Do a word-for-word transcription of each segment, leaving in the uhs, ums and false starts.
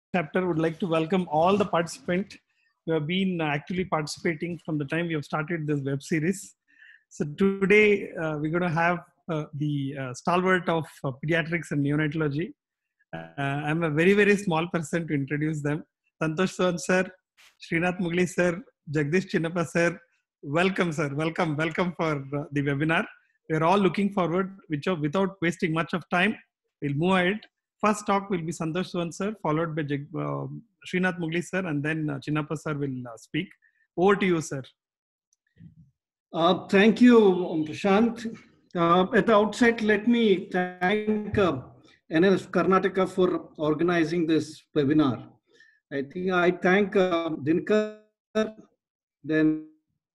chapter would like to welcome all the participants who have been actually participating from the time we have started this web series. So today uh, we're going to have uh, the uh, stalwart of uh, pediatrics and neonatology. Uh, I'm a very, very small person to introduce them. Santosh Sohan sir, Srinath Mugli sir, Jagdish Chinnappa sir. Welcome, sir. Welcome. Welcome for uh, the webinar. We're all looking forward, which, without wasting much of time, we'll move ahead. First talk will be Santosh Sohan sir, followed by Jag, uh, Srinath Mugli sir, and then uh, Chinnappa sir will uh, speak. Over to you, sir. Uh, thank you, Prashant. Uh, at the outset, let me thank uh, N L F Karnataka for organizing this webinar. I think I thank uh, Dinkar, then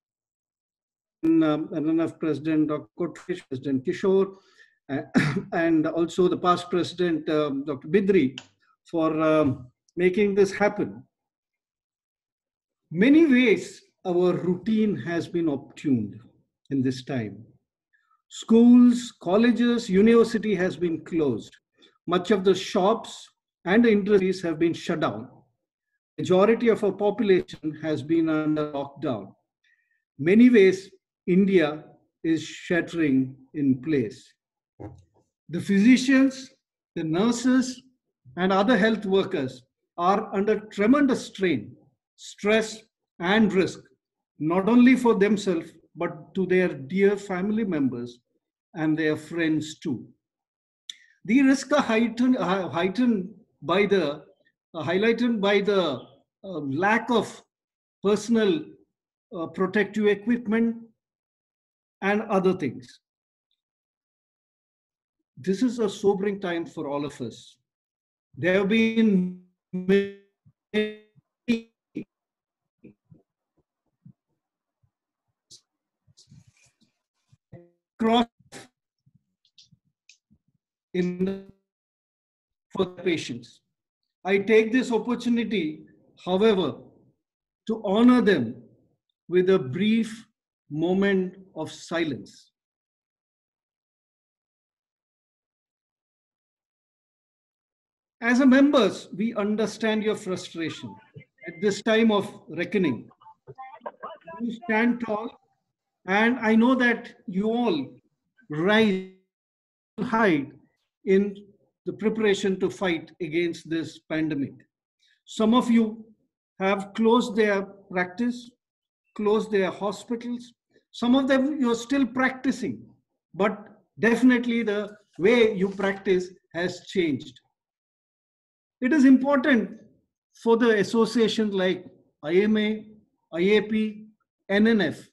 um, N L F President Doctor Kotesh, President Kishore, uh, and also the past President um, Doctor Bidri for um, making this happen. Many ways our routine has been obtuned in this time. Schools, colleges, university has been closed. Much of the shops and the industries have been shut down. Majority of our population has been under lockdown. Many ways, India is shattering in place. The physicians, the nurses, and other health workers are under tremendous strain, stress, and risk, not only for themselves, but to their dear family members and their friends too. The risks are heightened, uh, heightened by the, uh, highlighted by the uh, lack of personal uh, protective equipment and other things. This is a sobering time for all of us. There have been many cross in the, for the patients. I take this opportunity, however, to honor them with a brief moment of silence. As a members, we understand your frustration at this time of reckoning. You stand tall, and I know that you all rise high in the preparation to fight against this pandemic. Some of you have closed their practice, closed their hospitals. Some of them you're still practicing, but definitely the way you practice has changed. It is important for the associations like I M A, I A P, N N F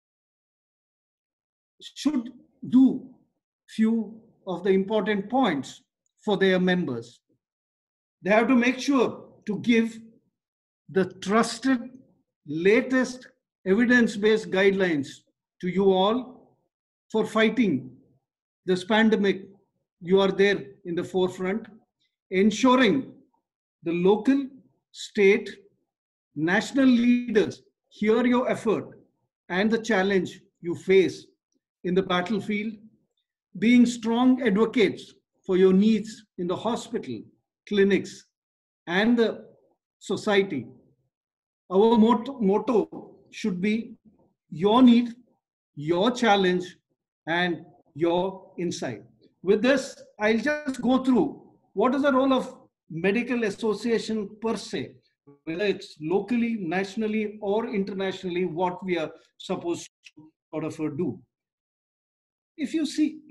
should do few of the important points for their members. They have to make sure to give the trusted, latest evidence-based guidelines to you all for fighting this pandemic. You are there in the forefront, ensuring the local, state, national leaders hear your effort and the challenge you face in the battlefield, being strong advocates for your needs in the hospital, clinics, and the society. Our motto, motto should be your need, your challenge, and your insight. With this, I'll just go through what is the role of medical association per se, whether it's locally, nationally, or internationally, what we are supposed to sort of do. If you see,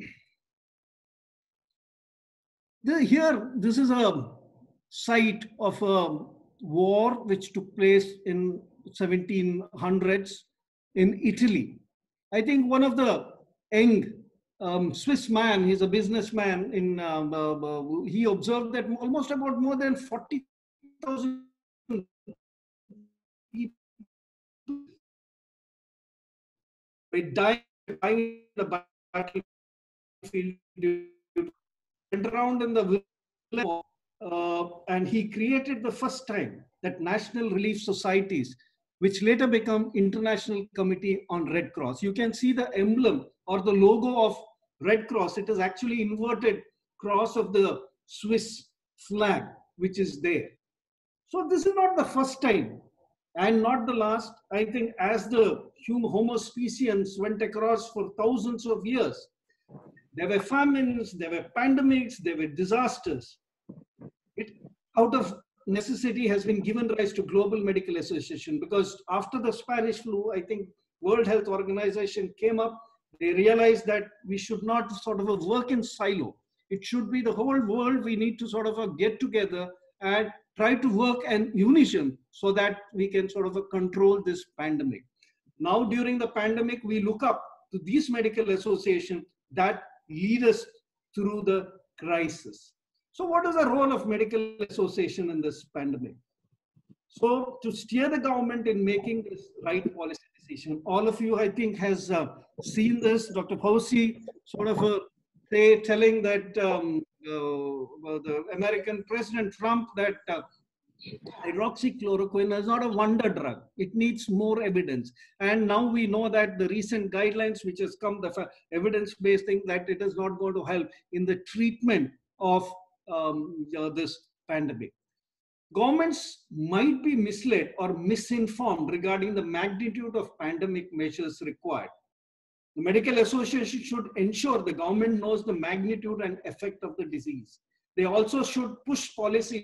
the, here, this is a site of a war which took place in seventeen hundreds in Italy. I think one of the young um, Swiss man, he's a businessman, in, um, uh, uh, he observed that almost about more than forty thousand people were dying in the battlefield, went around in the village, uh, and he created the first time that national relief societies, which later become International Committee on Red Cross. You can see the emblem or the logo of Red Cross. It is actually inverted cross of the Swiss flag, which is there. So this is not the first time and not the last. I think as the Homo speciens went across for thousands of years, there were famines, there were pandemics, there were disasters. It, out of necessity, has been given rise to Global Medical Association, because after the Spanish flu, I think World Health Organization came up. They realized that we should not sort of work in silo. It should be the whole world. We need to sort of get together and try to work in unison so that we can sort of control this pandemic. Now, during the pandemic, we look up to these medical associations that lead us through the crisis. So what is the role of medical association in this pandemic? So to steer the government in making this right policy decision, all of you, I think, has uh, seen this. Doctor Fauci sort of uh, say, telling that um, uh, the American President Trump that uh, hydroxychloroquine is not a wonder drug. It needs more evidence. And now we know that the recent guidelines which has come, the evidence-based thing, that it is not going to help in the treatment of um, uh, this pandemic. Governments might be misled or misinformed regarding the magnitude of pandemic measures required. The medical association should ensure the government knows the magnitude and effect of the disease. They also should push policy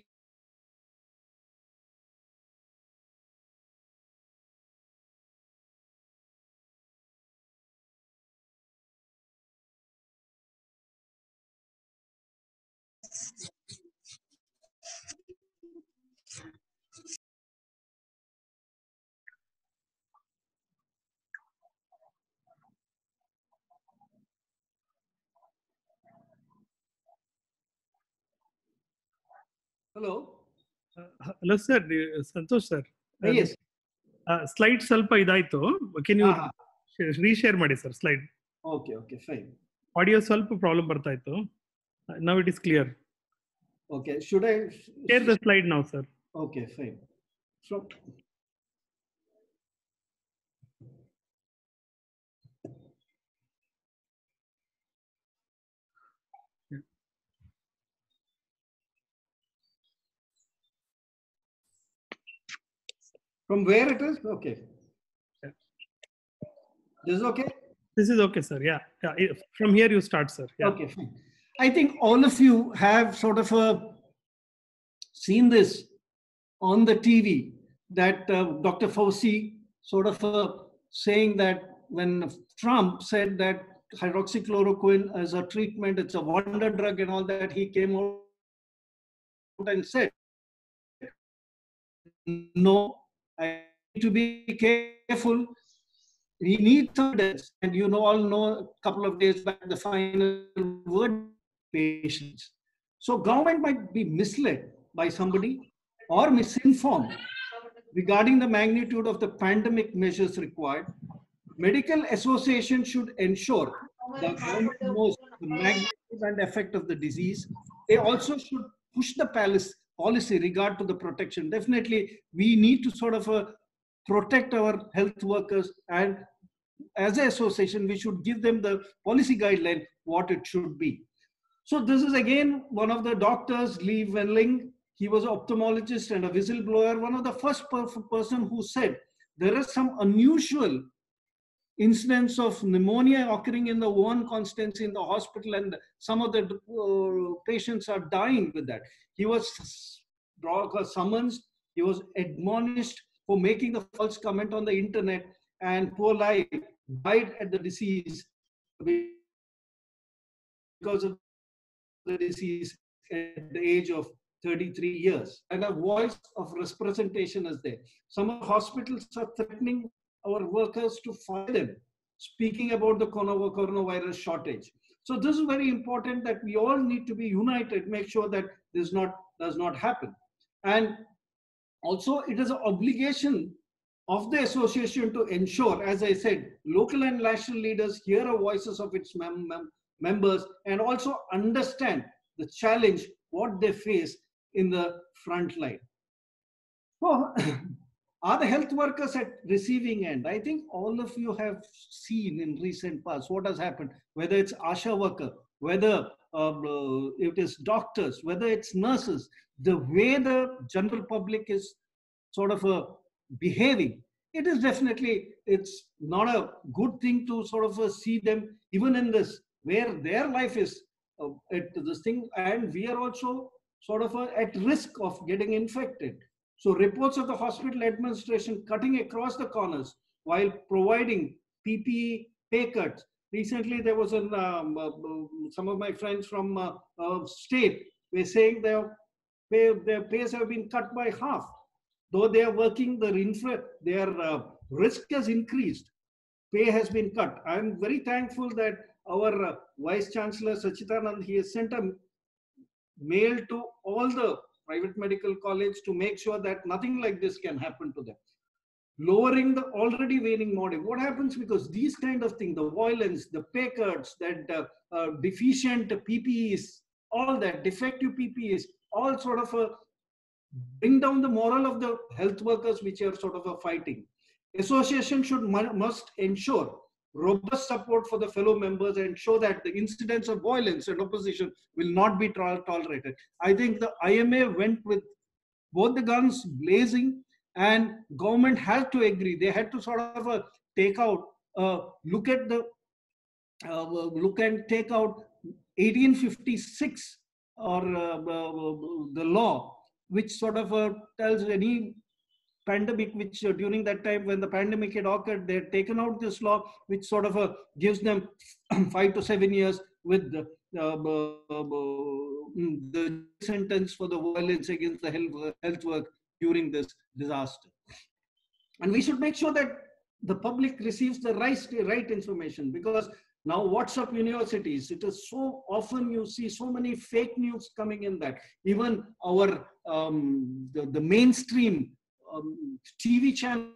Hello. Uh, hello, sir. Santosh, sir. Uh, yes. Uh, slide ಸ್ವಲ್ಪ ಇದಾಯ್ತು. Can you uh-huh. reshare ಮಾಡಿ sir slide? Okay, okay, fine. Audio ಸ್ವಲ್ಪ problem ಬರ್ತಾ ಇತ್ತು. Uh, now it is clear. Okay, should I share the slide now, sir? Okay, fine. So from where it is? Okay. Yeah. This is okay? This is okay, sir. Yeah. yeah. From here you start, sir. Yeah. Okay, fine. I think all of you have sort of uh, seen this on the T V, that uh, Doctor Fauci sort of uh, saying that when Trump said that hydroxychloroquine as a treatment, it's a wonder drug and all that, he came out and said, no, I need to be careful. We need evidence. And you know, all know a couple of days back, the final word, patients. So government might be misled by somebody or misinformed regarding the magnitude of the pandemic measures required. Medical association should ensure that government knows the magnitude and effect of the disease. They also should push the policy regard to the protection. Definitely, we need to sort of uh, protect our health workers, and as an association, we should give them the policy guideline, what it should be. So this is again one of the doctors, Lee Wenling. He was an ophthalmologist and a whistleblower, one of the first per person who said there is some unusual incidents of pneumonia occurring in the Wuhan constituency in the hospital, and some of the uh, patients are dying with that. He was summoned, he was admonished for making the false comment on the internet, and poor life died at the disease because of the disease at the age of thirty-three years. And a voice of representation is there. Some hospitals are threatening our workers to fire them, speaking about the coronavirus shortage. So this is very important, that we all need to be united, make sure that this not, does not happen. And also, it is an obligation of the association to ensure, as I said, local and national leaders hear the voices of its mem mem members and also understand the challenge, what they face in the front line. So, are the health workers at receiving end? I think all of you have seen in recent past what has happened, whether it's ASHA worker, whether uh, it is doctors, whether it's nurses, the way the general public is sort of uh, behaving, it is definitely, it's not a good thing to sort of uh, see them even in this, where their life is uh, at this thing, and we are also sort of uh, at risk of getting infected. So reports of the hospital administration cutting across the corners while providing P P E pay cuts. Recently, there was an, um, uh, some of my friends from uh, uh, state were saying their, pay, their pays have been cut by half. Though they are working, their, infra, their uh, risk has increased. Pay has been cut. I'm very thankful that our uh, Vice Chancellor Sachidanand, he has sent a mail to all the private medical college to make sure that nothing like this can happen to them. Lowering the already waning mortality. What happens because these kind of things, the violence, the pay cuts, that uh, uh, deficient P P Es, all that, defective P P Es, all sort of uh, bring down the morale of the health workers which are sort of uh, fighting. Association should must ensure robust support for the fellow members and show that the incidents of violence and opposition will not be tolerated. I think the I M A went with both the guns blazing, and government had to agree. They had to sort of uh, take out, uh, look at the, uh, look and take out eighteen fifty-six or uh, uh, the law, which sort of uh, tells any pandemic, which uh, during that time when the pandemic had occurred, they had taken out this law, which sort of uh, gives them five to seven years with the, uh, uh, the sentence for the violence against the health, health work during this disaster. And we should make sure that the public receives the right, right information, because now WhatsApp universities, it is so often you see so many fake news coming in that even our um, the, the mainstream um, T V channel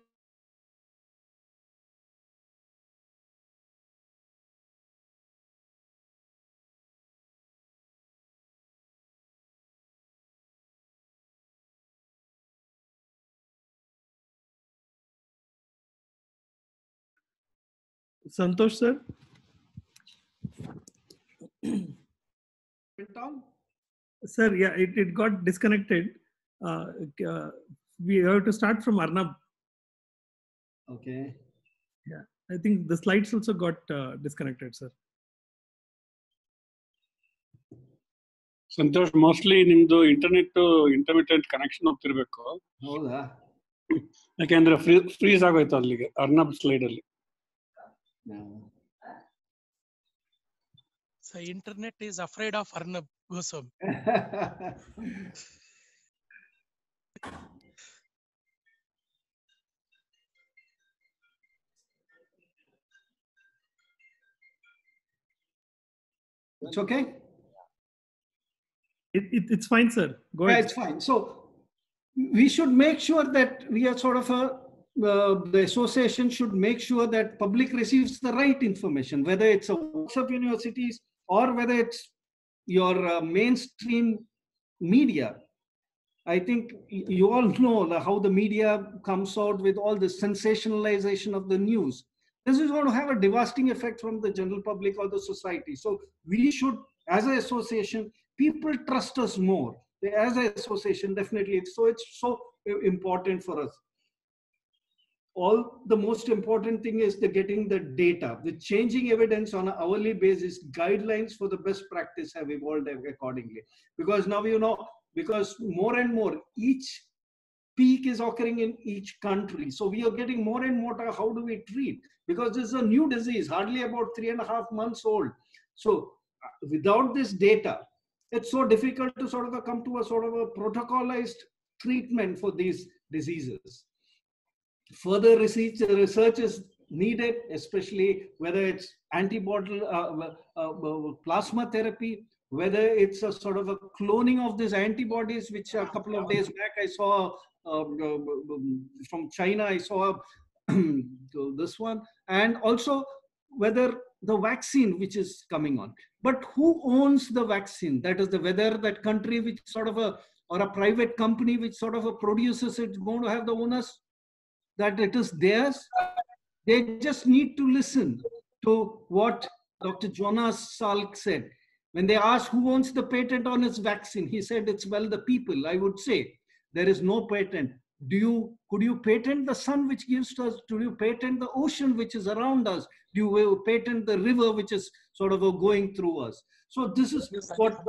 Santosh sir. Sir, yeah, it, it got disconnected. Uh, uh, we have to start from Arnab. Okay. Yeah, I think the slides also got uh, disconnected, sir. Santosh, mostly nimdu internet intermittent connection ಹೋಗ್ತಿರಬೇಕು. ಹೌದಾ? ಯಾಕೆಂದ್ರೆ freeze ಆಗೋಯ್ತು ಅಲ್ಲಿಗೆ Arnab slide ಅಲ್ಲಿ. So internet is afraid of Arnab Goswami. It's okay. It, it, it's fine, sir. Go yeah, ahead. It's fine. So we should make sure that we are sort of a, uh, the association should make sure that public receives the right information, whether it's a WhatsApp universities or whether it's your uh, mainstream media. I think you all know the, how the media comes out with all the sensationalization of the news. This is going to have a devastating effect from the general public or the society. So we should, as an association, people trust us more. As an association, definitely. So it's so important for us. All the most important thing is the getting the data. With changing evidence on an hourly basis, guidelines for the best practice have evolved accordingly. Because now, you know, because more and more, each peak is occurring in each country. So we are getting more and more, how do we treat? Because this is a new disease, hardly about three and a half months old. So without this data, it's so difficult to sort of come to a sort of a protocolized treatment for these diseases. Further research, research is needed, especially whether it's antibody uh, uh, uh, plasma therapy, whether it's a sort of a cloning of these antibodies, which a couple of days back I saw uh, from China, I saw this one, and also whether the vaccine which is coming on. But who owns the vaccine? That is the whether that country which sort of a, or a private company which sort of a produces it, going to have the owners, that it is theirs. They just need to listen to what Doctor Jonas Salk said. When they asked who owns the patent on his vaccine, he said, it's, well, the people. I would say, there is no patent. Do you, could you patent the sun which gives to us? Do you patent the ocean which is around us? Do you patent the river which is sort of going through us? So this is what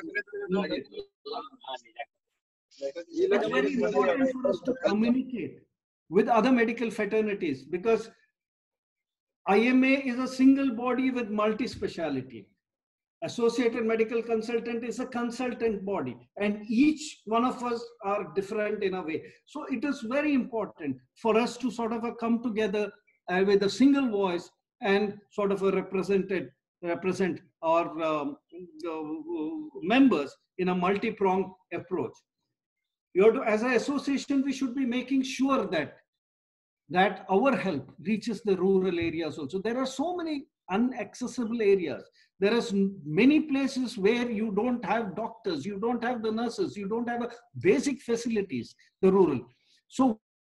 it's very important for us to communicate with other medical fraternities, because I M A is a single body with multi-speciality. Associated medical consultant is a consultant body, and each one of us are different in a way. So it is very important for us to sort of come together uh, with a single voice and sort of a represented represent our um, uh, members in a multi-pronged approach. You have to, as an association, we should be making sure that that our help reaches the rural areas also. There are so many inaccessible areas. There are many places where you don't have doctors, you don't have the nurses, you don't have a basic facilities, the rural. So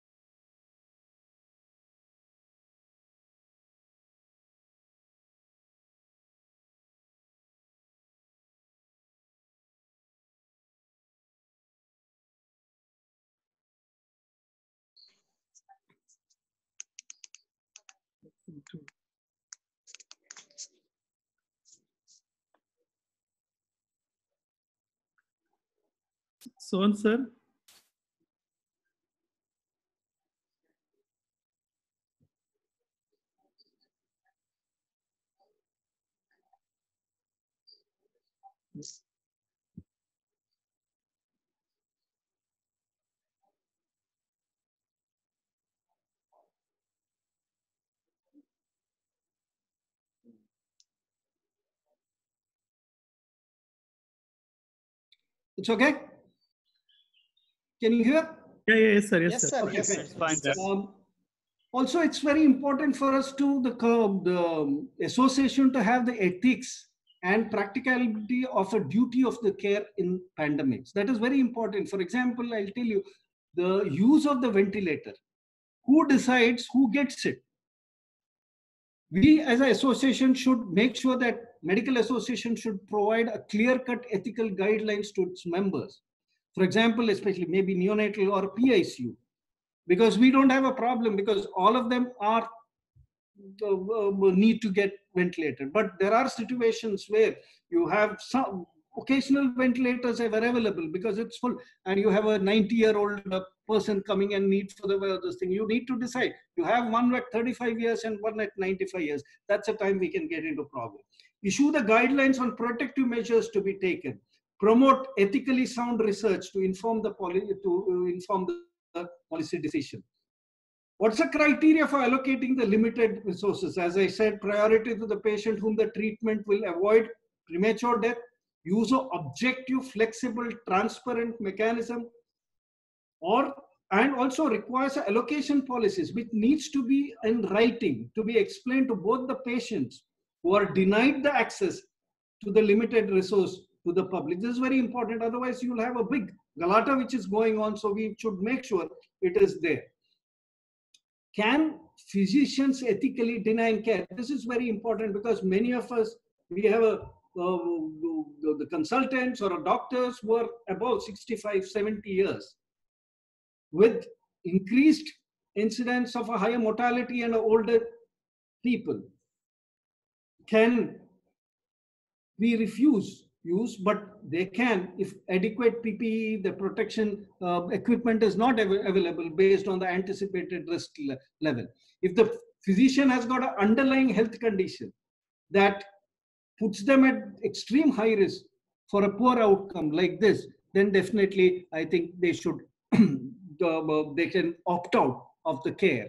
Sohan sir. it's okay? Can you hear? Yeah, yeah, yes, sir. Yes, Yes, sir. sir. Okay, Yes, fine. sir. Fine, sir. Um, also, it's very important for us to the, the association to have the ethics and practicality of a duty of the care in pandemics. That is very important. For example, I'll tell you, the use of the ventilator. Who decides who gets it? We as an association should make sure that medical association should provide a clear-cut ethical guidelines to its members. For example, especially maybe neonatal or P I C U, because we don't have a problem because all of them are uh, uh, need to get ventilated. But there are situations where you have some occasional ventilators are available because it's full, and you have a ninety year old person coming and need for the uh, this thing. You need to decide. You have one at thirty-five years and one at ninety-five years. That's the time we can get into problem. Issue the guidelines on protective measures to be taken. Promote ethically sound research to inform the policy to uh, inform the, the policy decision. What's the criteria for allocating the limited resources? As I said, priority to the patient whom the treatment will avoid premature death. Use of objective, flexible, transparent mechanism, or and also requires allocation policies which needs to be in writing to be explained to both the patients who are denied the access to the limited resource to the public. This is very important. Otherwise, you will have a big galata which is going on. So we should make sure it is there. Can physicians ethically deny care? This is very important because many of us, we have a uh, the, the consultants or doctors who are about sixty-five, seventy years with increased incidence of a higher mortality and older people. Can we refuse use? But they can if adequate P P E, the protection uh, equipment is not av available based on the anticipated risk le level. If the physician has got an underlying health condition that puts them at extreme high risk for a poor outcome like this, then definitely I think they should, they can opt out of the care.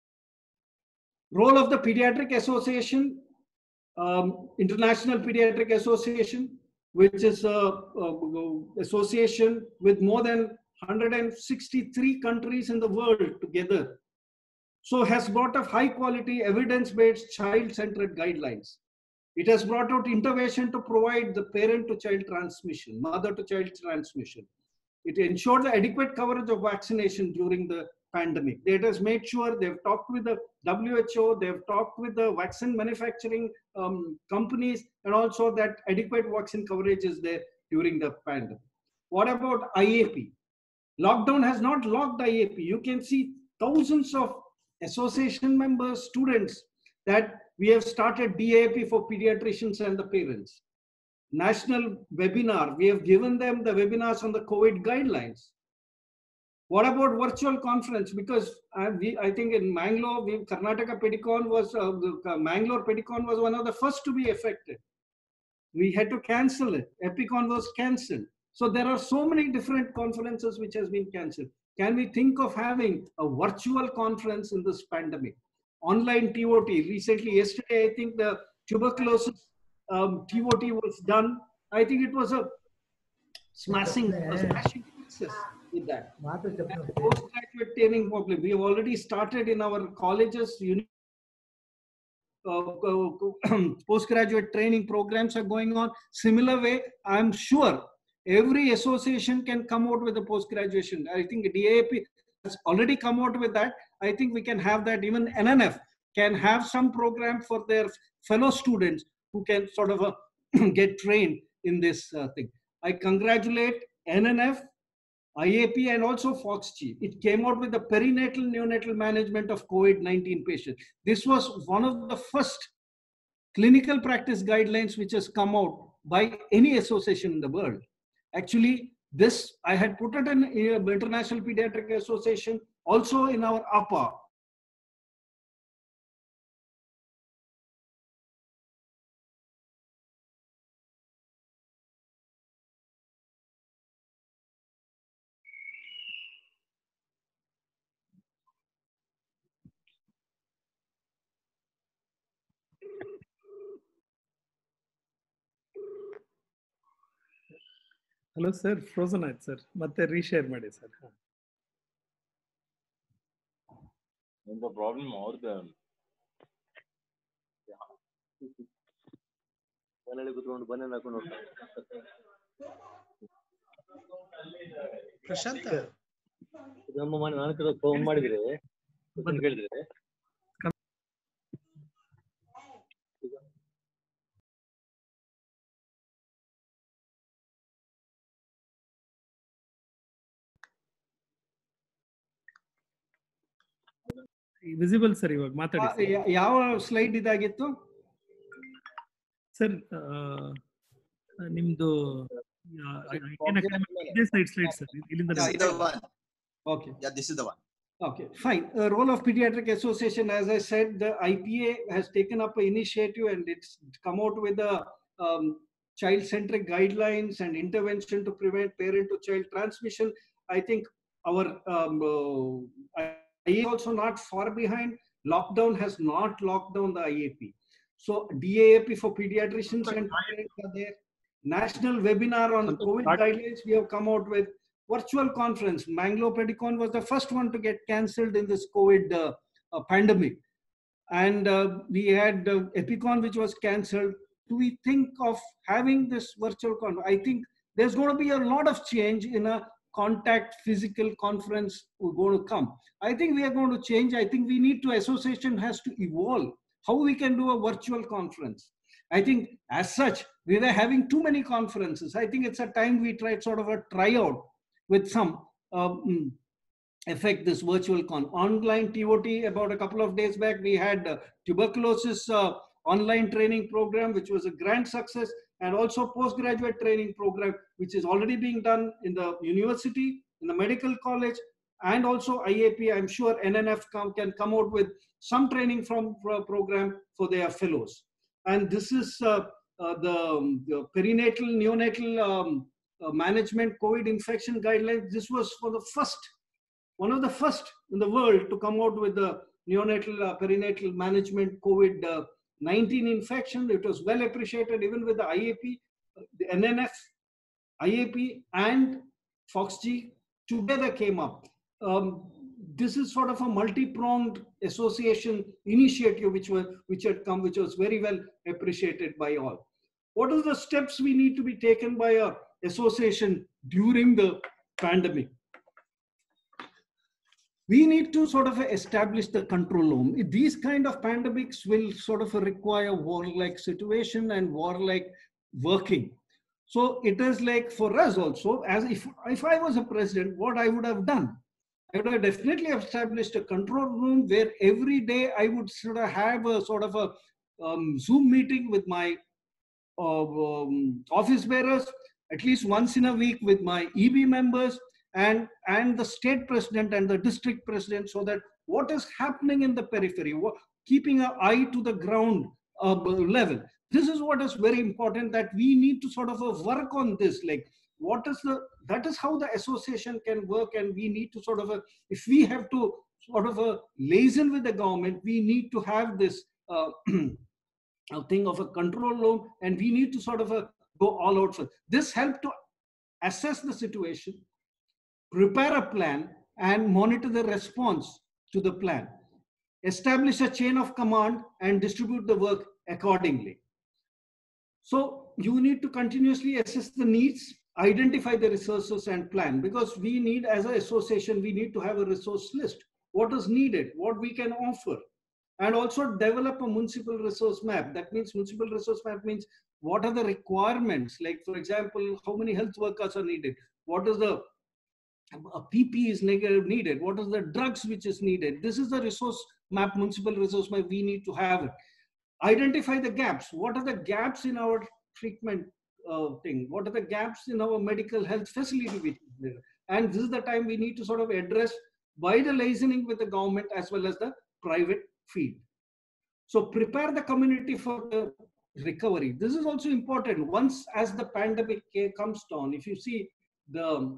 Role of the Pediatric Association, um, International Pediatric Association, which is a, a association with more than one hundred sixty-three countries in the world together. So has brought up high quality evidence-based child-centered guidelines. It has brought out intervention to provide the parent-to-child transmission, mother-to-child transmission. It ensured the adequate coverage of vaccination during the pandemic. It has made sure they've talked with the W H O, they've talked with the vaccine manufacturing um, companies, and also that adequate vaccine coverage is there during the pandemic. What about I A P? Lockdown has not locked I A P. You can see thousands of association members, students, that we have started D A P for pediatricians and the parents. National webinar, we have given them the webinars on the COVID guidelines. What about virtual conference? Because I, we, I think in Mangalore, we, Karnataka Pedicon was, uh, the, uh, Mangalore Pedicon was one of the first to be affected. We had to cancel it. Epicon was cancelled. So there are so many different conferences which has been cancelled. Can we think of having a virtual conference in this pandemic? Online T O T. Recently, yesterday, I think the tuberculosis um, T O T was done. I think it was a smashing, a smashing success with that. And postgraduate training problem. We have already started in our colleges. Uni uh, postgraduate training programs are going on. Similar way, I'm sure every association can come out with a post-graduation. I think D A P has already come out with that. I think we can have that. Even N N F can have some program for their fellow students who can sort of uh, get trained in this uh, thing. I congratulate N N F, I A P, and also FOXG. It came out with the perinatal neonatal management of COVID nineteen patients. This was one of the first clinical practice guidelines which has come out by any association in the world. Actually, this, I had put it in uh, International Pediatric Association, also in our A P A. Hello, sir. Frozen ಆಯ್ತು sir. ಮತ್ತೆ reshare ಮಾಡಿ sir. The problem or the ಮನೆಯಲ್ಲಿ ಕೂತ್ಕೊಂಡು ಬನ್ನಿ ಹಾಕೊಂಡು ಪ್ರಶಾಂತ ನಮ್ಮ ಮನೆ ನಾನು ಕೂಡ ಫೋನ್ ಮಾಡಿದ್ರೆ ಕೇಳಿದ್ರೆ ವಿಸಿಬಲ್ ಸರ್ ಇವಾಗ ಮಾತಾಡಿ ಯಾವ ಸ್ಲೈಡ್ ಇದಾಗಿತ್ತು ಸರ್ ನಿಮ್ದು ಇದೇ ಸ್ಲೈಡ್ ಸ್ಲೈಡ್ ಸರ್ ಇಲ್ಲಿಂದ okay yeah this is the one okay fine uh, role of pediatric association, as I said, the I P A has taken up an initiative and it's come out with the um, child centric guidelines and intervention to prevent parent to child transmission. I think our um, uh, I A P also not far behind. Lockdown has not locked down the I A P. So D A A P for pediatricians and parents are there. National webinar on COVID guidelines we have come out with. Virtual conference. Mangalore Pedicon was the first one to get cancelled in this COVID uh, uh, pandemic. And uh, we had uh, Epicon which was cancelled. Do we think of having this virtual conference? I think there's going to be a lot of change in a contact physical conference we're going to come. I think we are going to change. I think we need to, association has to evolve how we can do a virtual conference. I think as such, we were having too many conferences. I think it's a time we tried sort of a tryout with some um, effect, this virtual con. Online T O T, about a couple of days back, we had uh, tuberculosis uh, online training program, which was a grand success, and also postgraduate training program, which is already being done in the university, in the medical college, and also I A P. I'm sure N N F com can come out with some training from uh, program for their fellows. And this is uh, uh, the, the perinatal, neonatal um, uh, management COVID infection guidelines. This was for the first, one of the first in the world to come out with the neonatal, uh, perinatal management COVID nineteen infection. It was well appreciated even with the I A P, the N N F, I A P and FOXG together came up. Um, this is sort of a multi-pronged association initiative which was which had come, which was very well appreciated by all. What are the steps we need to be taken by a association during the pandemic? We need to sort of establish the control room. These kind of pandemics will sort of require war-like situation and war-like working. So it is like for us also, as if, if I was a president, what I would have done, I would have definitely established a control room where every day I would sort of have a sort of a um, Zoom meeting with my uh, um, office bearers, at least once in a week with my E B members and, and the state president and the district president, so that what is happening in the periphery, what, keeping an eye to the ground uh, level. This is what is very important, that we need to sort of uh, work on this, like what is the, that is how the association can work, and we need to sort of, uh, if we have to sort of uh, liaison with the government, we need to have this uh, a thing of a control room, and we need to sort of uh, go all out for this. Help to assess the situation, prepare a plan, and monitor the response to the plan. Establish a chain of command and distribute the work accordingly. So you need to continuously assess the needs, identify the resources and plan, because we need, as an association, we need to have a resource list. What is needed, what we can offer, and also develop a municipal resource map. That means municipal resource map means what are the requirements? Like, for example, how many health workers are needed? What is the a P P E is needed? What is the drugs which is needed? This is the resource map, municipal resource map. We need to have it. Identify the gaps. What are the gaps in our treatment uh, thing? What are the gaps in our medical health facility? And this is the time we need to sort of address by the liaising with the government as well as the private field. So prepare the community for the recovery. This is also important. Once as the pandemic comes down, if you see the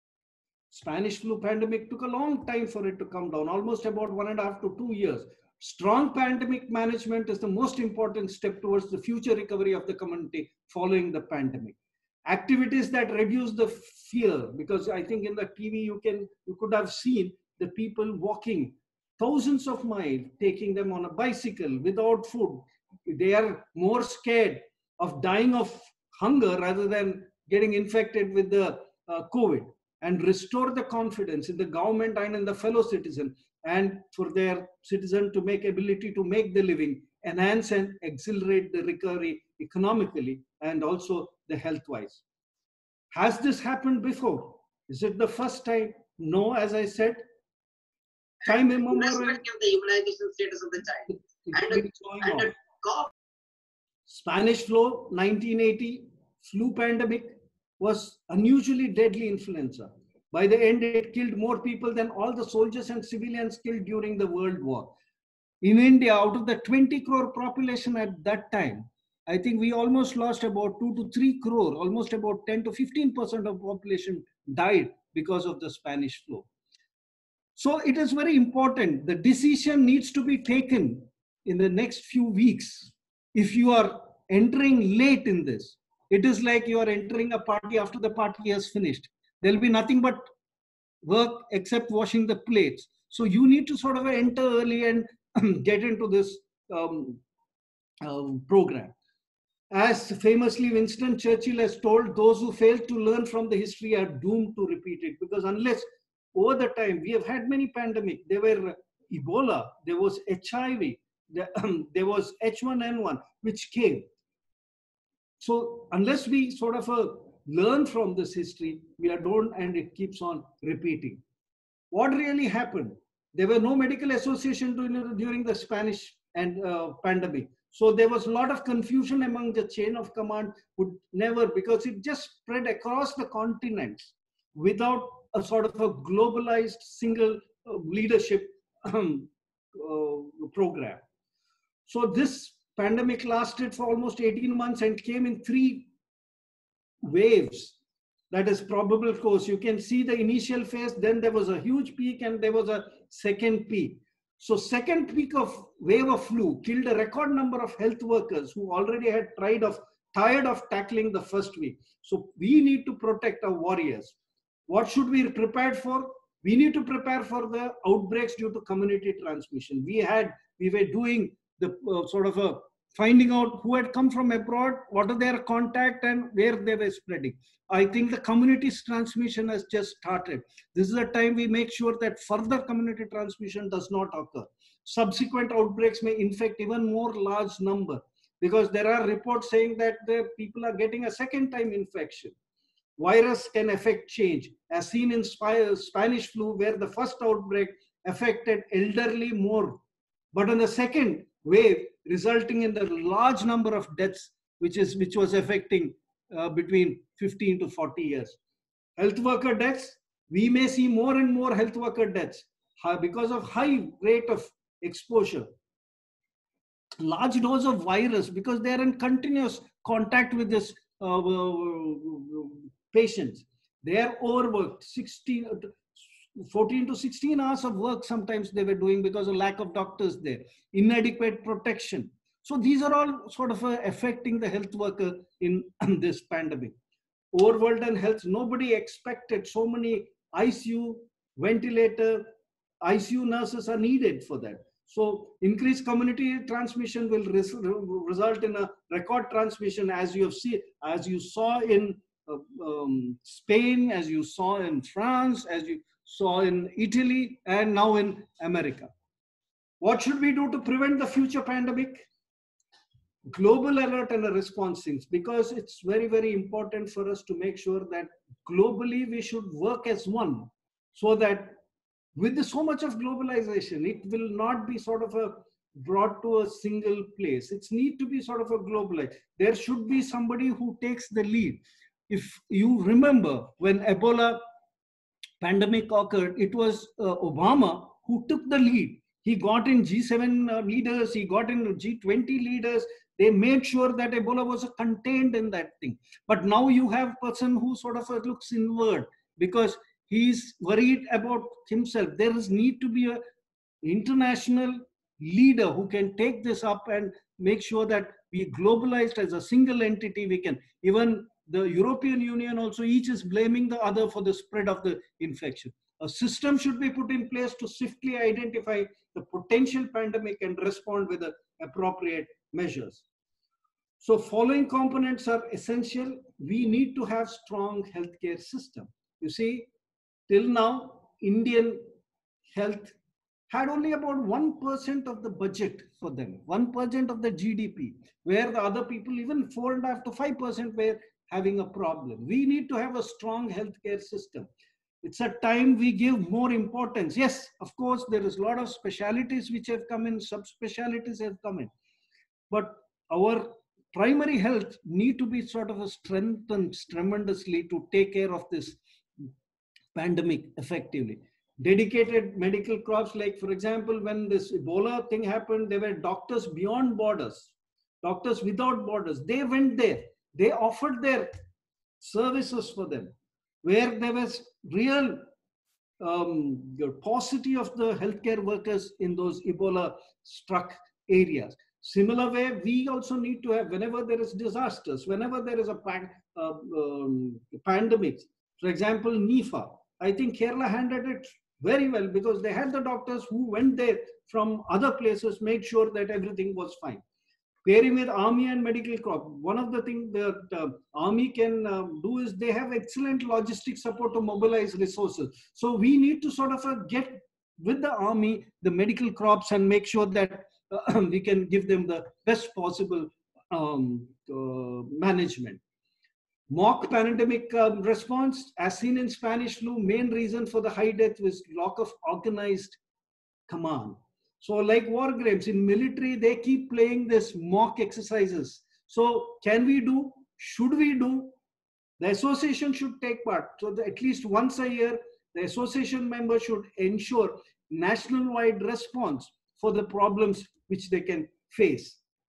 Spanish flu pandemic took a long time for it to come down, almost about one and a half to two years. Strong pandemic management is the most important step towards the future recovery of the community following the pandemic. Activities that reduce the fear, because I think in the T V you can you could have seen the people walking thousands of miles, taking them on a bicycle without food. They are more scared of dying of hunger rather than getting infected with the uh, COVID. And restore the confidence in the government and in the fellow citizen, and for their citizen to make ability to make the living, enhance and accelerate the recovery economically and also the health wise. Has this happened before? Is it the first time? No, as I said, time immemorial. Irrespective of the immunization status of the child. And, and, and a Spanish flu, nineteen eighty, flu pandemic was unusually deadly influenza. By the end, it killed more people than all the soldiers and civilians killed during the World War. In India, out of the twenty crore population at that time, I think we almost lost about two to three crore, almost about ten to fifteen percent of the population died because of the Spanish flu. So it is very important. The decision needs to be taken in the next few weeks. If you are entering late in this, it is like you are entering a party after the party has finished. There will be nothing but work except washing the plates. So you need to sort of enter early and get into this um, um, program. As famously Winston Churchill has told, those who fail to learn from the history are doomed to repeat it. Because unless over the time, we have had many pandemics. There were Ebola, there was H I V, there, um, there was H one N one, which came. So unless we sort of uh, learn from this history, we are don't, and it keeps on repeating. What really happened? There were no medical association during, during the Spanish and uh, pandemic. So there was a lot of confusion among the chain of command, would never, because it just spread across the continents without a sort of a globalized single uh, leadership um, uh, program. So this pandemic lasted for almost eighteen months and came in three waves. That is probable course. You can see the initial phase, then there was a huge peak and there was a second peak. So second peak of wave of flu killed a record number of health workers who already had tried of, tired of tackling the first week. So we need to protect our warriors. What should we be prepared for? We need to prepare for the outbreaks due to community transmission. We had, we were doing the uh, sort of a finding out who had come from abroad, what are their contact and where they were spreading. I think the community transmission has just started. This is a time we make sure that further community transmission does not occur. Subsequent outbreaks may infect even more large number, because there are reports saying that the people are getting a second time infection. Virus can affect change, as seen in Spanish flu, where the first outbreak affected elderly more, but in the second wave, resulting in the large number of deaths, which is which was affecting uh, between fifteen to forty years. Health worker deaths, we may see more and more health worker deaths uh, because of high rate of exposure. Large dose of virus, because they are in continuous contact with this uh, patients. They are overworked. sixteen, fourteen to sixteen hours of work sometimes they were doing because of lack of doctors there. Inadequate protection. So these are all sort of uh, affecting the health worker in this pandemic. Overburden health. Nobody expected so many I C U, ventilator, I C U nurses are needed for that. So increased community transmission will res result in a record transmission, as you have seen, as you saw in uh, um, Spain, as you saw in France, as you saw in Italy, and now in America. What should we do to prevent the future pandemic? Global alert and a response things, because it's very, very important for us to make sure that globally we should work as one, so that with the, so much of globalization, it will not be sort of a brought to a single place. It's need to be sort of a globalized. There should be somebody who takes the lead. If you remember when Ebola pandemic occurred, it was uh, Obama who took the lead. He got in G seven uh, leaders, he got in G twenty leaders. They made sure that Ebola was contained in that thing. But now you have a person who sort of uh, looks inward because he's worried about himself. There is need to be an international leader who can take this up and make sure that we globalized as a single entity. We can, even the European Union also, each is blaming the other for the spread of the infection. A system should be put in place to swiftly identify the potential pandemic and respond with the appropriate measures. So following components are essential. We need to have strong healthcare system. You see, till now, Indian health had only about one percent of the budget for them, one percent of the G D P, where the other people, even four and a half to five percent were having a problem. We need to have a strong healthcare system. It's a time we give more importance. Yes, of course, there is a lot of specialities which have come in, subspecialties have come in. But our primary health need to be sort of strengthened tremendously to take care of this pandemic effectively. Dedicated medical crops, like for example, when this Ebola thing happened, there were doctors beyond borders, doctors without borders. They went there. They offered their services for them, where there was real um, paucity of the healthcare workers in those Ebola struck areas. Similar way, we also need to have, whenever there is disasters, whenever there is a pan, uh, um, pandemic, for example, Nipah, I think Kerala handled it very well because they had the doctors who went there from other places, made sure that everything was fine. Pairing with army and medical crop, one of the things that uh, army can uh, do is they have excellent logistic support to mobilize resources. So we need to sort of uh, get with the army, the medical crops, and make sure that uh, we can give them the best possible um, uh, management. Mock pandemic um, response, as seen in Spanish flu, main reason for the high death was lack of organized command. So like war games in military, they keep playing this mock exercises. So can we do, should we do? The association should take part. So the, at least once a year, the association member should ensure national-wide response for the problems which they can face.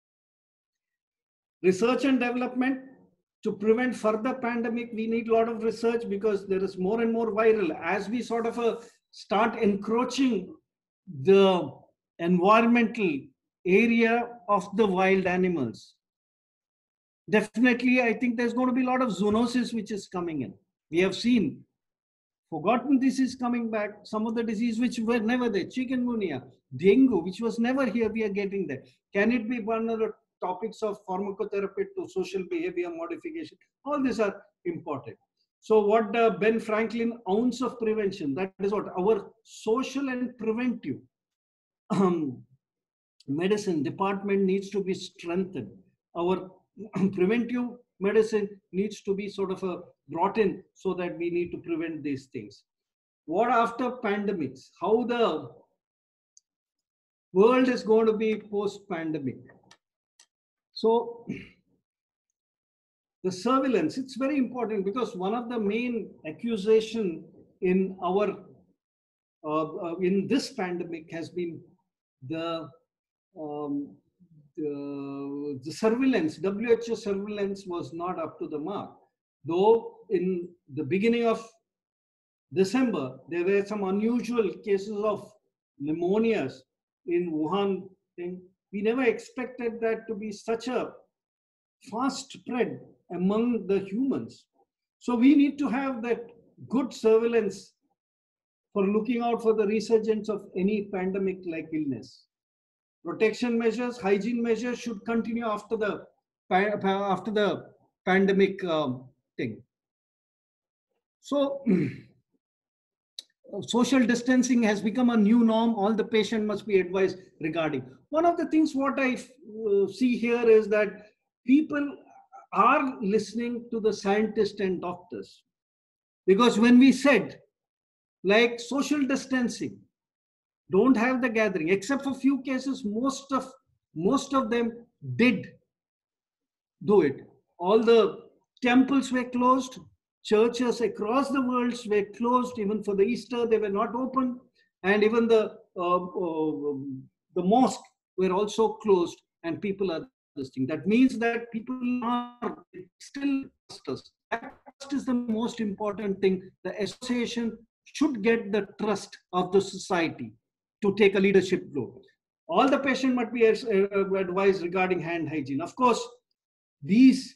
Research and development. To prevent further pandemic, we need a lot of research because there is more and more viral. As we sort of uh, start encroaching the environmental area of the wild animals, definitely I think there's going to be a lot of zoonosis which is coming in. We have seen forgotten disease coming back, some of the disease which were never there, chikungunya, dengue, which was never here, we are getting there. Can it be one of the topics of pharmacotherapy to social behavior modification, all these are important. So what uh, Ben Franklin, ounce of prevention, that is what our social and preventive um, medicine department needs to be strengthened. Our preventive medicine needs to be sort of a brought in so that we need to prevent these things. What after pandemics? How the world is going to be post-pandemic? So the surveillance, it's very important because one of the main accusation in our uh, uh, in this pandemic has been the um, the, the surveillance. W H O surveillance was not up to the mark. Though in the beginning of December, there were some unusual cases of pneumonias in Wuhan thing. We never expected that to be such a fast spread among the humans. So we need to have that good surveillance for looking out for the resurgence of any pandemic-like illness. Protection measures, hygiene measures should continue after the after the pandemic um, thing. So social distancing has become a new norm. All the patient must be advised regarding. One of the things what I uh, see here is that people are listening to the scientists and doctors, because when we said like social distancing, don't have the gathering, except for few cases, most of most of them did do it. All the temples were closed, churches across the world were closed, even for the Easter they were not open, and even the uh, uh, the mosque were also closed, and people are listening. That means that people are still trust. That trust is the most important thing. The association should get the trust of the society to take a leadership role. All the patient must be advised regarding hand hygiene. Of course, these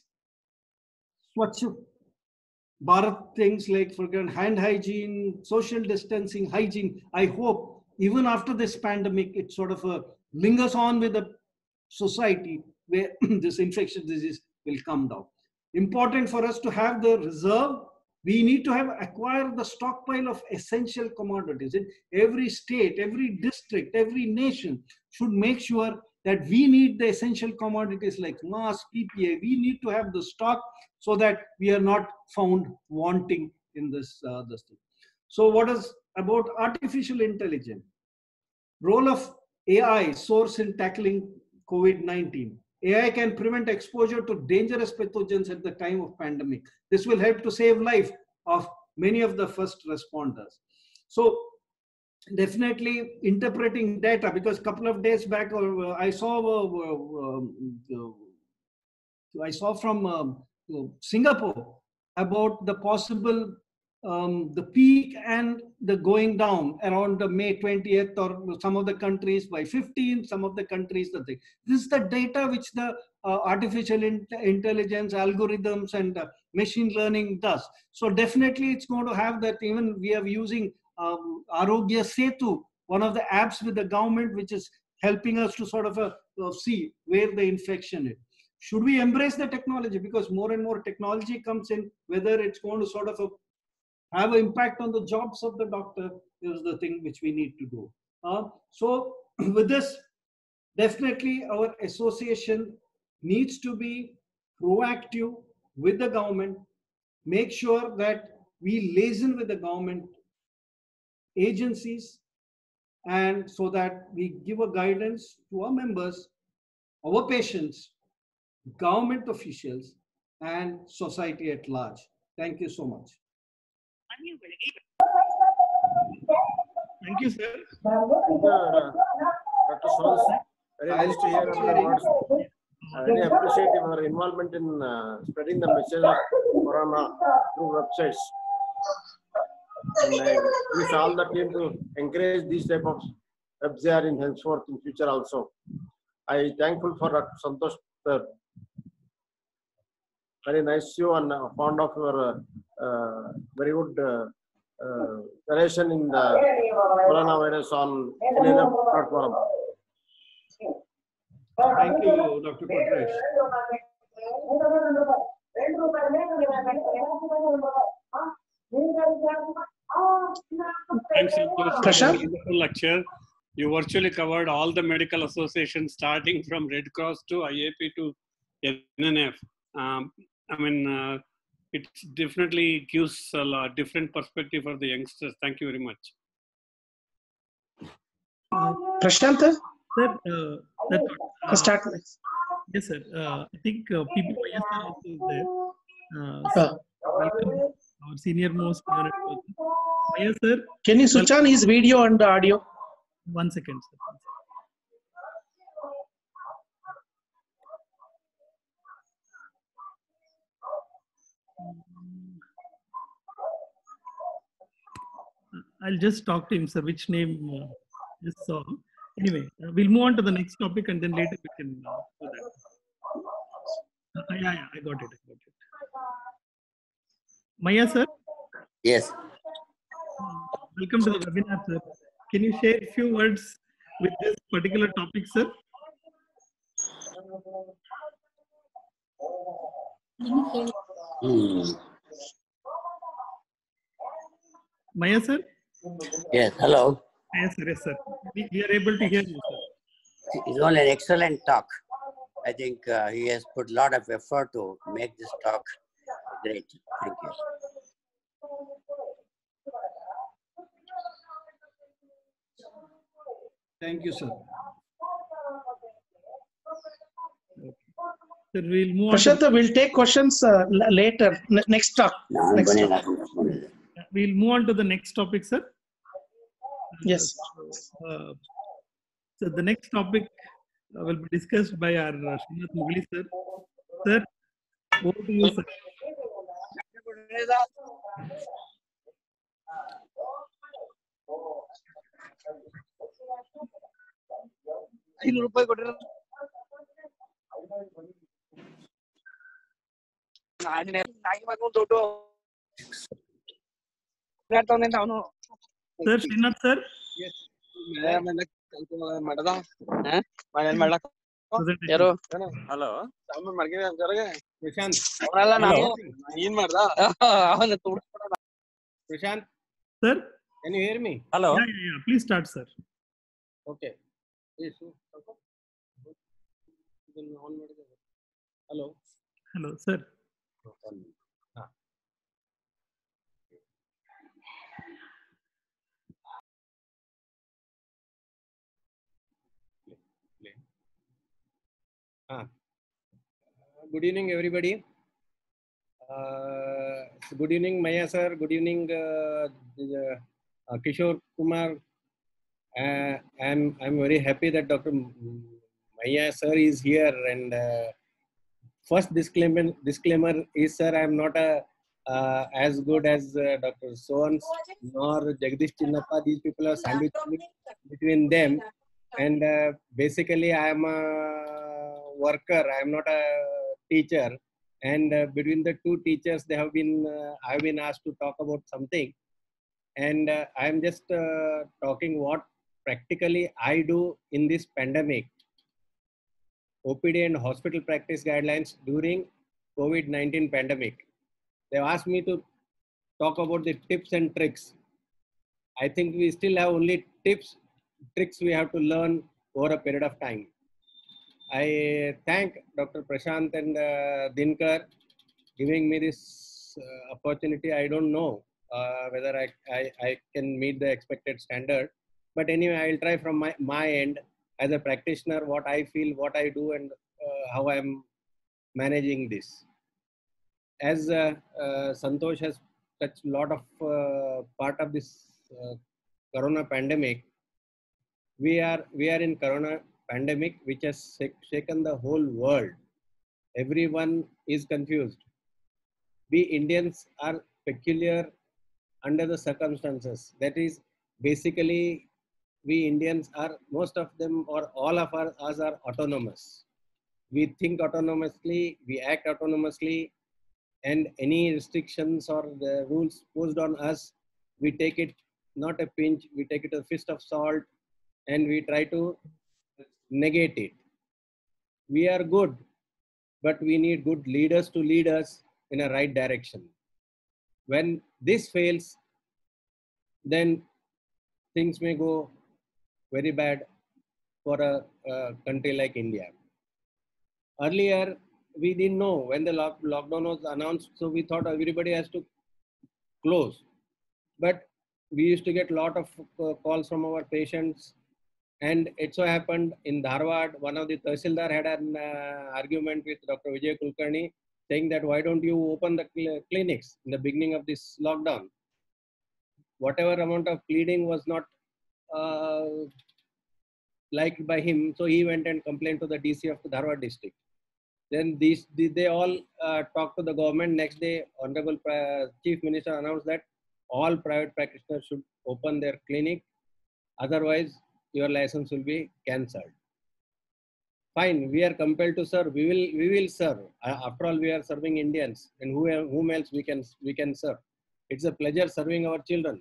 Swachh Bharat things like for example, hand hygiene, social distancing, hygiene, I hope even after this pandemic, it sort of uh, lingers on with the society where this infectious disease will come down. Important for us to have the reserve. We need to have acquired the stockpile of essential commodities. In every state, every district, every nation should make sure that we need the essential commodities like masks, P P E. We need to have the stock so that we are not found wanting in this, uh, this thing. So what is about artificial intelligence? Role of A I source in tackling COVID nineteen. A I can prevent exposure to dangerous pathogens at the time of pandemic. This will help to save life of many of the first responders. So definitely interpreting data, because a couple of days back uh, I saw uh, uh, I saw from uh, Singapore about the possible um, the peak and the going down around the May twentieth, or some of the countries by fifteenth, some of the countries the thing. This is the data which the uh, artificial in intelligence algorithms and uh, machine learning does. So definitely it's going to have that. Even we are using um, Arogya Setu, one of the apps with the government, which is helping us to sort of uh, uh, see where the infection is. Should we embrace the technology? Because more and more technology comes in, whether it's going to sort of a have an impact on the jobs of the doctor is the thing which we need to do. Uh, so with this, definitely our association needs to be proactive with the government, make sure that we liaison with the government agencies, and so that we give a guidance to our members, our patients, government officials, and society at large. Thank you so much. Thank you, sir. Uh, Doctor Sols, very nice to hear your words. I really appreciate your involvement in uh, spreading the message of Corona through websites. And I wish all the team to encourage these type of websites in henceforth in future also. I thankful for Doctor Santosh, sir. Very nice you and uh, fond of your uh, uh, very good uh, uh, relation in the coronavirus on N L M platform. Thank you. Doctor Kotresh. Thanks, Santosh, for Prashant? the wonderful lecture. You virtually covered all the medical associations, starting from Red Cross to I A P to N N F. Um, I mean, uh, it definitely gives a lot different perspective for the youngsters. Thank you very much. Prashant? Sir, uh, that, uh, Start. yes, sir. Uh, I think uh, P B Maya sir also is there. Uh, Uh, so welcome, our senior most unit person. Maya sir, Can you switch on his video and the audio? one second, sir. I'll just talk to him, sir. Which name? Uh, just saw. Anyway, uh, we'll move on to the next topic, and then later we can uh, do that. Uh, yeah, yeah, I got it. I got it. Maya sir, Yes. welcome to the webinar, sir. Can you share a few words with this particular topic, sir? Hmm. Maya sir? Yes. Hello. Yes, sir. Yes, sir. We, we are able to hear you, sir. It's only an excellent talk. I think uh, he has put a lot of effort to make this talk great. Thank you. Thank you, sir. Sir, we'll move on. Prashant, To, we'll take questions uh, l- later. N- next talk. No, I'm Next going talk. to- we'll move on to the next topic, sir. Yes. Uh, so the next topic uh, will be discussed by our uh, Srinath Mughali, sir. Sir, over to you, sir. ಐನೂರು ರೂಪಾಯಿ ಕೊಟ್ಟಿರ ದುಡ್ಡು ಅವನು Sir, Srinath, sir. ಮಾಡದ ಮನೇಲಿ ಮಾಡ್ಲಕ್ಕ ಯಾರು Hello. Sambar ಮಾಡ್ಕಿದ ಅಂತಾರಗೆ Prashant. ಅವನೆಲ್ಲ ನಾನು Hello. ಏನ್ ಮಾಡ್ದ ಅವನ ತುಡು Prashant, Sir? can you hear me? Hello. Yeah, yeah, yeah. Please start, sir. Okay. Yes. Hello. Hello, sir. Ah. Ah. Good evening, everybody. Uh, good evening, Maya sir. Good evening, uh, uh, Kishore Kumar. Uh, I'm I'm very happy that Doctor Maya sir is here. And uh, first disclaimer disclaimer is, sir, I'm not a uh, as good as uh, Doctor Soans nor Jagdish Chinnappa. These people are sandwiched between them. And uh, basically, I am a worker. I am not a teacher. And uh, between the two teachers, they have been uh, I have been asked to talk about something. And uh, I am just uh, talking what practically I do in this pandemic, O P D and hospital practice guidelines during COVID nineteen pandemic. They've asked me to talk about the tips and tricks. I think we still have only tips, tricks we have to learn over a period of time. I thank Doctor Prashant and uh, Dinkar giving me this uh, opportunity. I don't know uh, whether I, I, I can meet the expected standard. But anyway, I'll try from my, my end as a practitioner, what I feel, what I do, and uh, how I'm managing this. As uh, uh, Santosh has touched a lot of uh, part of this uh, Corona pandemic, we are, we are in Corona pandemic, which has shaken the whole world. Everyone is confused. We Indians are peculiar under the circumstances. That is, basically, we Indians are, most of them or all of us, us are autonomous. We think autonomously, we act autonomously, and any restrictions or the rules posed on us, we take it not a pinch, we take it a fist of salt, and we try to negate it. we are good, but we need good leaders to lead us in a right direction. When this fails, then things may go very bad for a, a country like India. Earlier, we didn't know when the lock, lockdown was announced, so we thought everybody has to close. But we used to get a lot of uh, calls from our patients, and it so happened in Dharwad, one of the Tahsildar had an uh, argument with Doctor Vijay Kulkarni, saying that why don't you open the cl clinics in the beginning of this lockdown? Whatever amount of pleading was not uh, liked by him, so he went and complained to the D C of the Dharwad district. Then these, they all uh, talked to the government. Next day, Honorable uh, Chief Minister announced that all private practitioners should open their clinic. Otherwise, your license will be cancelled. Fine, we are compelled to serve. We will, we will serve. Uh, after all, we are serving Indians, and who, whom else we can, we can serve. It's a pleasure serving our children.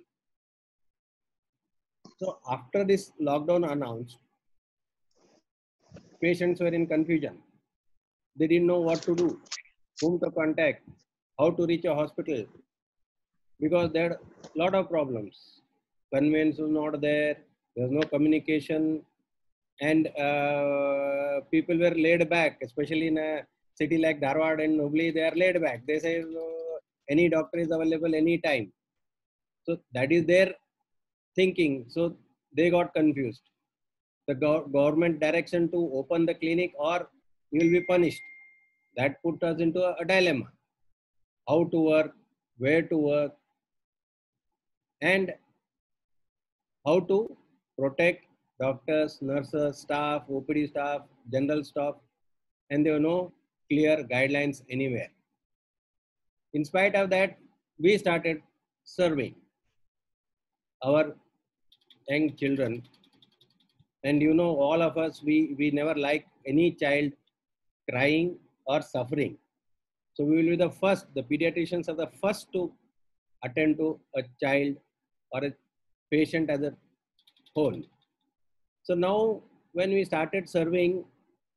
So after this lockdown announced, patients were in confusion. They didn't know what to do, whom to contact, how to reach a hospital, because there are a lot of problems. Conveyance was not there, there was no communication, and uh, people were laid back, especially in a city like Dharwad and Hubli, they are laid back. They say uh, any doctor is available anytime. So that is their thinking. So they got confused. The go government direction to open the clinic or you will be punished. That put us into a, a dilemma. How to work, where to work, and how to protect doctors, nurses, staff, O P D staff, general staff, and there were no clear guidelines anywhere. In spite of that, we started serving our young children. And you know, all of us, we, we never like any child crying or suffering. So we will be the first, the pediatricians are the first to attend to a child or a patient as a whole. So now when we started serving,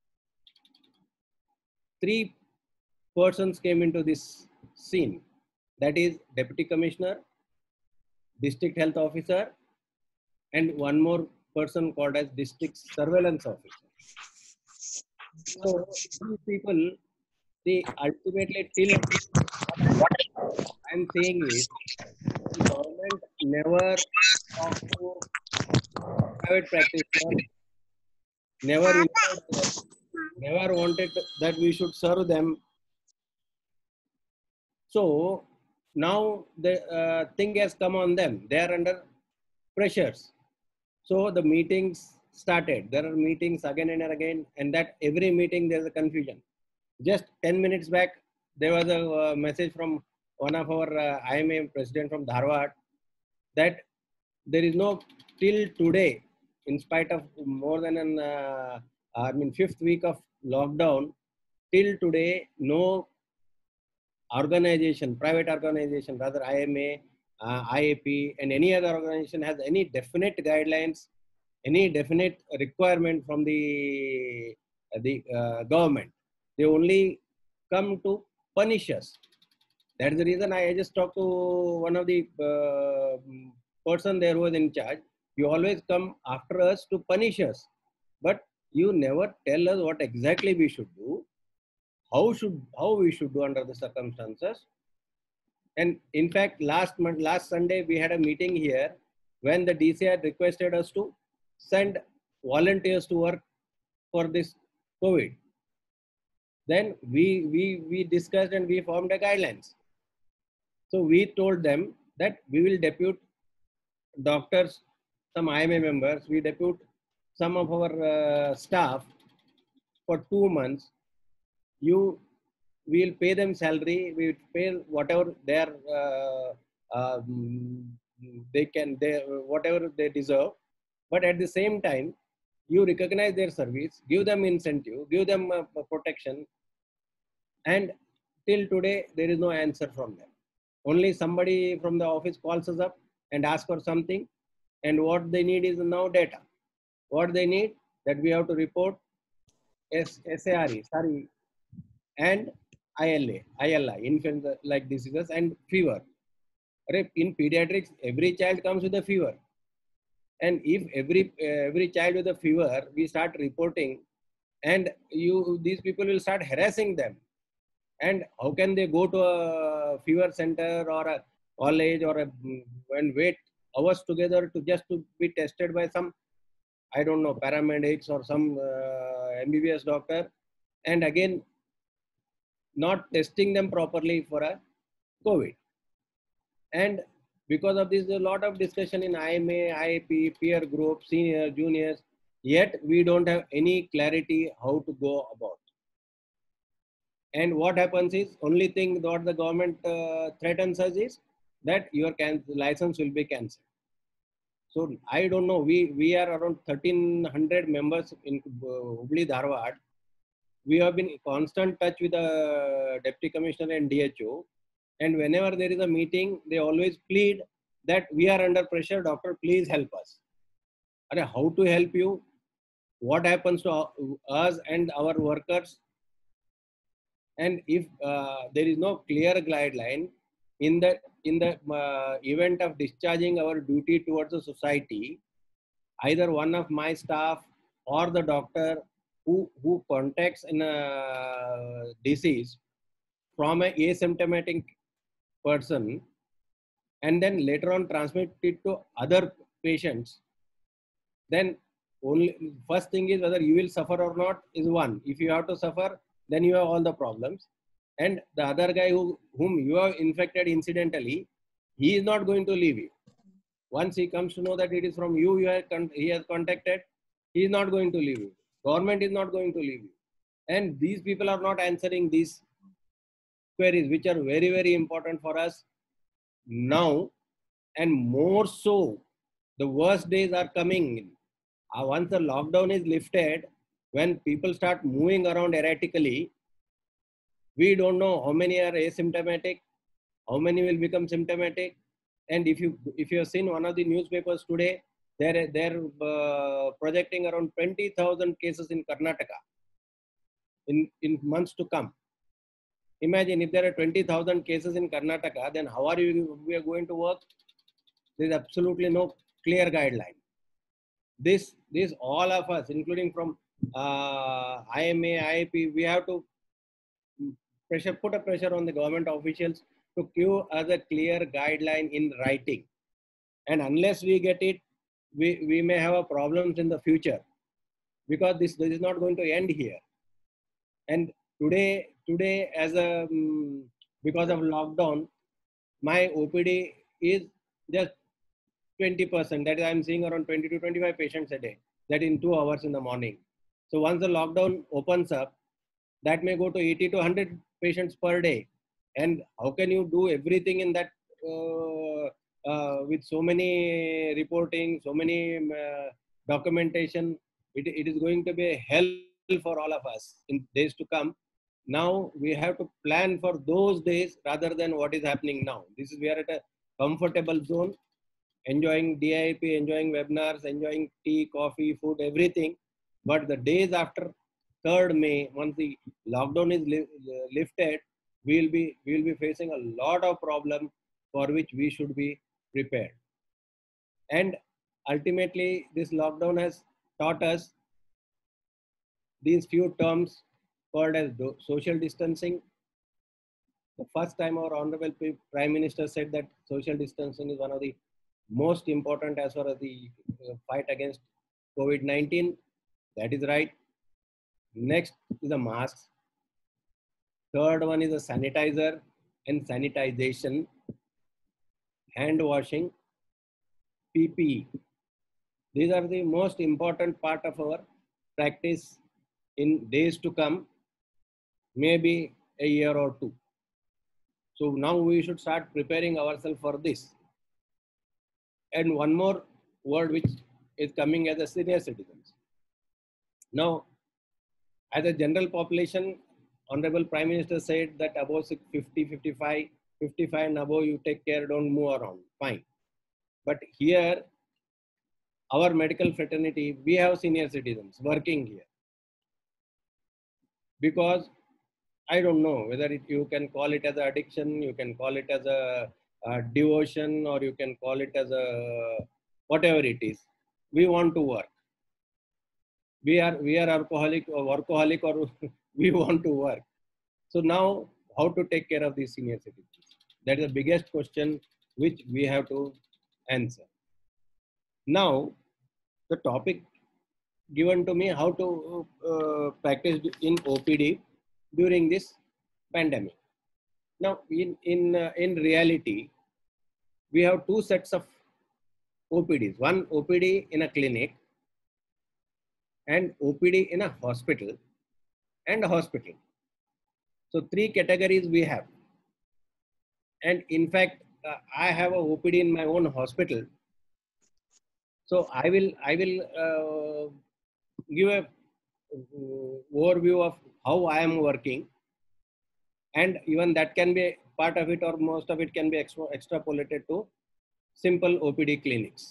three persons came into this scene. That is Deputy Commissioner, District Health Officer, and one more person called as District Surveillance Officer. So these people, they ultimately, till what I'm saying is, the government never talked to private practitioners, never, never wanted that we should serve them. So now the uh, thing has come on them. They are under pressures. So the meetings started. There are meetings again and again, and that every meeting there is a confusion. Just ten minutes back, there was a uh, message from one of our uh, I M A president from Dharwad that there is no, till today, in spite of more than an, uh, I mean, fifth week of lockdown, till today, no organization, private organization, rather I M A, uh, I A P, and any other organization has any definite guidelines, any definite requirement from the, uh, the uh, government. They only come to punish us. That is the reason I just talked to one of the uh, person there who was in charge. You always come after us to punish us, but you never tell us what exactly we should do, how should how we should do under the circumstances. And in fact, last month, last Sunday, we had a meeting here when the D C had requested us to send volunteers to work for this COVID. Then we, we, we discussed and we formed a guidelines. So we told them that we will depute doctors, some I M A members, we depute some of our uh, staff for two months. You will pay them salary, we will pay whatever their uh, um, they can, they, whatever they deserve. But at the same time, you recognize their service, give them incentive, give them uh, protection. And till today, there is no answer from them. Only somebody from the office calls us up and asks for something. And what they need is now data. What they need, that we have to report S SARE, sorry, and I L A, I L I, influenza-like diseases and fever. In pediatrics, every child comes with a fever. And if every uh, every child with a fever, we start reporting, and you these people will start harassing them. And how can they go to a fever center or a college or a and wait hours together to just to be tested by some, I don't know, paramedics or some uh, M B B S doctor, and again not testing them properly for a COVID. And because of this, there's a lot of discussion in I M A, I A P, peer group, senior, juniors, yet we don't have any clarity how to go about. And what happens is, only thing what the government uh, threatens us is that your can license will be cancelled. So I don't know, we, we are around thirteen hundred members in Hubli, Dharwad. We have been in constant touch with the Deputy Commissioner and D H O. And whenever there is a meeting, they always plead that we are under pressure, doctor, please help us. And how to help you? What happens to us and our workers? And if uh, there is no clear guideline in the in the uh, event of discharging our duty towards the society, either one of my staff or the doctor who, who contacts in a disease from an asymptomatic person and then later on transmit it to other patients, then only first thing is whether you will suffer or not is one. If you have to suffer, then you have all the problems. And the other guy who, whom you have infected incidentally, he is not going to leave you. Once he comes to know that it is from you, you have he has contacted, he is not going to leave you. Government is not going to leave you. And these people are not answering these queries, which are very, very important for us now. And more so, the worst days are coming. Uh, once the lockdown is lifted, when people start moving around erratically, we don't know how many are asymptomatic, how many will become symptomatic. And if you if you have seen one of the newspapers today, they're they're uh, projecting around twenty thousand cases in Karnataka in in months to come. Imagine if there are twenty thousand cases in Karnataka, then how are you we are going to work? There is absolutely no clear guideline. This this all of us, including from uh, I M A, I A P, we have to pressure put a pressure on the government officials to give us a clear guideline in writing. And unless we get it, we, we may have a problems in the future, because this, this is not going to end here. And today, today as a, um, because of lockdown, my O P D is just twenty percent. That is, I'm seeing around twenty to twenty-five patients a day, that in two hours in the morning. So once the lockdown opens up, that may go to eighty to one hundred patients per day. And how can you do everything in that uh, uh, with so many reporting, so many uh, documentation? It, it is going to be a hell for all of us in days to come. Now we have to plan for those days rather than what is happening now. This is, we are at a comfortable zone, enjoying D I P, enjoying webinars, enjoying tea, coffee, food, everything. But the days after third May, once the lockdown is li lifted, we will be we will be facing a lot of problems for which we should be prepared. And ultimately, this lockdown has taught us these few terms called as social distancing. The first time our Honorable Prime Minister said that social distancing is one of the most important as far as the fight against COVID nineteen. That is right. Next is the masks. Third one is a sanitizer and sanitization, hand washing, P P E. These are the most important part of our practice in days to come, maybe a year or two. So now we should start preparing ourselves for this. And one more word which is coming as a senior citizens. Now, as a general population, Honorable Prime Minister said that above fifty, fifty-five, fifty-five and above, you take care, don't move around, fine. But here, our medical fraternity, we have senior citizens working here. because I don't know whether it, you can call it as an addiction, you can call it as a, a devotion, or you can call it as a whatever it is. We want to work. We are we are alcoholic or workaholic, or we want to work. So now, how to take care of these senior citizens? That is the biggest question which we have to answer. Now, the topic given to me, how to uh, practice in O P D during this pandemic. Now, in in uh, in reality, we have two sets of O P Ds. One O P D in a clinic, and O P D in a hospital, and a hospital. So three categories we have. And in fact, uh, I have a O P D in my own hospital. So I will I will uh, give a uh, overview of how I am working, and even that can be part of it, or most of it can be extra, extrapolated to simple O P D clinics.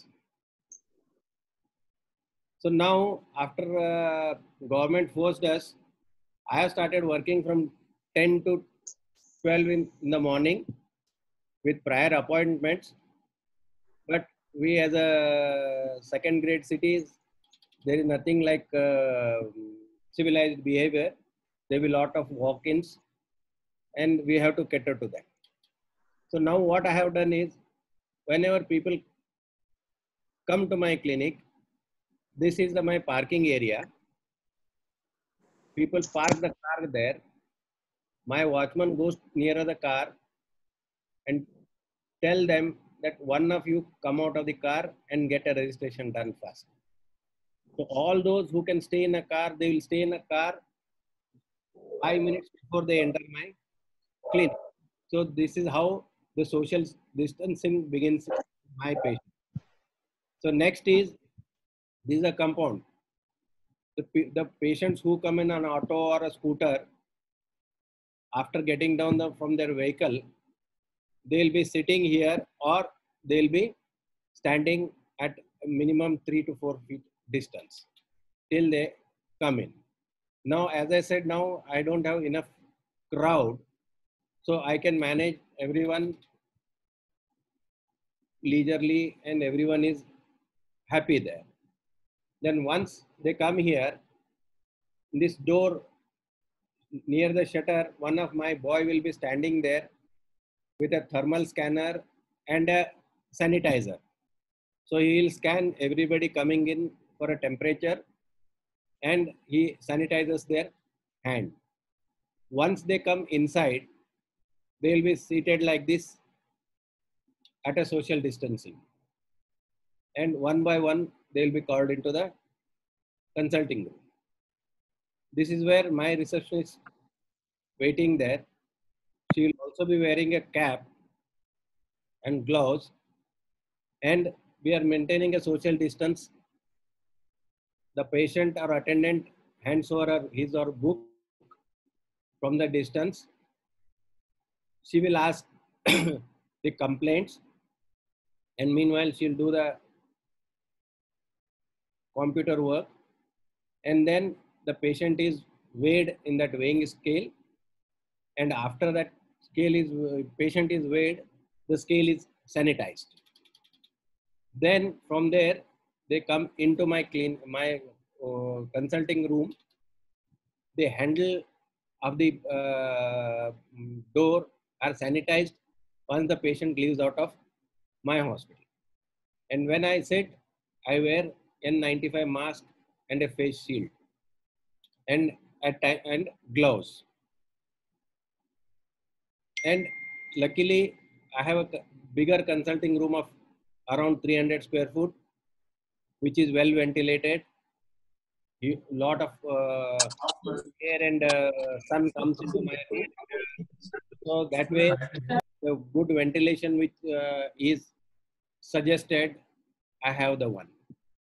So now, after uh, government forced us, I have started working from ten to twelve in, in the morning with prior appointments. But we, as a second grade cities, there is nothing like uh, civilized behavior. There will be a lot of walk-ins, and we have to cater to that. So now what I have done is, whenever people come to my clinic, this is the, my parking area. People park the car there. My watchman goes nearer the car and tell them that one of you come out of the car and get a registration done fast. So all those who can stay in a car, they will stay in a car five minutes before they enter my clinic. So this is how the social distancing begins with my patient. So next is, this is a compound. The, the patients who come in an auto or a scooter, after getting down the, from their vehicle, they'll be sitting here, or they'll be standing at minimum three to four feet distance till they come in. Now, as I said, now I don't have enough crowd, so I can manage everyone leisurely and everyone is happy there. Then once they come here, this door near the shutter, one of my boy will be standing there with a thermal scanner and a sanitizer. So he will scan everybody coming in for a temperature, and he sanitizes their hand. Once they come inside, they will be seated like this at a social distancing. And one by one, they will be called into the consulting room. This is where my receptionist waiting there. She will also be wearing a cap and gloves, and we are maintaining a social distance. The patient or attendant hands over his or book from the distance. She will ask the complaints, and meanwhile she'll do the computer work, and then the patient is weighed in that weighing scale, and after that scale is patient is weighed, the scale is sanitized. Then from there they come into my clean my uh, consulting room. The handle of the uh, door are sanitized once the patient leaves out of my hospital. And when I sit, I wear N ninety-five mask and a face shield and at and gloves. And luckily, I have a bigger consulting room of around three hundred square foot, which is well ventilated. A lot of uh, air and uh, sun comes into my room. So that way, the good ventilation which uh, is suggested, I have the one.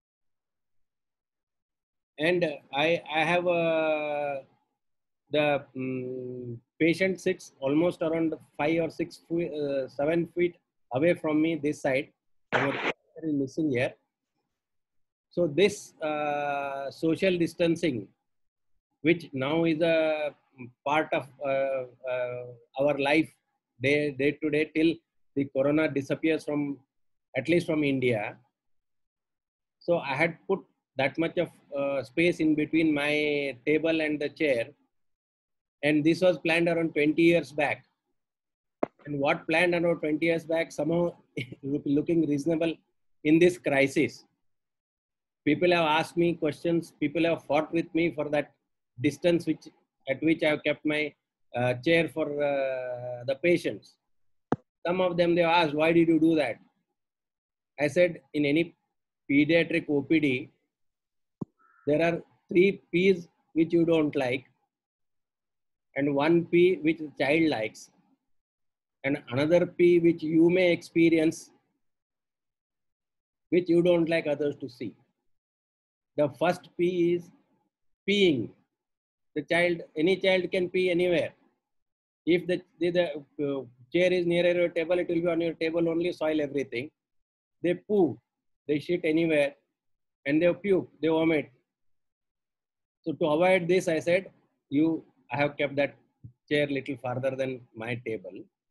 And I, I have uh, the um, patient sits almost around five or six, feet, uh, seven feet away from me this side. Is missing here. So this uh, social distancing which now is a part of uh, uh, our life day, day to day till the corona disappears from, at least from India. So I had put that much of uh, space in between my table and the chair. And this was planned around twenty years back. And what planned around twenty years back somehow looking reasonable in this crisis. People have asked me questions. People have fought with me for that distance which at which I have kept my uh, chair for uh, the patients. Some of them, they asked, why did you do that? I said, in any pediatric O P D, there are three P's which you don't like, and one P which the child likes, and another P which you may experience, which you don't like others to see. The first P is peeing. The child, any child can pee anywhere. If the, the, the uh, chair is nearer your table, it will be on your table only, soil everything. They poo, they shit anywhere, and they puke, they vomit. So to avoid this, I said, you, I have kept that chair little farther than my table.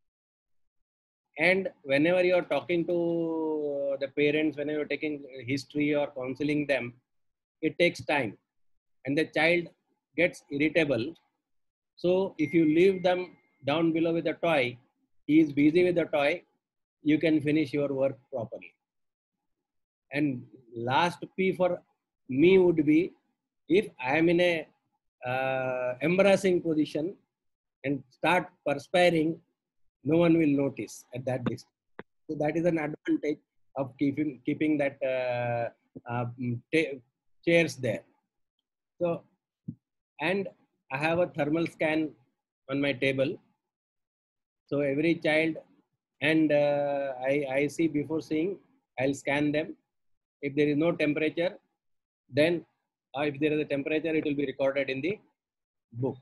And whenever you are talking to the parents, whenever you're taking history or counseling them, it takes time. And the child gets irritable. So if you leave them down below with a toy, he is busy with the toy, you can finish your work properly. And last P for me would be, if I am in a uh, embarrassing position and start perspiring, no one will notice at that distance. So that is an advantage of keeping keeping that uh, uh, chairs there. So, and I have a thermal scan on my table. So every child, and uh, I, I see before seeing, I'll scan them. If there is no temperature, then uh, if there is a temperature, it will be recorded in the book.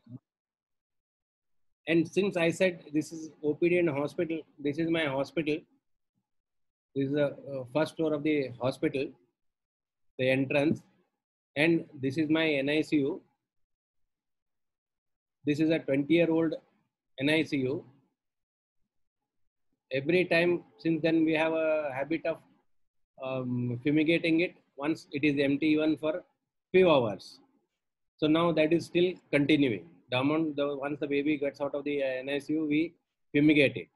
And since I said this is O P D and hospital, this is my hospital. This is the uh, first floor of the hospital, the entrance. And this is my N I C U. This is a twenty year old N I C U. Every time since then we have a habit of um, fumigating it once it is empty, even for few hours. So now that is still continuing. The amount, the, once the baby gets out of the N I C U, we fumigate it.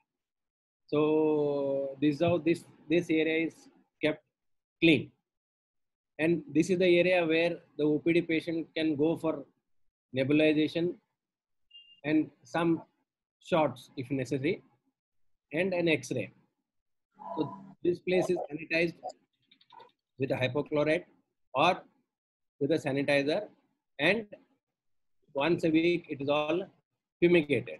So this is how this, this area is kept clean. And this is the area where the O P D patient can go for nebulization and some shots if necessary, and an X-ray. So this place is sanitized with a hypochlorite or with a sanitizer, and once a week it is all fumigated.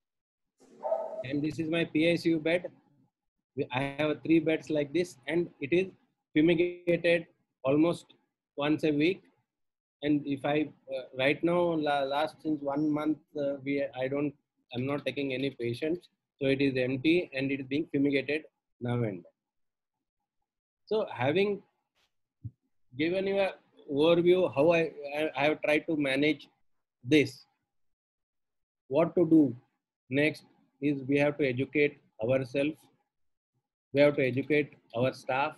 And this is my P I C U bed. I have three beds like this, and it is fumigated almost once a week. And if I uh, right now la, last since one month uh, we I don't I'm not taking any patients, so it is empty and it is being fumigated now and then. So having given you a overview how I, I I have tried to manage this, what to do next is we have to educate ourselves. We have to educate our staff.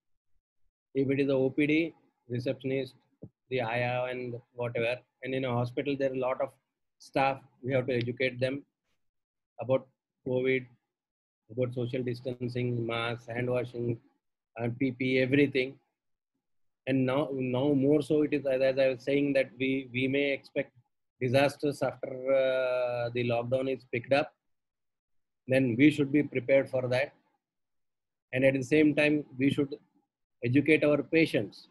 If it is a O P D, receptionist, the I A and whatever, and in a hospital there are a lot of staff, we have to educate them about COVID, about social distancing, mask, hand washing, and P P E, everything. And now, now more so it is, as I was saying, that we, we may expect disasters after uh, the lockdown is picked up. Then we should be prepared for that. And at the same time, we should educate our patients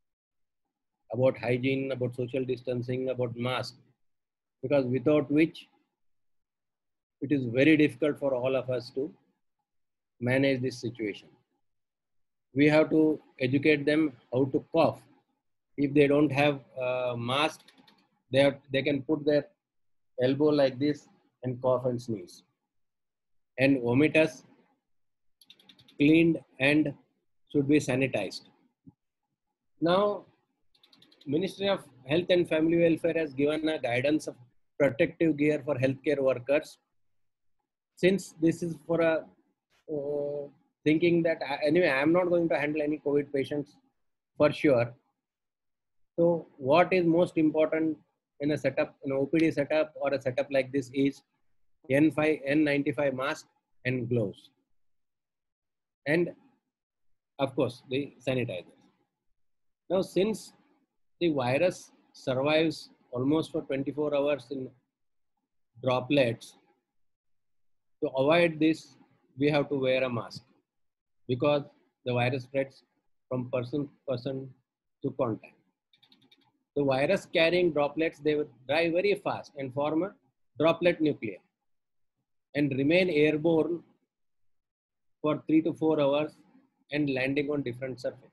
about hygiene, about social distancing, about mask, because without which it is very difficult for all of us to manage this situation. We have to educate them how to cough. If they don't have a mask, they, have, they can put their elbow like this and cough and sneeze. And vomitus cleaned and should be sanitized. Now, Ministry of Health and Family Welfare has given a guidance of protective gear for healthcare workers. Since this is for a uh, thinking that I, anyway, I am not going to handle any COVID patients for sure. So what is most important in a setup, an O P D setup or a setup like this is N ninety-five mask and gloves. And of course, the sanitizers. Now, since the virus survives almost for twenty-four hours in droplets, to avoid this, we have to wear a mask because the virus spreads from person to person to contact. The virus carrying droplets, they will dry very fast and form a droplet nuclei and remain airborne for three to four hours and landing on different surfaces.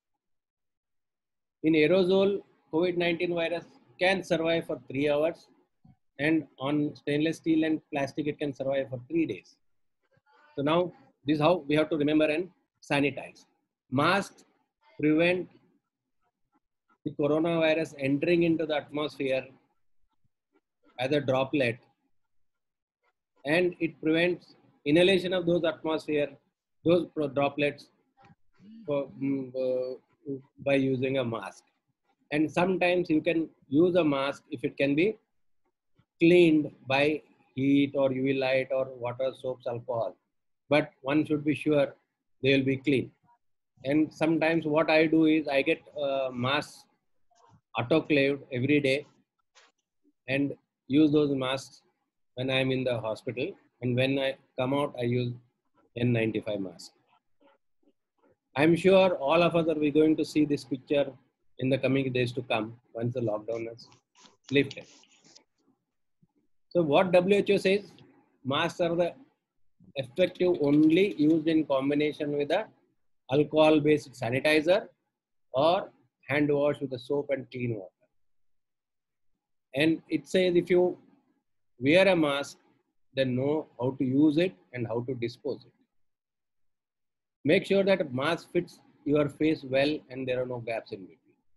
In aerosol, COVID nineteen virus can survive for three hours, and on stainless steel and plastic, it can survive for three days. So now, this is how we have to remember and sanitize. Masks prevent the coronavirus entering into the atmosphere as a droplet, and it prevents inhalation of those atmosphere, those droplets for, um, uh, by using a mask. And sometimes you can use a mask if it can be cleaned by heat or U V light or water, soaps, alcohol. But one should be sure they will be clean. And sometimes what I do is I get uh, masks autoclaved every day and use those masks when I am in the hospital. And when I come out, I use N ninety-five mask. I'm sure all of us are we going to see this picture in the coming days to come once the lockdown is lifted. So what W H O says, masks are the effective only used in combination with a alcohol-based sanitizer or hand wash with the soap and clean water. And it says if you wear a mask, then know how to use it and how to dispose it. Make sure that a mask fits your face well and there are no gaps in between.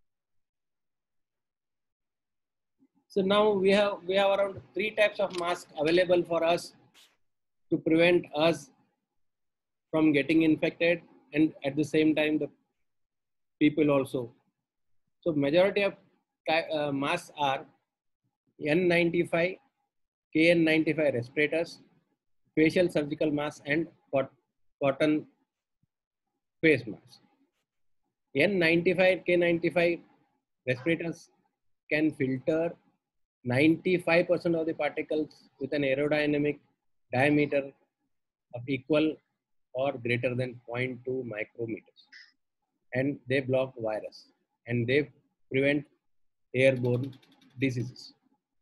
So now we have, we have around three types of masks available for us to prevent us from getting infected and at the same time the people also. So majority of uh, masks are N ninety-five, K N ninety-five respirators, facial surgical masks and cotton face masks. N ninety-five, K ninety-five respirators can filter ninety-five percent of the particles with an aerodynamic diameter of equal or greater than zero point two micrometers. And they block virus and they prevent airborne diseases.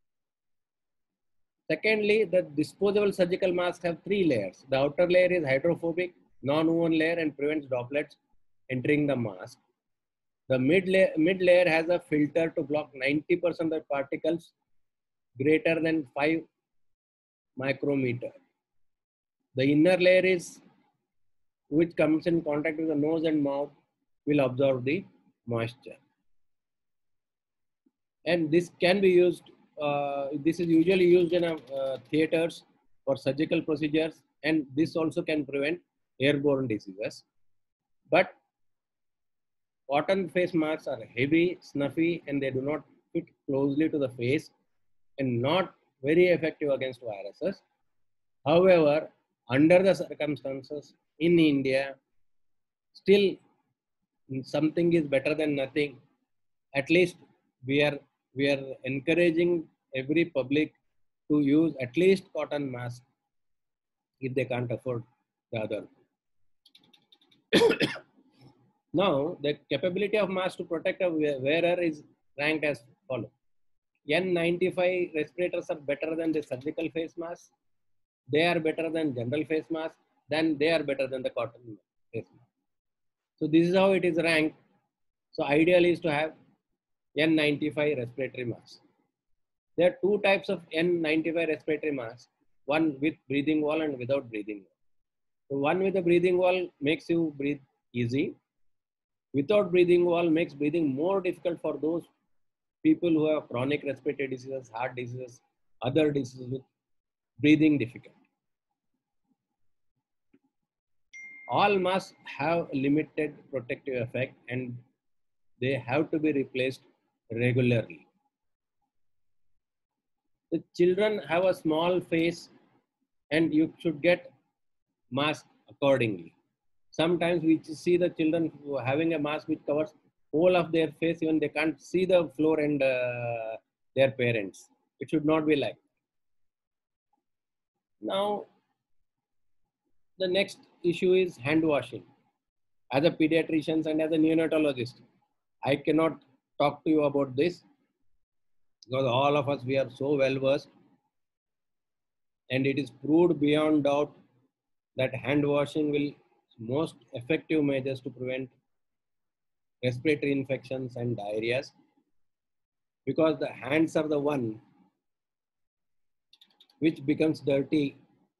Secondly, the disposable surgical masks have three layers. The outer layer is hydrophobic, non-woven layer and prevents droplets entering the mask. The mid layer, mid layer has a filter to block ninety percent of the particles greater than five micrometer. The inner layer is, which comes in contact with the nose and mouth, will absorb the moisture. And this can be used, uh, this is usually used in uh, theaters for surgical procedures, and this also can prevent airborne diseases. But cotton face masks are heavy, snuffy, and they do not fit closely to the face and not very effective against viruses. However, under the circumstances in India, still something is better than nothing. At least we are, we are encouraging every public to use at least cotton mask if they can't afford the other. Now, the capability of mask to protect a wearer is ranked as follows. N ninety-five respirators are better than the surgical face mask. They are better than general face mask. Then they are better than the cotton face mask. So this is how it is ranked. So ideal is to have N ninety-five respiratory mask. There are two types of N ninety-five respiratory masks. One with breathing wall and without breathing wall. So one with a breathing wall makes you breathe easy. Without breathing wall makes breathing more difficult for those people who have chronic respiratory diseases, heart diseases, other diseases with breathing difficulty. All masks have limited protective effect and they have to be replaced regularly. The children have a small face and you should get mask accordingly. Sometimes we see the children having a mask which covers whole of their face, even they can't see the floor and uh, their parents. It should not be like. Now, the next issue is hand washing. As a pediatrician and as a neonatologist, I cannot talk to you about this because all of us, we are so well versed, and it is proved beyond doubt that hand washing will most effective measures to prevent respiratory infections and diarrheas, because the hands are the one which becomes dirty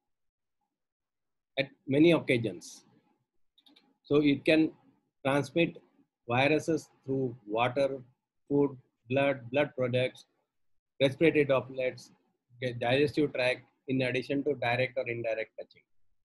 at many occasions. So it can transmit viruses through water, food, blood, blood products, respiratory droplets, digestive tract, in addition to direct or indirect touching.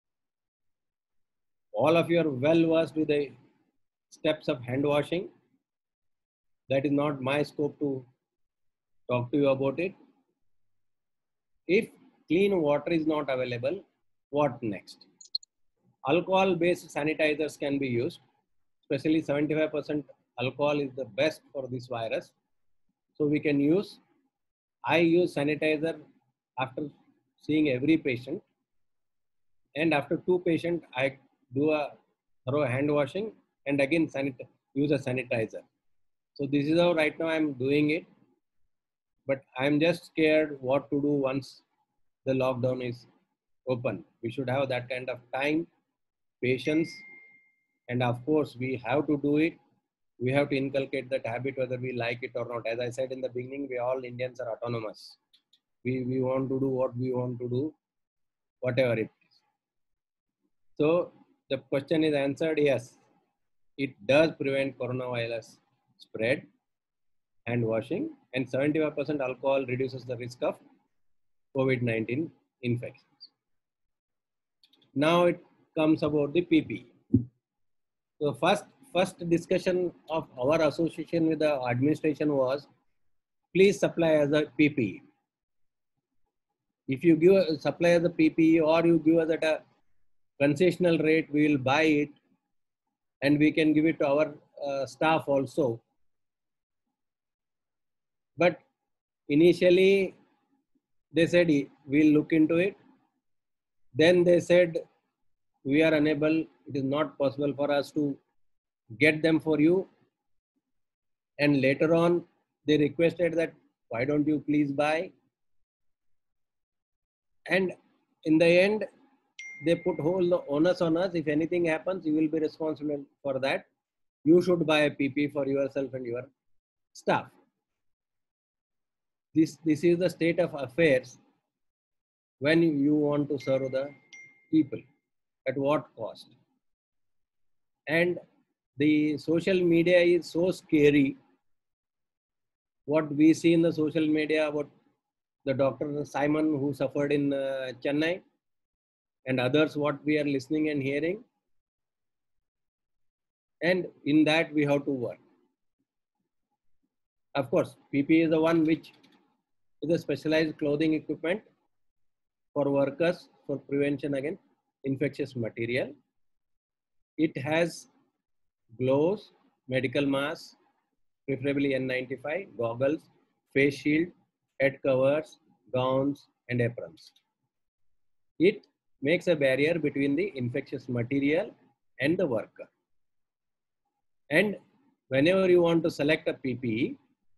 All of you are well versed with the steps of hand washing. That is not my scope to talk to you about it. If clean water is not available, what next? Alcohol-based sanitizers can be used, especially seventy-five percent alcohol is the best for this virus. So we can use, I use sanitizer after seeing every patient, and after two patients, I do a thorough hand washing and again sanit- use a sanitizer. So this is how right now I'm doing it, but I'm just scared what to do once the lockdown is open. We should have that kind of time, patience, and of course we have to do it. We have to inculcate that habit whether we like it or not. As I said in the beginning, we all Indians are autonomous. We, we want to do what we want to do, whatever it is. So the question is answered, yes, it does prevent coronavirus spread, hand washing, and seventy-five percent alcohol reduces the risk of COVID nineteen infections. Now it comes about the P P E. So first, first discussion of our association with the administration was, please supply as a P P E. If you give a supply as a P P E or you give us at a concessional rate, we will buy it and we can give it to our uh, staff also. But initially they said we'll look into it. Then they said we are unable, it is not possible for us to get them for you. And later on they requested that why don't you please buy? And in the end, they put whole the onus on us. If anything happens, you will be responsible for that. You should buy a P P E for yourself and your staff. This, this is the state of affairs when you want to serve the people. At what cost? And the social media is so scary. What we see in the social media about the Doctor Simon who suffered in uh, Chennai, and others what we are listening and hearing. And in that we have to work. Of course, P P E is the one which is a specialized clothing equipment for workers for prevention against infectious material. It has gloves, medical masks, preferably N ninety-five, goggles, face shield, head covers, gowns, and aprons. It makes a barrier between the infectious material and the worker. And whenever you want to select a P P E,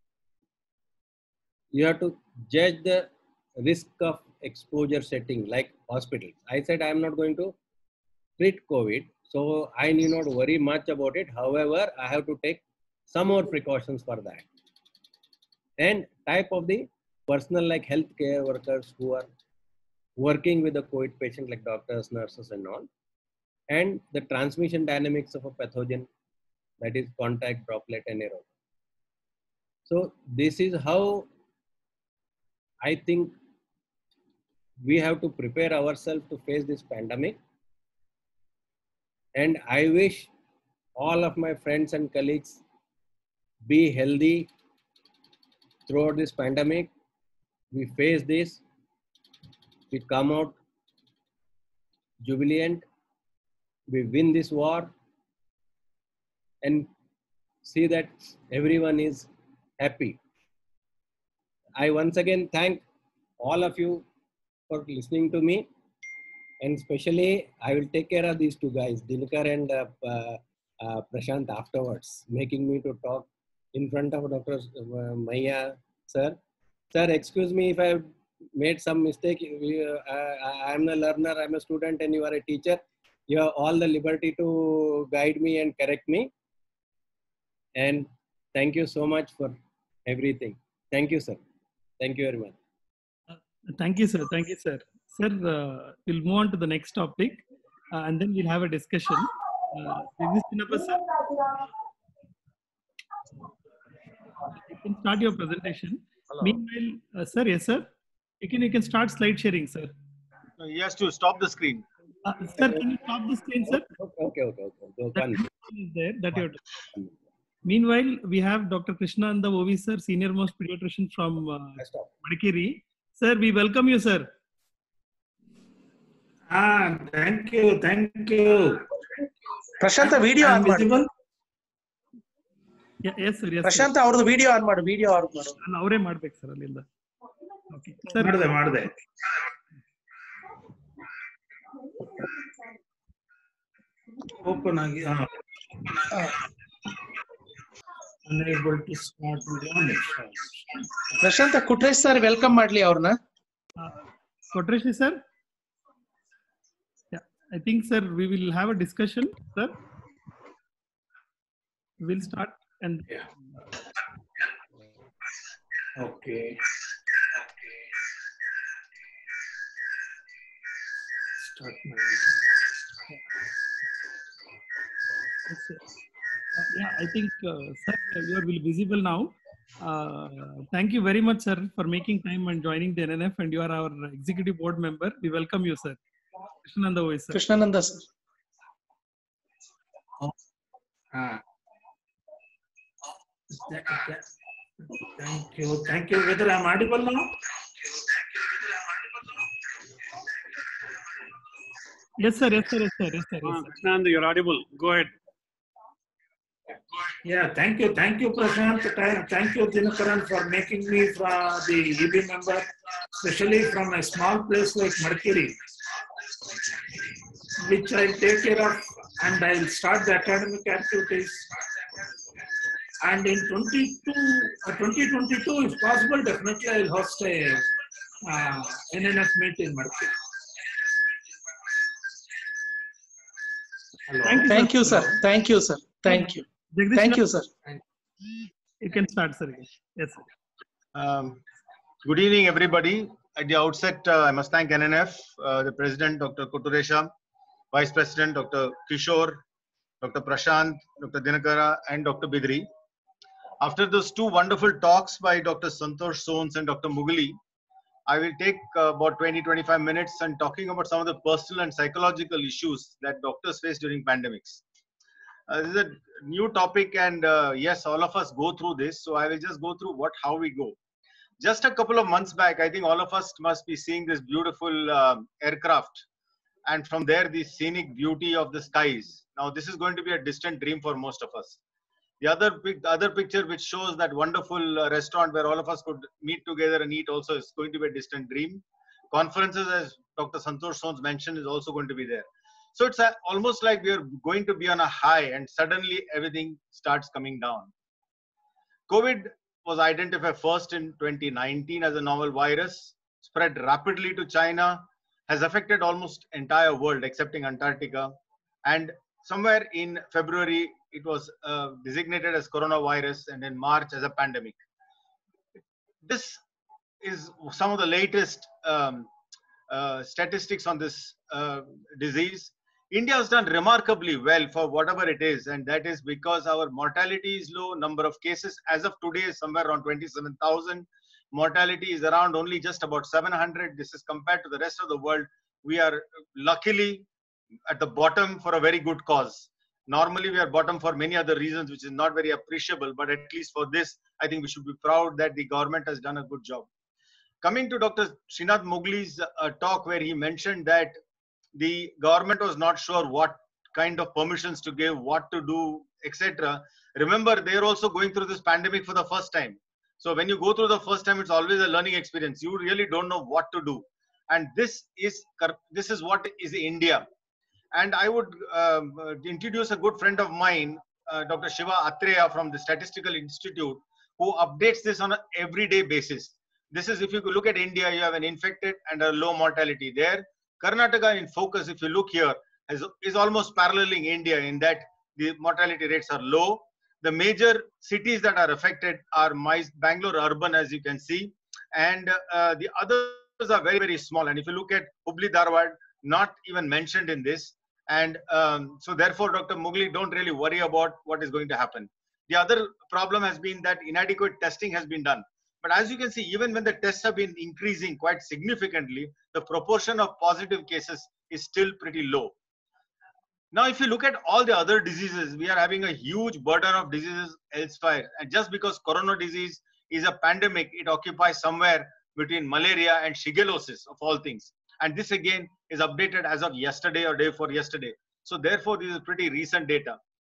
you have to judge the risk of exposure setting, like hospitals. I said I am not going to treat COVID, so I need not worry much about it. However, I have to take some more precautions for that. And type of the personal, like healthcare workers who are working with the COVID patient, like doctors, nurses, and all, and the transmission dynamics of a pathogen, that is contact, droplet, and aerosol. So this is how I think we have to prepare ourselves to face this pandemic. And I wish all of my friends and colleagues be healthy throughout this pandemic. We face this, we come out jubilant, we win this war, and see that everyone is happy. I once again thank all of you for listening to me, and especially I will take care of these two guys, Dinakar and uh, uh, uh, Prashant, afterwards, making me to talk in front of Doctor Uh, Maya sir. Sir, excuse me if I have made some mistake. We, uh, I am a learner, I am a student, and you are a teacher. You have all the liberty to guide me and correct me. And thank you so much for everything. Thank you, sir. Thank you very much. Uh, thank you, sir. Thank you, sir. Sir, uh, we'll move on to the next topic, uh, and then we'll have a discussion. Uh, Chinappa, sir, you can start your presentation. Hello. Meanwhile, uh, sir, yes, sir. You can you can start slide sharing, sir. Uh, Yes, to stop the screen. Uh, sir, can you stop the screen, sir? Okay, okay, okay. Go, That one. is there. That you have to- Meanwhile, we have Doctor Krishna and the O V sir, senior most pediatrician from uh, Madikeri. Sir, we welcome you, sir. Ah, thank you, thank you. Prashant video on ಮಾಡಿ. Yeah, yes, sir. Yes, Prashant ಅವ್ರದ್ದು video on ಮಾಡು, video on ಮಾಡು. ಅಲ್ಲ, ಅವರೇ ಮಾಡ್ಬೇಕು sir ಅಲ್ಲಿಂದ. Okay. Sir, ಮಾಡಿದೆ ಮಾಡಿದೆ. Open ಆಗಿ. Unable to start video on it. Prashant Kotresh sir welcome ಮಾಡ್ಲಿ ಅವ್ರನ್ನ. Kotresh sir. Yeah, I think sir we will have a discussion, sir. We'll start and yeah. Okay. Start my video. Yes, sir. Uh, yeah, I think uh, sir you are will visible now. Uh, thank you very much, sir, for making time and joining the N N F, and you are our executive board member. We welcome you, sir. Krishnananda voice, sir. Krishnananda sir. Ah. Thank you, thank you. Whether I'm audible now? Yes, sir. Yes, sir. Yes, sir. Yes, sir. Yes, Uh, sir. Krishnanand, you're audible. Go ahead. Yeah, thank you, thank you, Prashant. Thank thank you, Dinakaran, for making me from the E B member, especially from a small place like Madikeri, which I'll take care of, and I'll start the academic activities. And in twenty-two, uh, twenty twenty-two, if possible, definitely I'll host a uh, N N F meet in Madikeri. Hello. Thank you, Thank you, sir. Thank you, sir. Thank you. Jagdish, Thank sir. you, sir. You can start, sir. Yes, sir. Um, good evening, everybody. At the outset, uh, I must thank N N F, uh, the President, Doctor Koturesha, Vice President, Doctor Kishore, Doctor Prashant, Doctor Dinakara, and Doctor Bidri. After those two wonderful talks by Doctor Santosh Sons and Doctor Mughali, I will take uh, about twenty to twenty-five minutes and talking about some of the personal and psychological issues that doctors face during pandemics. Uh, this is a new topic, and uh, yes, all of us go through this. So I will just go through what, how we go. Just a couple of months back, I think all of us must be seeing this beautiful um, aircraft, and from there, the scenic beauty of the skies. Now, this is going to be a distant dream for most of us. The other, the other picture which shows that wonderful uh, restaurant where all of us could meet together and eat also is going to be a distant dream. Conferences, as Doctor Santosh Sons mentioned, is also going to be there. So it's a, almost like we are going to be on a high and suddenly everything starts coming down. COVID was identified first in twenty nineteen as a novel virus, spread rapidly to China, has affected almost entire world excepting Antarctica. And somewhere in February, it was uh, designated as coronavirus, and in March as a pandemic. This is some of the latest um, uh, statistics on this uh, disease. India has done remarkably well for whatever it is, and that is because our mortality is low. Number of cases as of today is somewhere around twenty-seven thousand. Mortality is around only just about seven hundred. This is compared to the rest of the world. We are luckily at the bottom for a very good cause. Normally, we are bottom for many other reasons, which is not very appreciable. But at least for this, I think we should be proud that the government has done a good job. Coming to Doctor Srinath Mugli's uh, talk, where he mentioned that the government was not sure what kind of permissions to give, what to do, et cetera. Remember, they're also going through this pandemic for the first time. So when you go through the first time, it's always a learning experience. You really don't know what to do. And this is, this is what is India. And I would um, introduce a good friend of mine, uh, Doctor Shiva Atreya from the Statistical Institute, who updates this on an everyday basis. This is, if you look at India, you have an infected and a low mortality there. Karnataka in focus, if you look here, is, is almost paralleling India in that the mortality rates are low. The major cities that are affected are my Bangalore urban, as you can see, and uh, the others are very, very small. And if you look at Hubli Dharwad, not even mentioned in this. And um, so therefore, Doctor Mugli, don't really worry about what is going to happen. The other problem has been that inadequate testing has been done. But as you can see, even when the tests have been increasing quite significantly, the proportion of positive cases is still pretty low. Now, if you look at all the other diseases, we are having a huge burden of diseases elsewhere. And just because corona disease is a pandemic, it occupies somewhere between malaria and shigellosis of all things. And this again is updated as of yesterday or day before yesterday. So therefore, this is pretty recent data.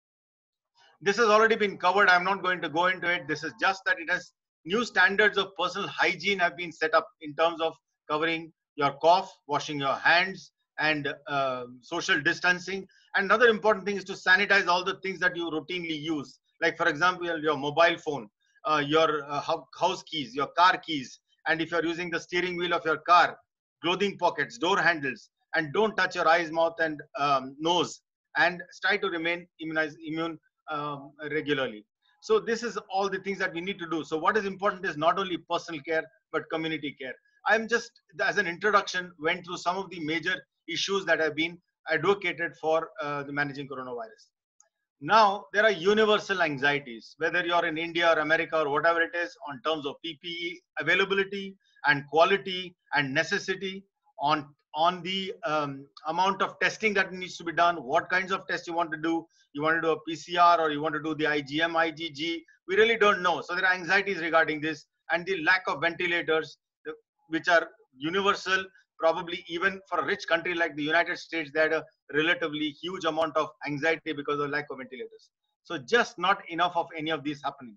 This has already been covered. I'm not going to go into it. This is just that it has new standards of personal hygiene have been set up in terms of covering your cough, washing your hands, and uh, social distancing. And another important thing is to sanitize all the things that you routinely use. Like, for example, your mobile phone, uh, your uh, house keys, your car keys. And if you're using the steering wheel of your car, clothing pockets, door handles, and don't touch your eyes, mouth, and um, nose. And try to remain immunized, immune um, regularly. So this is all the things that we need to do. So what is important is not only personal care, but community care. I'm just, as an introduction, went through some of the major issues that have been advocated for uh, the managing coronavirus. Now, there are universal anxieties, whether you're in India or America or whatever it is, on terms of P P E availability and quality and necessity, on, on the um, amount of testing that needs to be done, what kinds of tests you want to do. You want to do a P C R or you want to do the I G M, I G G. We really don't know. So there are anxieties regarding this, and the lack of ventilators, which are universal. Probably even for a rich country like the United States, they had a relatively huge amount of anxiety because of lack of ventilators. So just not enough of any of these happening.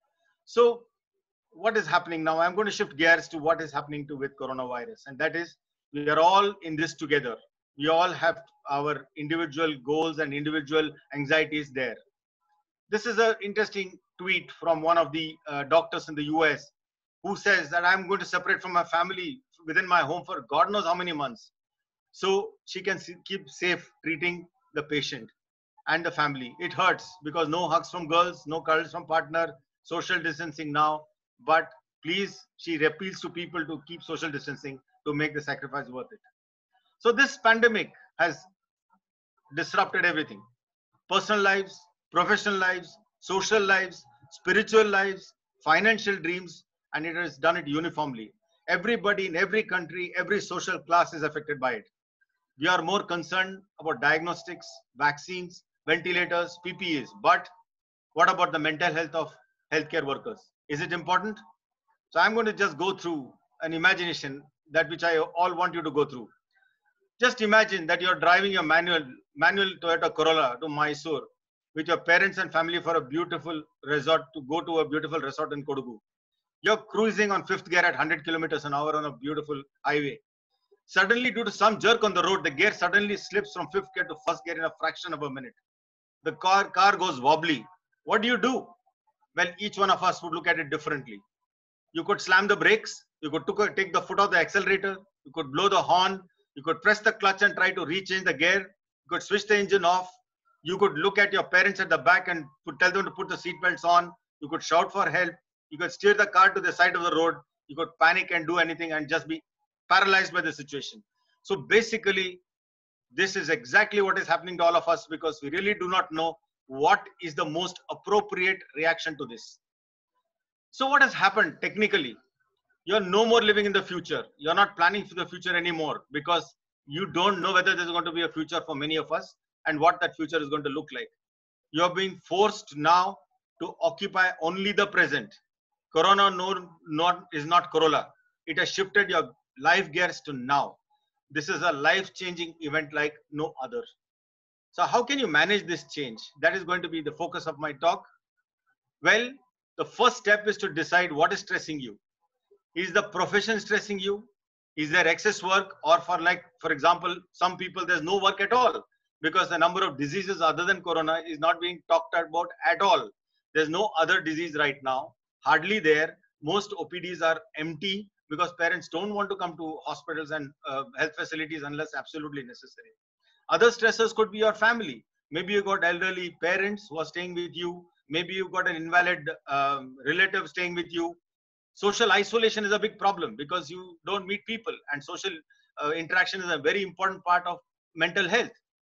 So what is happening now? I'm going to shift gears to what is happening to with coronavirus. And that is, we are all in this together. We all have our individual goals and individual anxieties there. This is an interesting tweet from one of the uh, doctors in the U S who says that I'm going to separate from my family within my home for God knows how many months, so she can keep safe treating the patient and the family. It hurts because no hugs from girls, no cuddles from partner, social distancing now. But please, she appeals to people to keep social distancing to make the sacrifice worth it. So this pandemic has disrupted everything. Personal lives, professional lives, social lives, spiritual lives, financial dreams, and it has done it uniformly. Everybody in every country, every social class is affected by it. We are more concerned about diagnostics, vaccines, ventilators, P P Es. But what about the mental health of healthcare workers? Is it important? So I'm going to just go through an imagination, that which I all want you to go through. Just imagine that you're driving your manual, manual Toyota Corolla to Mysore with your parents and family for a beautiful resort, to go to a beautiful resort in Kodagu. You're cruising on fifth gear at one hundred kilometers an hour on a beautiful highway. Suddenly, due to some jerk on the road, the gear suddenly slips from fifth gear to first gear in a fraction of a minute. The car, car goes wobbly. What do you do? Well, each one of us would look at it differently. You could slam the brakes. You could take the foot off the accelerator. You could blow the horn. You could press the clutch and try to rechange the gear. You could switch the engine off. You could look at your parents at the back and tell them to put the seatbelts on. You could shout for help. You could steer the car to the side of the road. You could panic and do anything and just be paralyzed by the situation. So basically, this is exactly what is happening to all of us, because we really do not know what is the most appropriate reaction to this. So what has happened technically? You're no more living in the future. You're not planning for the future anymore, because you don't know whether there's going to be a future for many of us and what that future is going to look like. You're being forced now to occupy only the present. Corona no, not, is not Corolla. It has shifted your life gears to now. This is a life-changing event like no other. So how can you manage this change? That is going to be the focus of my talk. Well, the first step is to decide what is stressing you. Is the profession stressing you? Is there excess work? Or for like, for example, some people, there's no work at all because the number of diseases other than Corona is not being talked about at all. There's no other disease right now, hardly there. Most O P Ds are empty because parents don't want to come to hospitals and uh, health facilities unless absolutely necessary. Other stressors could be your family. Maybe you got elderly parents who are staying with you. Maybe you got an invalid um, relative staying with you. Social isolation is a big problem because you don't meet people, and social uh, interaction is a very important part of mental health.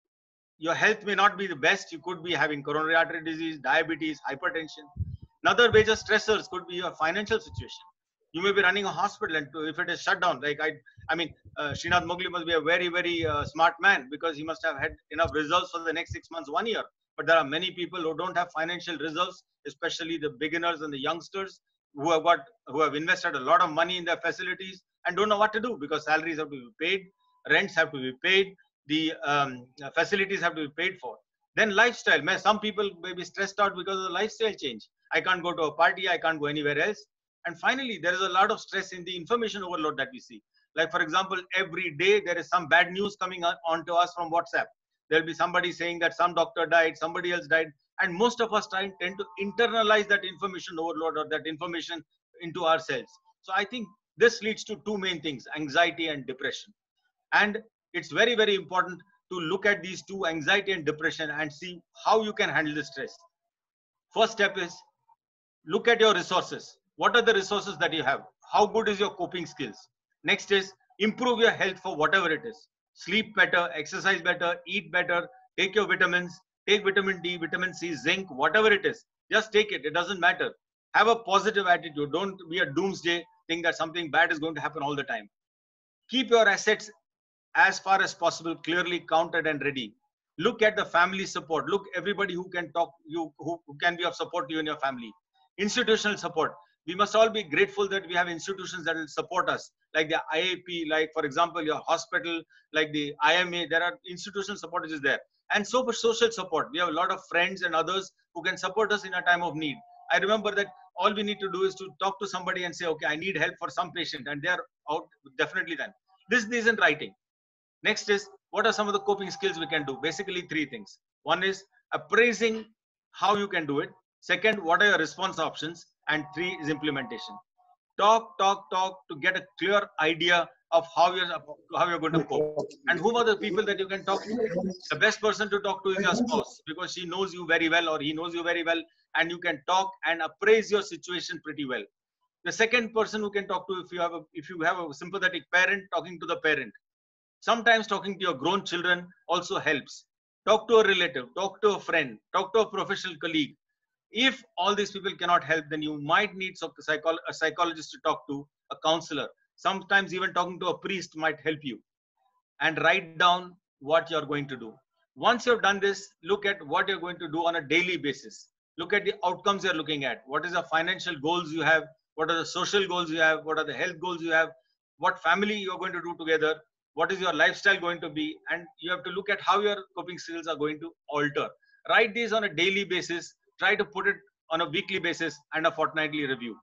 Your health may not be the best. You could be having coronary artery disease, diabetes, hypertension. Another major stressors could be your financial situation. You may be running a hospital, and if it is shut down, like I, I mean, uh, Srinath Mugli must be a very, very uh, smart man because he must have had enough results for the next six months, one year. But there are many people who don't have financial results, especially the beginners and the youngsters who have got, who have invested a lot of money in their facilities and don't know what to do because salaries have to be paid, rents have to be paid, the um, facilities have to be paid for. Then lifestyle. Some people may be stressed out because of the lifestyle change. I can't go to a party, I can't go anywhere else. And finally, there is a lot of stress in the information overload that we see. Like, for example, every day there is some bad news coming on, on to us from WhatsApp. There'll be somebody saying that some doctor died, somebody else died. And most of us try, tend to internalize that information overload or that information into ourselves. So I think this leads to two main things, anxiety and depression. And it's very, very important to look at these two, anxiety and depression, and see how you can handle the stress. First step is look at your resources. What are the resources that you have? How good is your coping skills? Next is improve your health for whatever it is. Sleep better, exercise better, eat better, take your vitamins, take vitamin D, vitamin C, zinc, whatever it is. Just take it. It doesn't matter. Have a positive attitude. Don't be a doomsday, think that something bad is going to happen all the time. Keep your assets as far as possible clearly counted and ready. Look at the family support. Look everybody who can talk, you who, who can be of support to you and your family. Institutional support. We must all be grateful that we have institutions that will support us, like the I A P, like for example, your hospital, like the I M A. There are institutional support which is there. And so for social support, we have a lot of friends and others who can support us in a time of need. I remember that all we need to do is to talk to somebody and say, okay, I need help for some patient, and they're out definitely then. This isn't writing. Next is, what are some of the coping skills we can do? Basically three things. One is appraising how you can do it. Second, what are your response options? And three is implementation. Talk, talk, talk to get a clear idea of how you're, how you're going to cope. And who are the people that you can talk to? The best person to talk to is your spouse, because she knows you very well or he knows you very well, and you can talk and appraise your situation pretty well. The second person who can talk to, if you have a, if you have a sympathetic parent, talking to the parent. Sometimes talking to your grown children also helps. Talk to a relative, talk to a friend, talk to a professional colleague. If all these people cannot help, then you might need a psychologist to talk to, a counselor. Sometimes even talking to a priest might help you. And write down what you're going to do. Once you've done this, look at what you're going to do on a daily basis. Look at the outcomes you're looking at. What is the financial goals you have? What are the social goals you have? What are the health goals you have? What family you're going to do together? What is your lifestyle going to be? And you have to look at how your coping skills are going to alter. Write these on a daily basis. Try to put it on a weekly basis and a fortnightly review.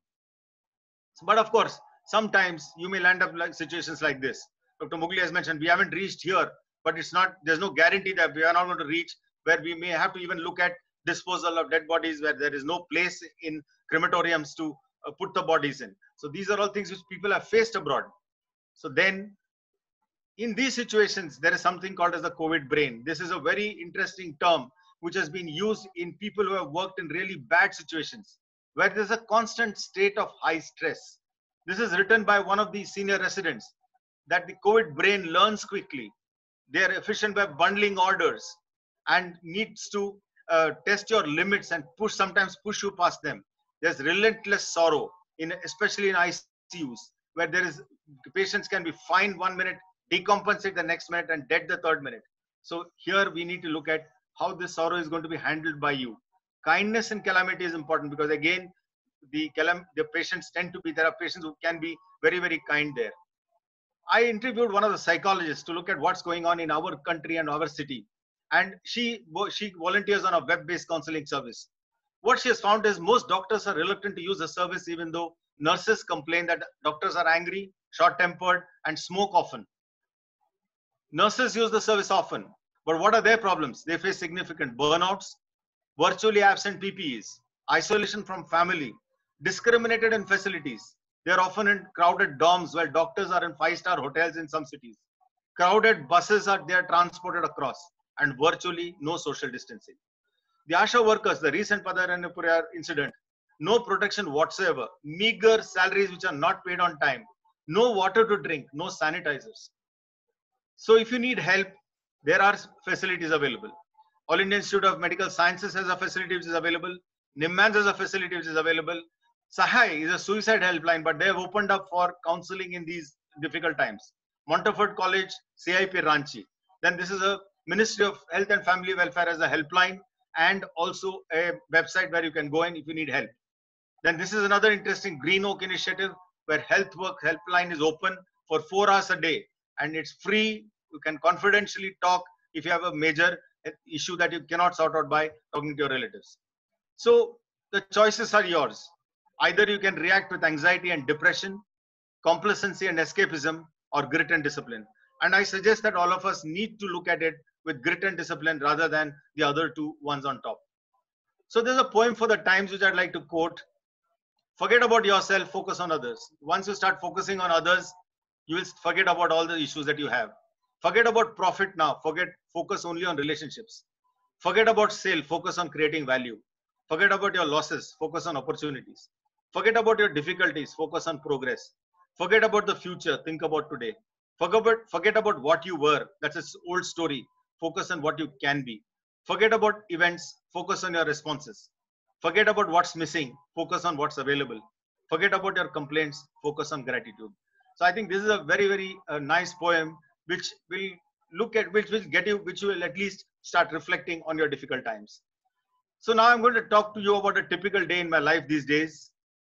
But of course, sometimes you may land up like situations like this. Doctor Mugli has mentioned, we haven't reached here, but it's not, there's no guarantee that we are not going to reach where we may have to even look at disposal of dead bodies, where there is no place in crematoriums to uh, put the bodies in. So these are all things which people have faced abroad. So then in these situations, there is something called as the COVID brain. This is a very interesting term which has been used in people who have worked in really bad situations, where there's a constant state of high stress. This is written by one of the senior residents, that the COVID brain learns quickly. They are efficient by bundling orders and needs to uh, test your limits and push, sometimes push you past them. There's relentless sorrow, in especially in I C Us, where there is patients can be fined one minute, decompensate the next minute, and dead the third minute. So here we need to look at how this sorrow is going to be handled by you. Kindness in calamity is important because again, the calam the patients tend to be, there are patients who can be very, very kind there. I interviewed one of the psychologists to look at what's going on in our country and our city. And she, she volunteers on a web-based counseling service. What she has found is most doctors are reluctant to use the service, even though nurses complain that doctors are angry, short-tempered, and smoke often. Nurses use the service often, but what are their problems? They face significant burnouts, virtually absent P P Es, isolation from family, discriminated in facilities. They are often in crowded dorms while doctors are in five-star hotels in some cities. Crowded buses are there transported across, and virtually no social distancing. The ASHA workers, the recent Padaranapura incident, no protection whatsoever, meager salaries which are not paid on time, no water to drink, no sanitizers. So if you need help, there are facilities available. All India Institute of Medical Sciences has a facility which is available. NIMHANS has a facility which is available. Sahay is a suicide helpline, but they have opened up for counseling in these difficult times. Montfort College, C I P Ranchi. Then this is a Ministry of Health and Family Welfare as a helpline and also a website where you can go in if you need help. Then this is another interesting Green Oak initiative where Health Work Helpline is open for four hours a day and it's free. You can confidentially talk if you have a major issue that you cannot sort out by talking to your relatives. So the choices are yours. Either you can react with anxiety and depression, complacency and escapism, or grit and discipline. And I suggest that all of us need to look at it with grit and discipline rather than the other two ones on top. So there's a poem for the times which I'd like to quote. Forget about yourself, focus on others. Once you start focusing on others, you will forget about all the issues that you have. Forget about profit now, forget, focus only on relationships. Forget about sale, focus on creating value. Forget about your losses, focus on opportunities. Forget about your difficulties, focus on progress. Forget about the future, think about today. Forget about, forget about what you were, that's an old story. Focus on what you can be. Forget about events, focus on your responses. Forget about what's missing, focus on what's available. Forget about your complaints, focus on gratitude. So I think this is a very, very uh, nice poem which will look at, which will get you, which will at least start reflecting on your difficult times. So now I'm going to talk to you about a typical day in my life these days.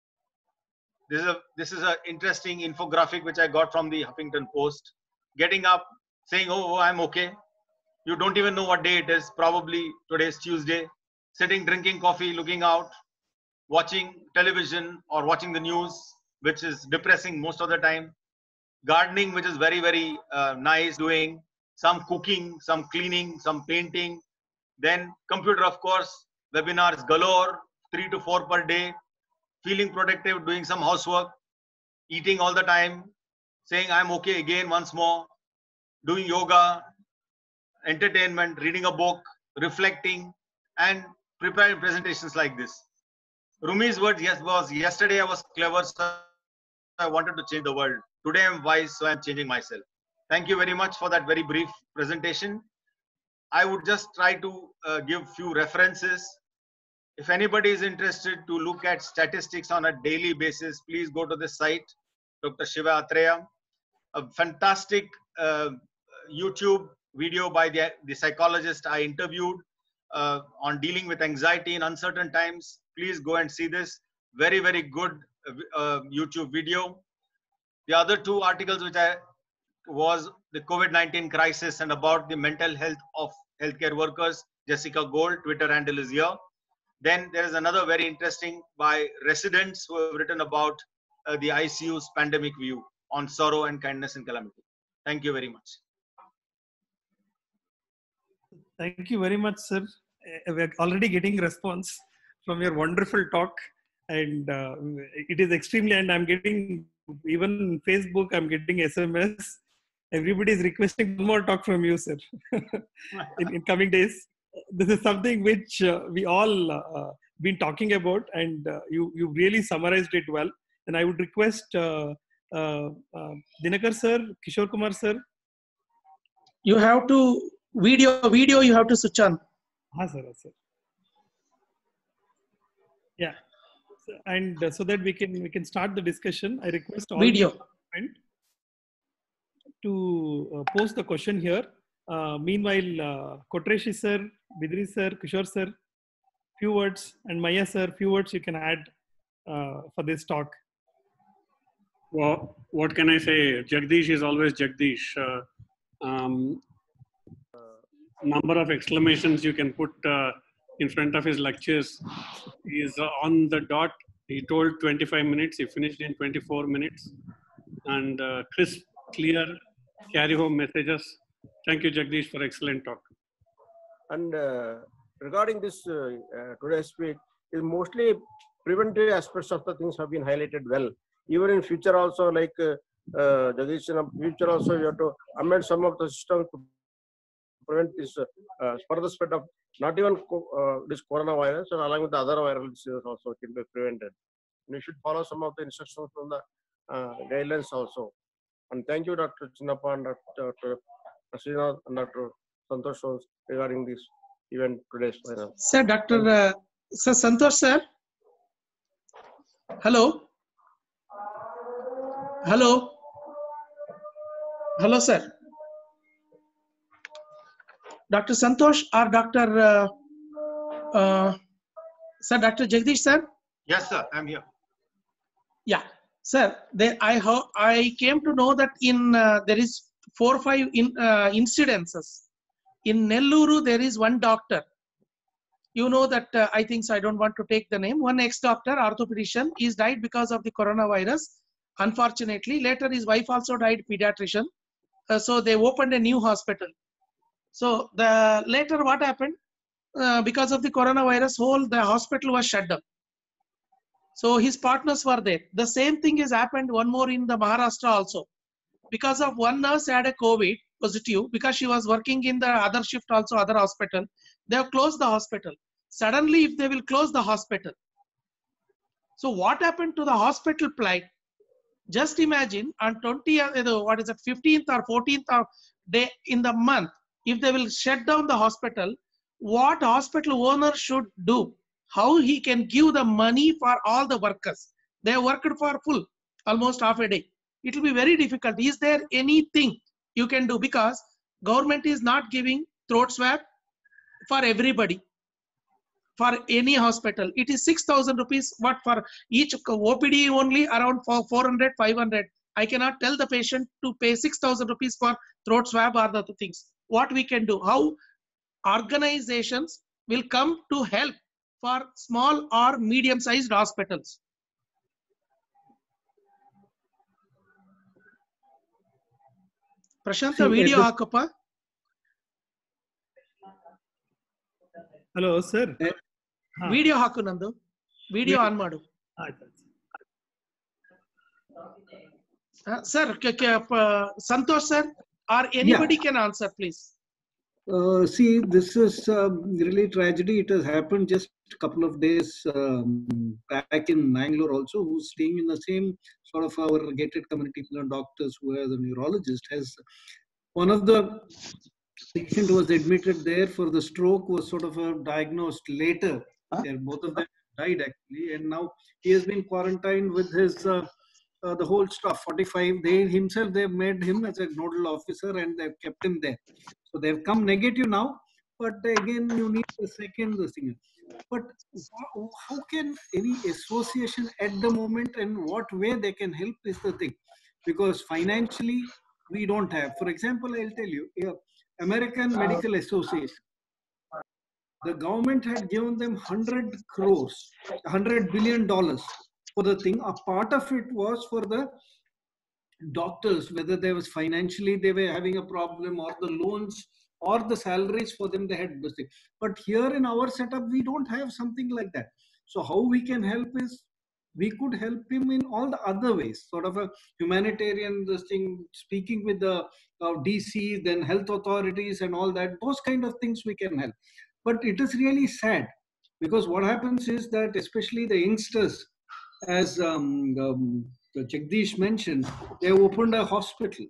This is a this is an interesting infographic which I got from the Huffington Post. Getting up, saying, oh, oh, I'm okay. You don't even know what day it is. Probably today's Tuesday. Sitting, drinking coffee, looking out, watching television or watching the news, which is depressing most of the time. Gardening, which is very, very uh, nice, doing some cooking, some cleaning, some painting. Then computer, of course, webinars galore, three to four per day. Feeling productive, doing some housework, eating all the time, saying I'm okay again once more, doing yoga, entertainment, reading a book, reflecting, and preparing presentations like this. Rumi's words yes, was, yesterday I was clever, so I wanted to change the world. Today I'm wise, so I'm changing myself. Thank you very much for that very brief presentation. I would just try to uh, give few references. If anybody is interested to look at statistics on a daily basis, please go to this site, Doctor Shiva Atreya. A fantastic uh, YouTube video by the, the psychologist I interviewed uh, on dealing with anxiety in uncertain times. Please go and see this. Very, very good uh, YouTube video. The other two articles which I was the COVID nineteen crisis and about the mental health of healthcare workers. Jessica Gold, Twitter handle is here. Then there is another very interesting by residents who have written about uh, the I C U's pandemic view on sorrow and kindness and calamity. Thank you very much. Thank you very much, sir. Uh, We're already getting response from your wonderful talk, and uh, it is extremely, and I'm getting, even Facebook, I'm getting S M S. Everybody is requesting more talk from you, sir, in, in coming days. This is something which uh, we all uh, been talking about, and uh, you you really summarized it well. And I would request uh, uh, uh, Dinakar sir, Kishore Kumar sir. You have to video video. You have to switch on. Ah, sir, sir. Yeah, so, and uh, so that we can we can start the discussion. I request all Video. to uh, post the question here. Uh, meanwhile, uh, Kotreshi sir, Bidri sir, Kishore sir, few words, and Maya sir, few words you can add uh, for this talk. Well, what can I say? Jagdish is always Jagdish. Uh, um, uh, number of exclamations you can put uh, in front of his lectures. He is uh, on the dot. He told twenty-five minutes. He finished in twenty-four minutes. And uh, crisp, clear, carry home messages. Thank you, Jagdish, for excellent talk. And uh, regarding this uh, uh, today's speech, is mostly preventive aspects of the things have been highlighted well. Even in future also, like uh, uh, Jagdish, in future also, you have to amend some of the systems to prevent this uh, uh, further spread of not even uh, this coronavirus, and along with the other viral diseases also can be prevented. And you should follow some of the instructions from the uh, guidelines also. And thank you, Doctor Chinnappa and Doctor Srinath and Doctor Santosh regarding this event today's final. Sir, Doctor Uh, Sir Santosh sir. Hello. Hello. Hello, sir. Doctor Santosh or Doctor Uh, uh, Sir, Doctor Jagdish sir? Yes, sir, I'm here. Yeah, sir. There, I ho I came to know that in uh, there is four or five in, uh, incidences. In Nelluru, there is one doctor. You know that uh, I think so. I don't want to take the name. One ex-doctor, orthopedician, is died because of the coronavirus. Unfortunately, later his wife also died, pediatrician. Uh, so they opened a new hospital. So the later what happened? Uh, because of the coronavirus, whole the hospital was shut down. So his partners were there. The same thing has happened one more in the Maharashtra also. Because of one nurse had a COVID positive, because she was working in the other shift also, other hospital, they have closed the hospital. Suddenly, if they will close the hospital. So what happened to the hospital plight? Just imagine on twentieth, what is it, fifteenth or fourteenth of day in the month, if they will shut down the hospital, what hospital owner should do? How he can give the money for all the workers? They have worked for full, almost half a day. It will be very difficult. Is there anything you can do? Because government is not giving throat swab for everybody, for any hospital. It is six thousand rupees, what for each O P D only around four hundred, five hundred. I cannot tell the patient to pay six thousand rupees for throat swab or the other things. What we can do? How organizations will come to help for small or medium sized hospitals? Prashanta, video haakappa. Hello, sir. Video haku nandu. Video on madu. Uh, sir, uh, Santosh sir, or anybody yeah. can answer, please. Uh, see, this is um, really tragedy. It has happened just a couple of days um, back in Mangalore also, who's staying in the same sort of our gated community doctors who are the neurologist. Has one of the patient was admitted there for the stroke was sort of uh, diagnosed later. Huh? Both of them died actually, and now he has been quarantined with his uh, uh, the whole stuff. forty-five. They himself they made him as a nodal officer and they've kept him there. So they've come negative now, but again you need a second this thing. But how can any association at the moment and what way they can help is the thing, because financially we don't have. For example, I'll tell you, yeah, American Medical Association, the government had given them one hundred crores, one hundred billion dollars for the thing. A part of it was for the doctors, whether there was financially they were having a problem, or the loans or the salaries for them they had this thing. But here in our setup, we don't have something like that. So how we can help is, we could help him in all the other ways, sort of a humanitarian this thing, speaking with the uh, D C, then health authorities and all that, those kind of things we can help. But it is really sad, because what happens is that especially the youngsters, as um, um, Jagdish mentioned, they opened a hospital.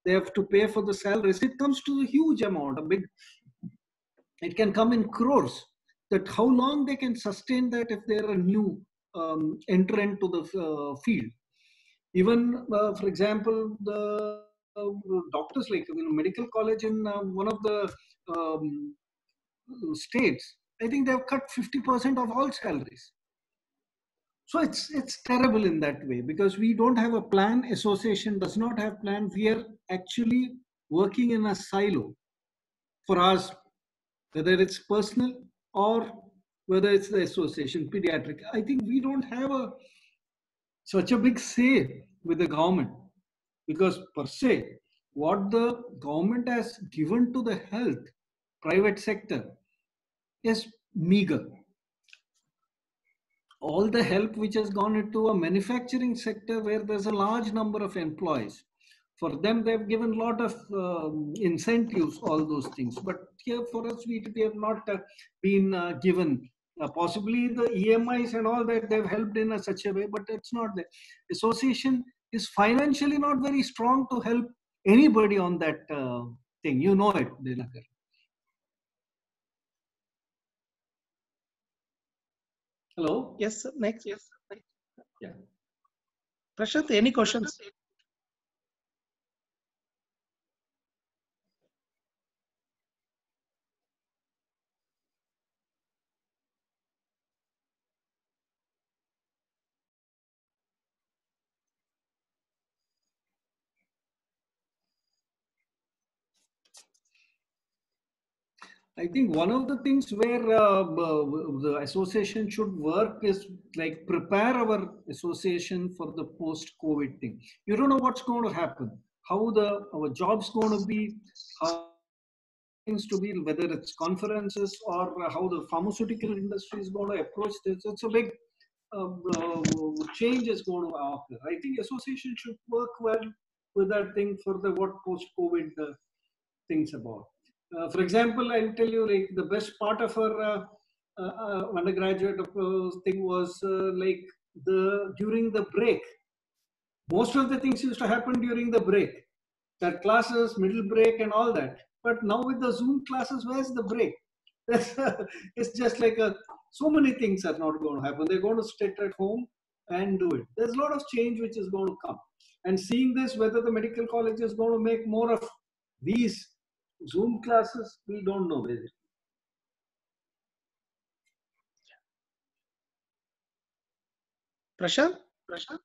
they have to pay for the salaries. It comes to a huge amount, a big, it can come in crores. That how long they can sustain that if they're a new um, entrant to the uh, field. Even, uh, for example, the uh, doctors, like, you know, medical college in uh, one of the um, states, I think they have cut fifty percent of all salaries. So it's it's terrible in that way, because we don't have a plan. Association does not have plan. We are actually working in a silo for us, whether it's personal or whether it's the association, pediatric. I think we don't have a such a big say with the government, because per se, what the government has given to the health private sector is meager. All the help which has gone into a manufacturing sector where there's a large number of employees, for them they've given a lot of um, incentives, all those things. But here for us, we, we have not uh, been uh, given. Uh, possibly the E M Is and all that, they've helped in a such a way, but it's not the association is financially not very strong to help anybody on that uh, thing. You know it, Dinakar. Hello? Yes, sir. Next. Yes. Yeah. Prashant, any questions? I think one of the things where uh, the association should work is like prepare our association for the post-COVID thing. You don't know what's going to happen, how the our job's going to be, how things to be, whether it's conferences or how the pharmaceutical industry is going to approach this. It's a big uh, uh, change is going to occur. I think association should work well with that thing for the what post-COVID uh, things about. Uh, for example, I'll tell you, like, the best part of our uh, uh, uh, undergraduate uh, thing was uh, like the during the break. Most of the things used to happen during the break, that classes, middle break, and all that. But now with the Zoom classes, where's the break? It's just like a, so many things are not going to happen. They're going to sit at home and do it. There's a lot of change which is going to come. And seeing this, whether the medical college is going to make more of these Zoom classes, we don't know. Basically. Prashant? Prashant?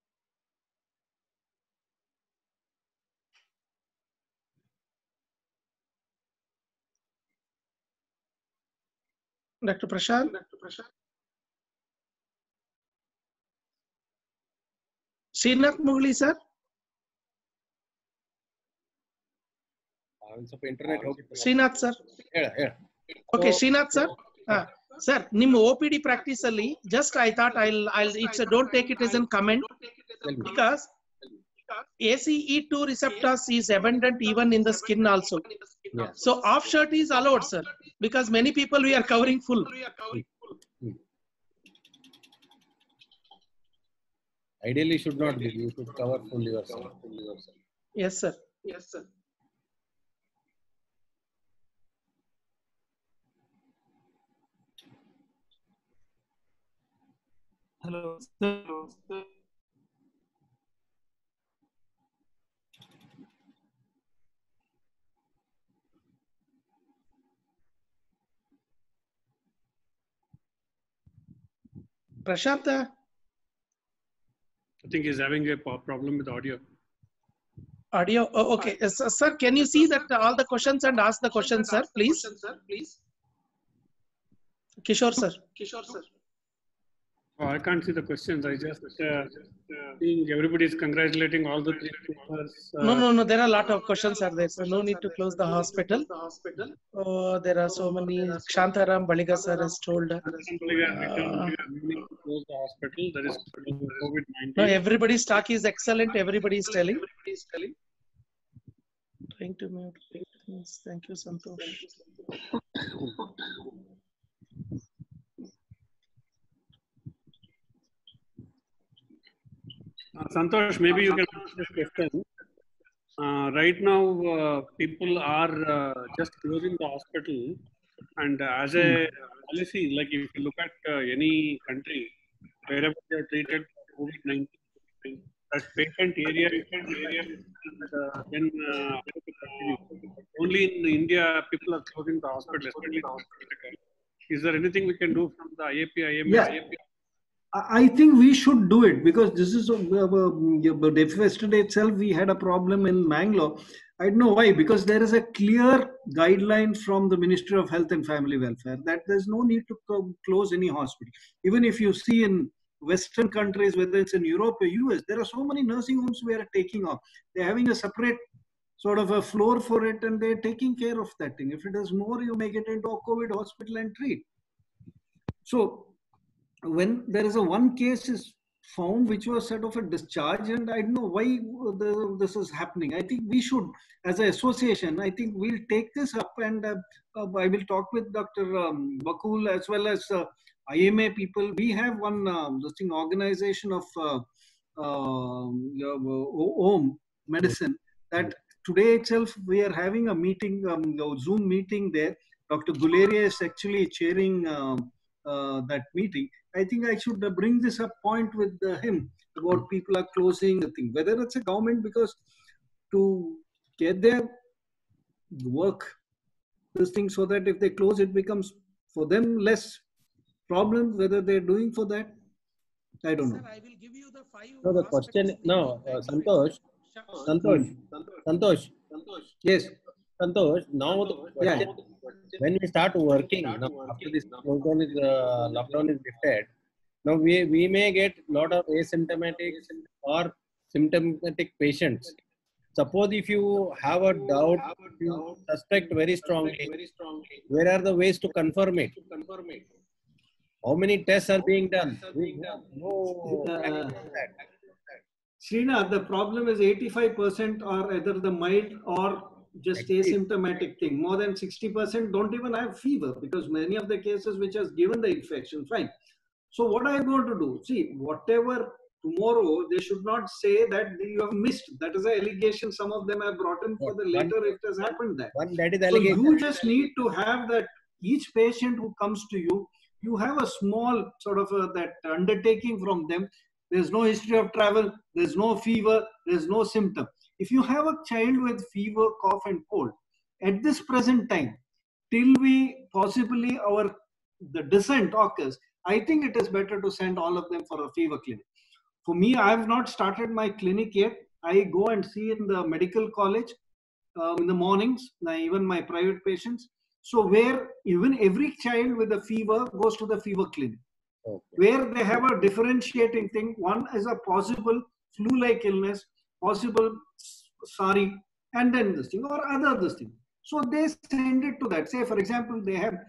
Doctor Prashant? Doctor Prashant? Srinath Mugli, sir? ಸ್ವಲ್ಪ internet ಹೋಗ್ಬಿಟ್ಟು Srinath sir okay Srinath sir sir ನಿಮ್ಮ O P D practice ಅಲ್ಲಿ just I thought I I it's don't take it as an comment because A C E two receptors is abundant even in the skin also. Yeah. So off shirt is allowed, sir, because many people we are covering full. Ideally should not be. You should cover full yourself. Yes, sir. Yes, sir. Hello, sir. Prashant? I think he's having a problem with audio. Audio? Oh, okay. Yes, sir, can you see that all the questions and ask the questions, sir, please? Kishore, sir. Kishore, sir. Oh, I can't see the questions. I just uh, think everybody is congratulating all the three papers. Uh, no, no, no. There are a lot of questions are there, so no need to close the hospital. Oh, there are so many. Shantaram Baliga sir has told. Uh, close the hospital. There is COVID nineteen. No, everybody's talk is excellent. Everybody is telling. Trying to mute. Thank you, Santosh. Uh, Santosh, maybe you can answer this question. Uh, right now, uh, people are uh, just closing the hospital, and uh, as a policy, like if you look at uh, any country, wherever they are treated for COVID nineteen, that patient area, area uh, then uh, only in India, people are closing the hospital, especially the hospital. Is there anything we can do from the I A P, I M A? Yeah. I think we should do it because this is uh, uh, yesterday itself we had a problem in Mangalore. I don't know why, because there is a clear guideline from the Ministry of Health and Family Welfare that there's no need to co- close any hospital. Even if you see in Western countries, whether it's in Europe or U S, there are so many nursing homes we are taking off. They're having a separate sort of a floor for it and they're taking care of that thing. If it is more, you make it into a COVID hospital and treat. So when there is a one case is found which was sort of a discharge, and I don't know why the, this is happening. I think we should, as an association, I think we'll take this up and uh, uh, I will talk with Doctor Um, Bakul as well as uh, I M A people. We have one uh, this thing, organization of uh, uh, home medicine that today itself we are having a meeting, um, a Zoom meeting there. Doctor Guleria is actually chairing um, uh, that meeting. I think I should uh, bring this up point with uh, him about people are closing the thing, whether it's a government, because to get their work, this thing, so that if they close, it becomes for them less problem, whether they're doing for that. I don't know. Sir, I will give you the five. No, the question, no, uh, Santosh, Santosh, Santosh. Yes. Santosh, now the question, yeah. When we start working, now after this lockdown is, uh, lockdown is lifted, now we, we may get a lot of asymptomatic or symptomatic patients. Suppose if you have a doubt, you suspect very strongly, where are the ways to confirm it? How many tests are being done? No. Uh, Srinath, the problem is eighty-five percent are either the mild or just asymptomatic thing. More than sixty percent don't even have fever, because many of the cases which has given the infection, fine. So what are you going to do? See, whatever tomorrow, they should not say that you have missed. That is an allegation some of them have brought in for the later if it has happened that. One, that is so allegation. you just need to have that each patient who comes to you, you have a small sort of a, that undertaking from them. There's no history of travel, there's no fever, there's no symptom. If you have a child with fever, cough and cold, at this present time, till we possibly our the descent occurs, I think it is better to send all of them for a fever clinic. For me, I have not started my clinic yet. I go and see in the medical college uh, in the mornings, even my private patients. So where even every child with a fever goes to the fever clinic. Okay. Where they have a differentiating thing. One is a possible flu-like illness, possible sorry, and then this thing or other this thing. So they send it to that. Say, for example, they have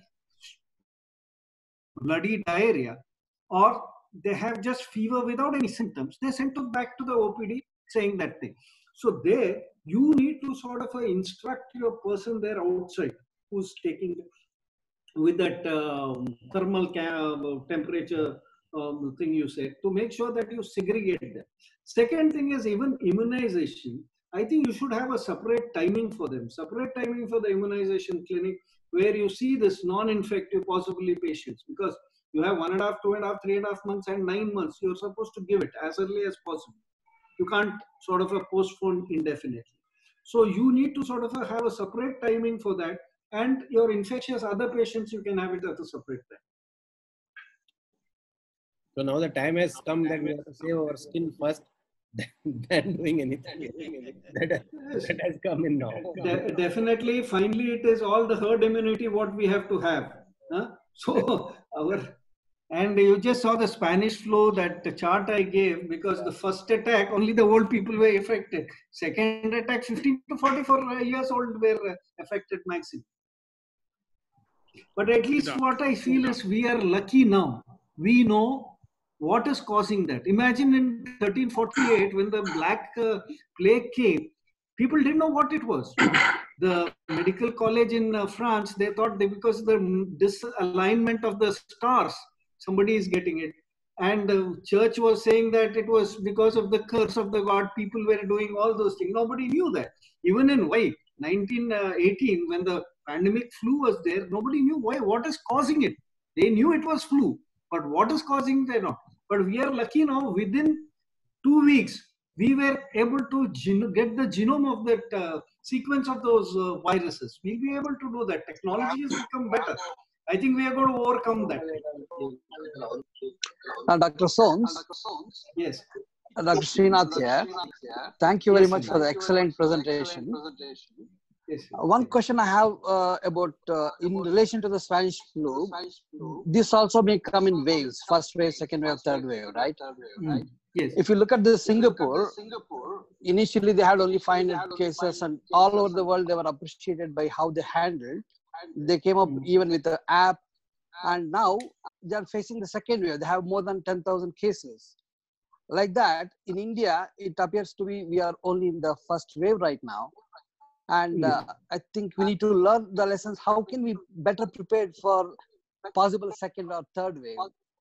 bloody diarrhea or they have just fever without any symptoms. They send it back to the O P D saying that thing. So there, you need to sort of uh, instruct your person there outside who's taking with that um, thermal temperature um, thing you said, to make sure that you segregate them. Second thing is even immunization. I think you should have a separate timing for them, separate timing for the immunization clinic where you see this non-infective possibly patients, because you have one and a half, two and a half, three and a half months and nine months. You're supposed to give it as early as possible. You can't sort of a postpone indefinitely. So you need to sort of a have a separate timing for that. And your infectious other patients, you can have it at a separate time. So now the time has come that we have to save our skin first than doing anything. that, that has come in now. De definitely, finally, it is all the herd immunity what we have to have. Huh? So our, and you just saw the Spanish flu, that the chart I gave, because the first attack, only the old people were affected. Second attack, fifteen to forty-four years old were affected maximum. But at least what I feel is we are lucky now. We know what is causing that. Imagine in thirteen forty-eight, when the Black uh, Plague came, people didn't know what it was. The medical college in uh, France, they thought they, because of the disalignment of the stars, somebody is getting it. and the church was saying that it was because of the curse of the god people were doing all those things. Nobody knew that. Even in why nineteen eighteen, when the pandemic flu was there, nobody knew why, what is causing it. They knew it was flu, but what is causing it, not. But we are lucky now, within two weeks we were able to get the genome of that uh, sequence of those uh, viruses. We'll be able to do that. Technology has become better. I think we are going to overcome that. Uh, Doctor Soames. Yes. Uh, Doctor Srinath here. Thank you very much for the excellent presentation. Yes, uh, one question I have uh, about uh, in relation to the Spanish flu, this also may come in waves, first wave, second wave, third wave, right? Mm. Yes. If you look at the Singapore, initially they had only five hundred cases, and all over the world they were appreciated by how they handled. They came up even with the app, and now they are facing the second wave. They have more than ten thousand cases. Like that, in India, it appears to be we are only in the first wave right now. And uh, I think we need to learn the lessons. How can we better prepared for possible second or third wave?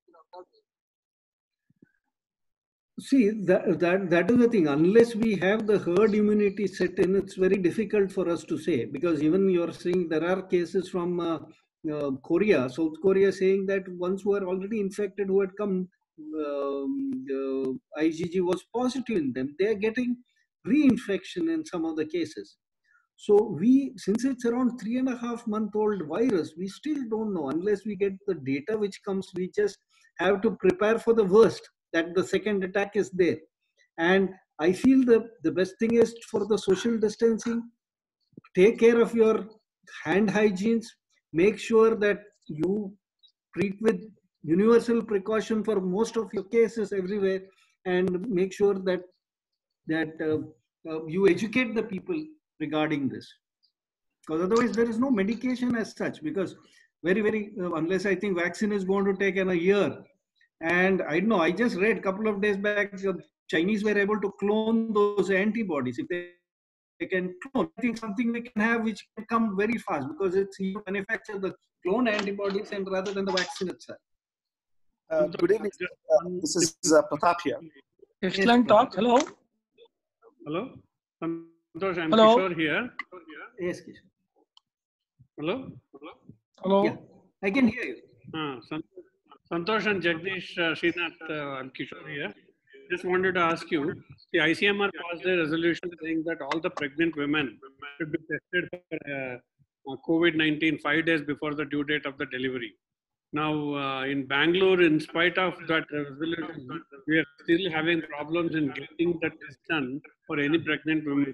See, that, that, that is the thing. Unless we have the herd immunity set in, it's very difficult for us to say. Because even you're saying there are cases from uh, uh, Korea, South Korea, saying that ones who are already infected, who had come, um, the I G G was positive in them. They are getting reinfection in some of the cases. So we, since it's around three and a half month old virus, we still don't know. Unless we get the data which comes, we just have to prepare for the worst, that the second attack is there. And I feel the, the best thing is for the social distancing, take care of your hand hygienes, make sure that you treat with universal precaution for most of your cases everywhere, and make sure that, that uh, uh, you educate the people regarding this. Because otherwise there is no medication as such, because very, very, uh, unless I think vaccine is going to take in a year. And I know, I just read a couple of days back, uh, Chinese were able to clone those antibodies. If they, they can clone, I think something we can have which can come very fast, because it's you manufacture the clone antibodies and rather than the vaccine itself. Uh, good evening. Uh, this is uh, Pratap here. Excellent talk. Hello. Hello. Santosh, I'm Hello. Kishore here. Yes, Kishore. Hello. Hello. Yeah, I can hear you. Ah, Santosh and Jagdish, uh, Srinath, uh, I'm Kishore here. Just wanted to ask you, the I C M R passed a resolution saying that all the pregnant women should be tested for uh, COVID nineteen five days before the due date of the delivery. Now, uh, in Bangalore, in spite of that resolution, we are still having problems in getting the test done for any pregnant women.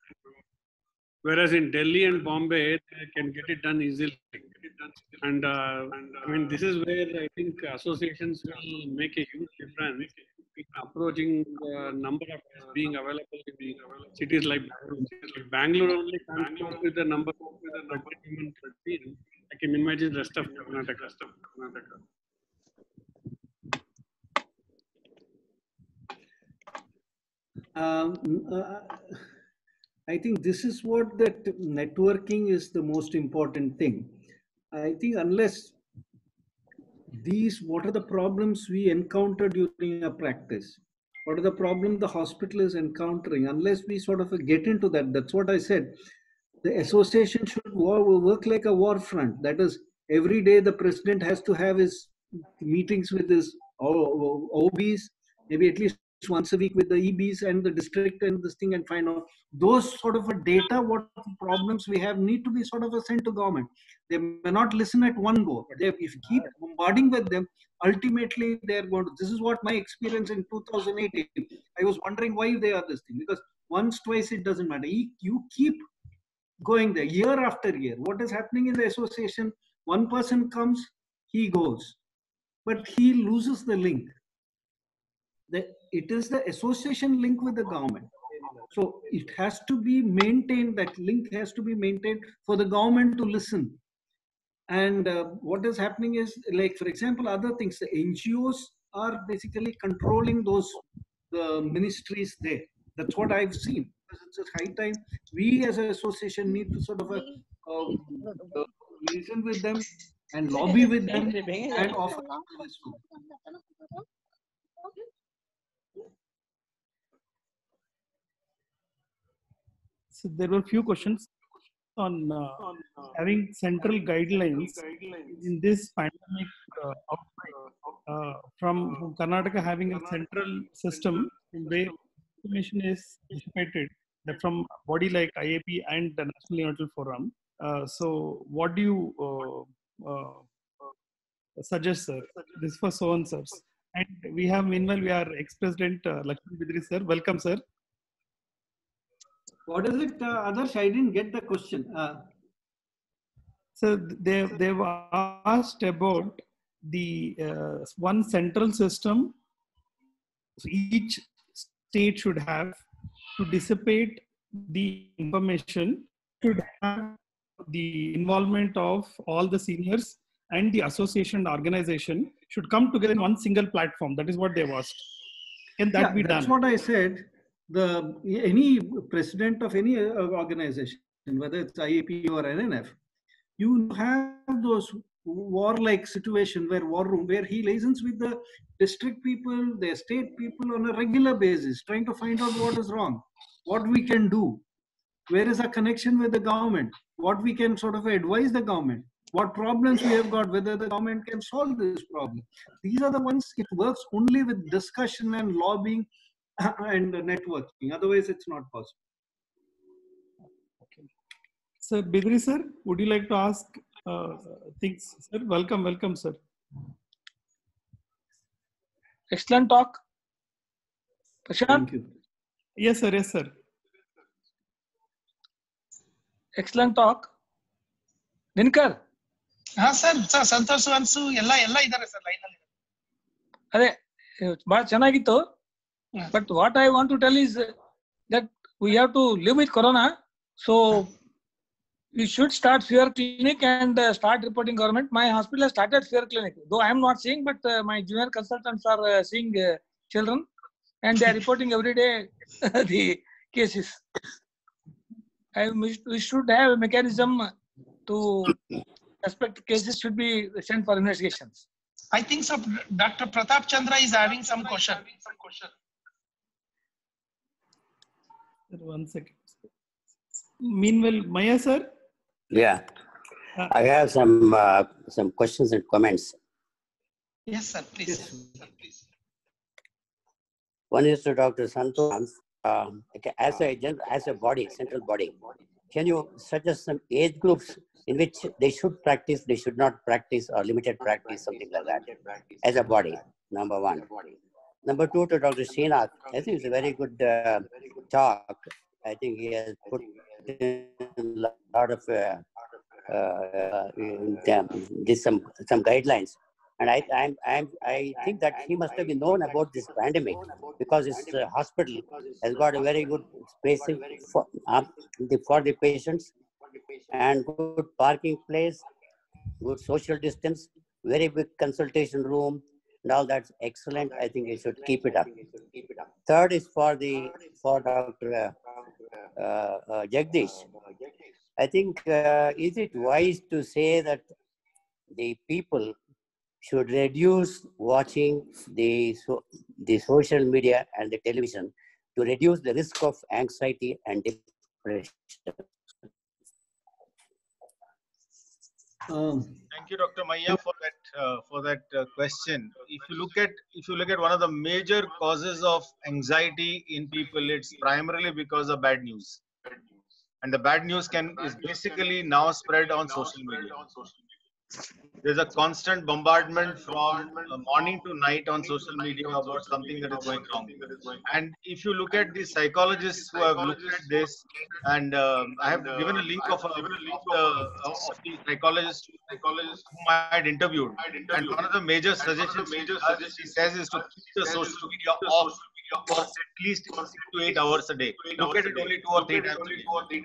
Whereas in Delhi and Bombay, they can get it done easily. And uh, I mean, this is where I think associations will make a huge difference in approaching the number of tests being available in cities like Bangalore. Bangalore only comes close with the number of pregnant women per day. I can imagine the rest of Karnataka. Um, uh, I think this is what that networking is the most important thing. I think unless these, what are the problems we encounter during a practice? What are the problems the hospital is encountering? Unless we sort of get into that, that's what I said. The association should work like a war front. That is, every day the president has to have his meetings with his O Bs, maybe at least once a week with the E Bs and the district and this thing, and find out those sort of a data, what problems we have need to be sort of a sent to government. They may not listen at one go. They, if you keep bombarding with them, ultimately they're going to, this is what my experience in two thousand eighteen, I was wondering why they are this thing, because once, twice, it doesn't matter. You keep going there year after year. What is happening in the association? One person comes, he goes, but he loses the link. The, it is the association link with the government. So it has to be maintained, that link has to be maintained for the government to listen. And uh, what is happening is, like, for example, other things, the N G Os are basically controlling those the ministries there. That's what I've seen. It's a high time we as an association need to sort of a, uh, uh, listen with them and lobby with them and offer this food. So there were few questions on uh, having central guidelines in this pandemic uh, outbreak. Uh, from, from Karnataka having a central system where information is dissipated from body like I A P and the National Neonatal Forum. Uh, so what do you uh, uh, suggest, sir? This is for Sohan, sir. And we have, meanwhile, we are ex-president uh, Lakshman Bidri, sir. Welcome, sir. What is it, uh, Adarsh? I didn't get the question. Uh, so they, they've asked about the uh, one central system so each state should have to dissipate the information, should have the involvement of all the seniors and the association and organization should come together in one single platform. That is what they've asked. Can that yeah, be that's done? That's what I said. The any president of any organization, whether it's I A P or N N F, you have those war-like situation where war room where he liaisons with the district people, their state people on a regular basis, trying to find out what is wrong, what we can do, where is our connection with the government, what we can sort of advise the government, what problems we have got, whether the government can solve this problem. These are the ones it works only with discussion and lobbying and networking. Otherwise, it's not possible. Okay. Sir Bidri, sir, would you like to ask uh, things? Sir, welcome, welcome, sir. Excellent talk. Prashant? Thank you. Yes, sir. Yes, sir. Excellent talk. Dinkar? हाँ sir sir Santosh Vanshu ಎಲ್ಲ ಎಲ್ಲ ಇದ್ದಾರೆ sir line ಅಲ್ಲಿ ಅದೇ ಬಹಳ ಚೆನ್ನಾಗಿತ್ತು but what I want to tell is that we have to live with corona so we should start fear clinic and uh, start reporting government. My hospital has started fear clinic, though I am not seeing, but uh, my junior consultants are uh, seeing uh, children and they are reporting every day the cases. I, we should have a mechanism to suspect cases should be sent for investigations. I think so. Doctor Pratap Chandra is having some question. One second. Meanwhile, Maya sir. Yeah, uh, I have some uh, some questions and comments. Yes, sir. Please. Yes, sir, please. One is to Doctor Santosh. Uh, as a as a body, central body, can you suggest some age groups in which they should practice, they should not practice, or limited practice, something like that, as a body? Number one. Number two, to Doctor Srinath. I think it's a very good uh, talk. I think he has put in a lot of uh, uh, this some some guidelines, and I I'm, I'm I think that he must have been known about this pandemic because his uh, hospital has got a very good spacing for uh, the, for the patients and good parking place, good social distance, very big consultation room. And all that's excellent. I think you should keep it up. Third is for the for Doctor Uh, uh, uh, Jagdish. I think uh, is it wise to say that the people should reduce watching the so, the social media and the television to reduce the risk of anxiety and depression? Um, Thank you, Doctor Maya, for that uh, for that uh, question. If you look at if you look at one of the major causes of anxiety in people, it's primarily because of bad news, and the bad news can is basically now spread on social media. There's a constant bombardment from uh, morning to night on social media about something that is going wrong. And if you look at the psychologists who have looked at this, and um, I have given a link of, a, of, the, of the psychologist whom I had interviewed. And one of the major suggestions he says is to keep the social media off for at least six to eight hours a day. Look at it only two or three times a day.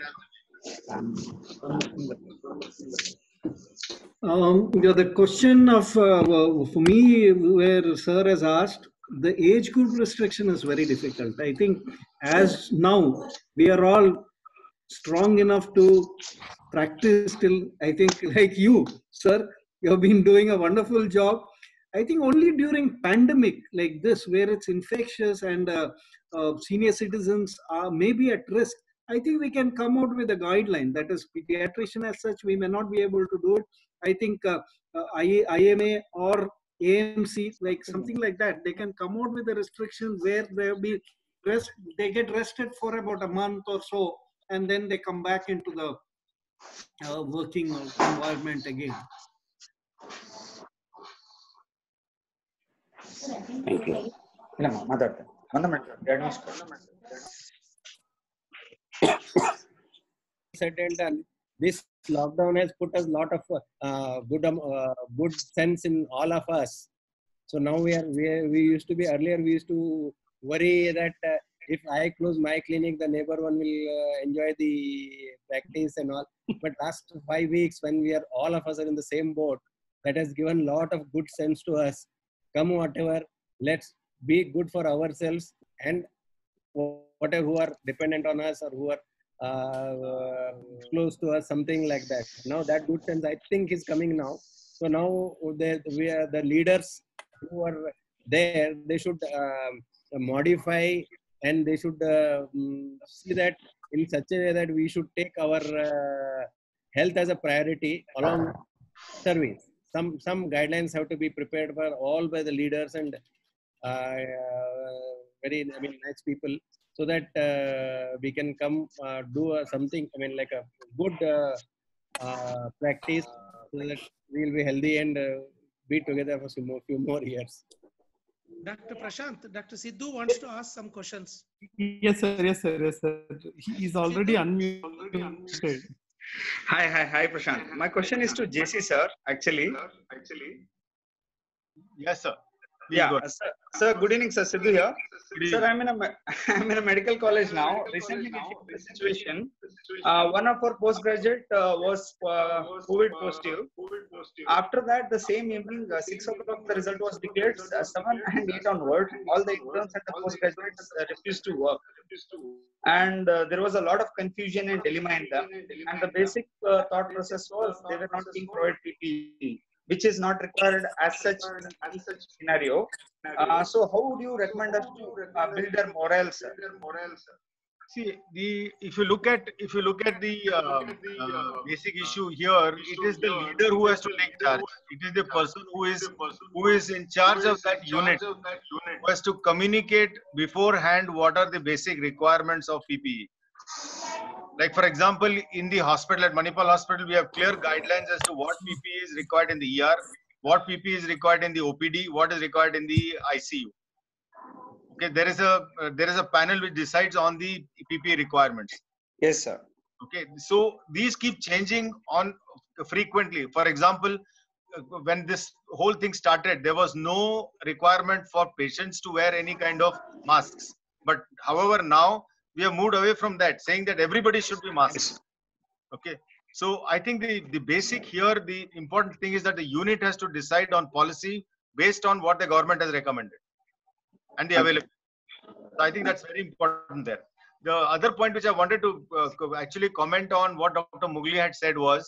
Um, yeah, the question of, uh, for me, where sir has asked, the age group restriction is very difficult. I think as now we are all strong enough to practice till, I think like you, sir, you have been doing a wonderful job. I think only during pandemic like this, where it's infectious and uh, uh, senior citizens are maybe at risk, I think we can come out with a guideline. That is, pediatrician as such, we may not be able to do it. I think uh, uh, I M A or A M C, like something like that, they can come out with a restriction where they'll be rest, they get rested for about a month or so, and then they come back into the uh, working environment again. Thank you. Said and done. This lockdown has put us a lot of uh, good um, uh, good sense in all of us. So now we are we, are, we used to be earlier we used to worry that uh, if I close my clinic, the neighbor one will uh, enjoy the practice and all. But last five weeks, when we are all of us are in the same boat, that has given a lot of good sense to us. Come whatever, let's be good for ourselves and whatever who are dependent on us or who are uh, close to us, something like that. Now that good sense, I think, is coming now. So now the, we are the leaders who are there, they should um, modify and they should uh, see that in such a way that we should take our uh, health as a priority along service. Some some guidelines have to be prepared for all by the leaders and uh, very I mean nice people, so that uh, we can come uh, do uh, something. I mean like a good uh, uh, practice, so that we will be healthy and uh, be together for some more, few more years. Doctor Prashant, Doctor Sidhu wants to ask some questions. Yes, sir. Yes, sir. Yes, sir. He is already unmuted. Hi, hi, hi, Prashant. My question is to J C, sir, actually. Actually. Yes, sir. Please yeah, go uh, sir, sir, good evening, sir. Sidhu here. Sir, I'm in a I'm in a medical college now. Recently, we faced the situation. Uh, one of our postgraduate uh, was uh, COVID positive. After that, the same evening, uh, six o'clock, the result was declared. Uh, seven and eight onward, all the interns and the postgraduates uh, refused to work. And uh, there was a lot of confusion and dilemma in them. And the basic uh, thought process was they were not being provided P P E, which is not required as such in such scenario. Uh, so how would you recommend us to uh, build their morale, sir? See, the if you look at if you look at the uh, uh, basic issue here, it is the leader who has to take charge. It is the person who is who is in charge of that unit who has to communicate beforehand what are the basic requirements of P P E. Like for example, in the hospital at Manipal Hospital, we have clear guidelines as to what P P E is required in the E R, what P P E is required in the O P D, what is required in the I C U. Okay, there is a uh, there is a panel which decides on the P P E requirements. Yes, sir. Okay, so these keep changing on frequently. For example, when this whole thing started, there was no requirement for patients to wear any kind of masks. But however, now we have moved away from that, saying that everybody should be masked. Okay, so I think the the basic here, the important thing is that the unit has to decide on policy based on what the government has recommended and the available. So I think that's very important there. The other point which I wanted to uh, actually comment on what Doctor Mugli had said was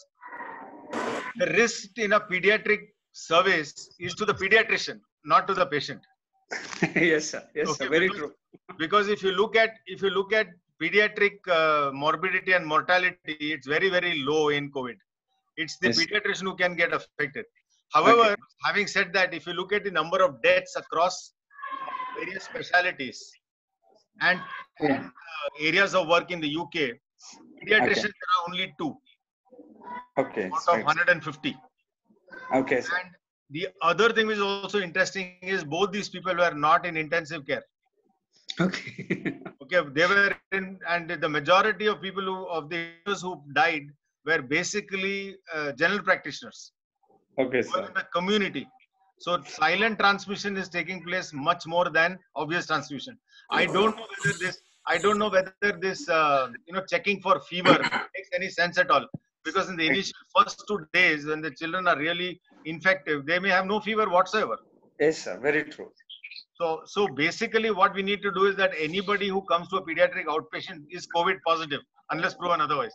the risk in a pediatric service is to the pediatrician, not to the patient. Yes, sir. Yes, okay, sir. Very because, true. Because if you look at if you look at pediatric uh, morbidity and mortality, it's very very low in COVID. It's the yes. pediatrician who can get affected. However, okay. having said that, if you look at the number of deaths across various specialities and, yeah. and uh, areas of work in the U K, pediatricians okay. there are only two. Okay. Out of one hundred fifty. Okay. Sir. And the other thing which is also interesting is both these people were not in intensive care. Okay. Okay, they were in, and the majority of people who of the who died were basically uh, general practitioners. Okay, sir. In the community. So silent transmission is taking place much more than obvious transmission. I don't know whether this I don't know whether this uh, you know checking for fever makes any sense at all, because in the initial first two days when the children are really infective, they may have no fever whatsoever. Yes, sir. Very true. So so basically what we need to do is that anybody who comes to a pediatric outpatient is COVID positive unless proven otherwise.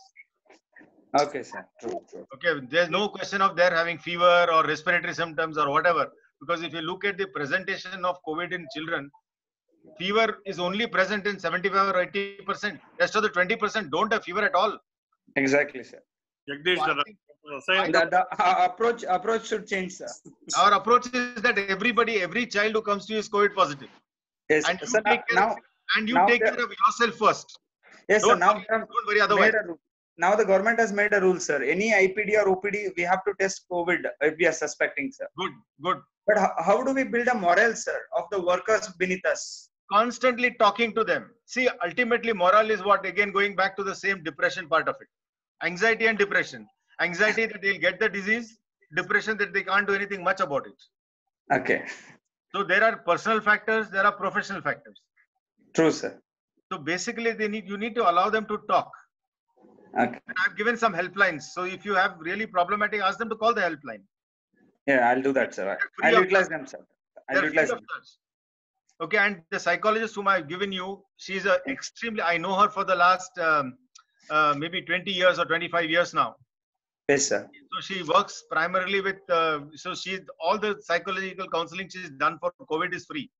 Okay, sir. True, true. Okay, there's no question of their having fever or respiratory symptoms or whatever, because if you look at the presentation of COVID in children, fever is only present in seventy-five or eighty percent. Rest of the twenty percent don't have fever at all. Exactly, sir. Jagdish, So I the- think- The, the uh, approach approach should change, sir. Our approach is that everybody, every child who comes to you is COVID positive. Yes, And you sir. take care, Now, and you now take the- care of yourself first. yes, sir. Don't Now worry, they have don't worry otherwise. made a rule. Now the government has made a rule, sir. Any I P D or O P D, we have to test COVID if we are suspecting, sir. Good, good. But how, how do we build a morale, sir, of the workers beneath us? Constantly talking to them. See, ultimately, morale is what, again, going back to the same depression part of it. Anxiety and depression. Anxiety that they'll get the disease, depression that they can't do anything much about it. Okay. So there are personal factors, there are professional factors. True, sir. So basically, they need you need to allow them to talk. Okay. And I've given some helplines. So if you have really problematic, ask them to call the helpline. Yeah, I'll do that, sir. Free I'll of utilize charge. them, sir. They're I'll free utilize of them. charge. Okay, and the psychologist whom I've given you, she's a extremely, I know her for the last um, uh, maybe twenty years or twenty-five years now. Yes, sir. So she works primarily with, uh, so she's, all the psychological counseling she's done for COVID is free.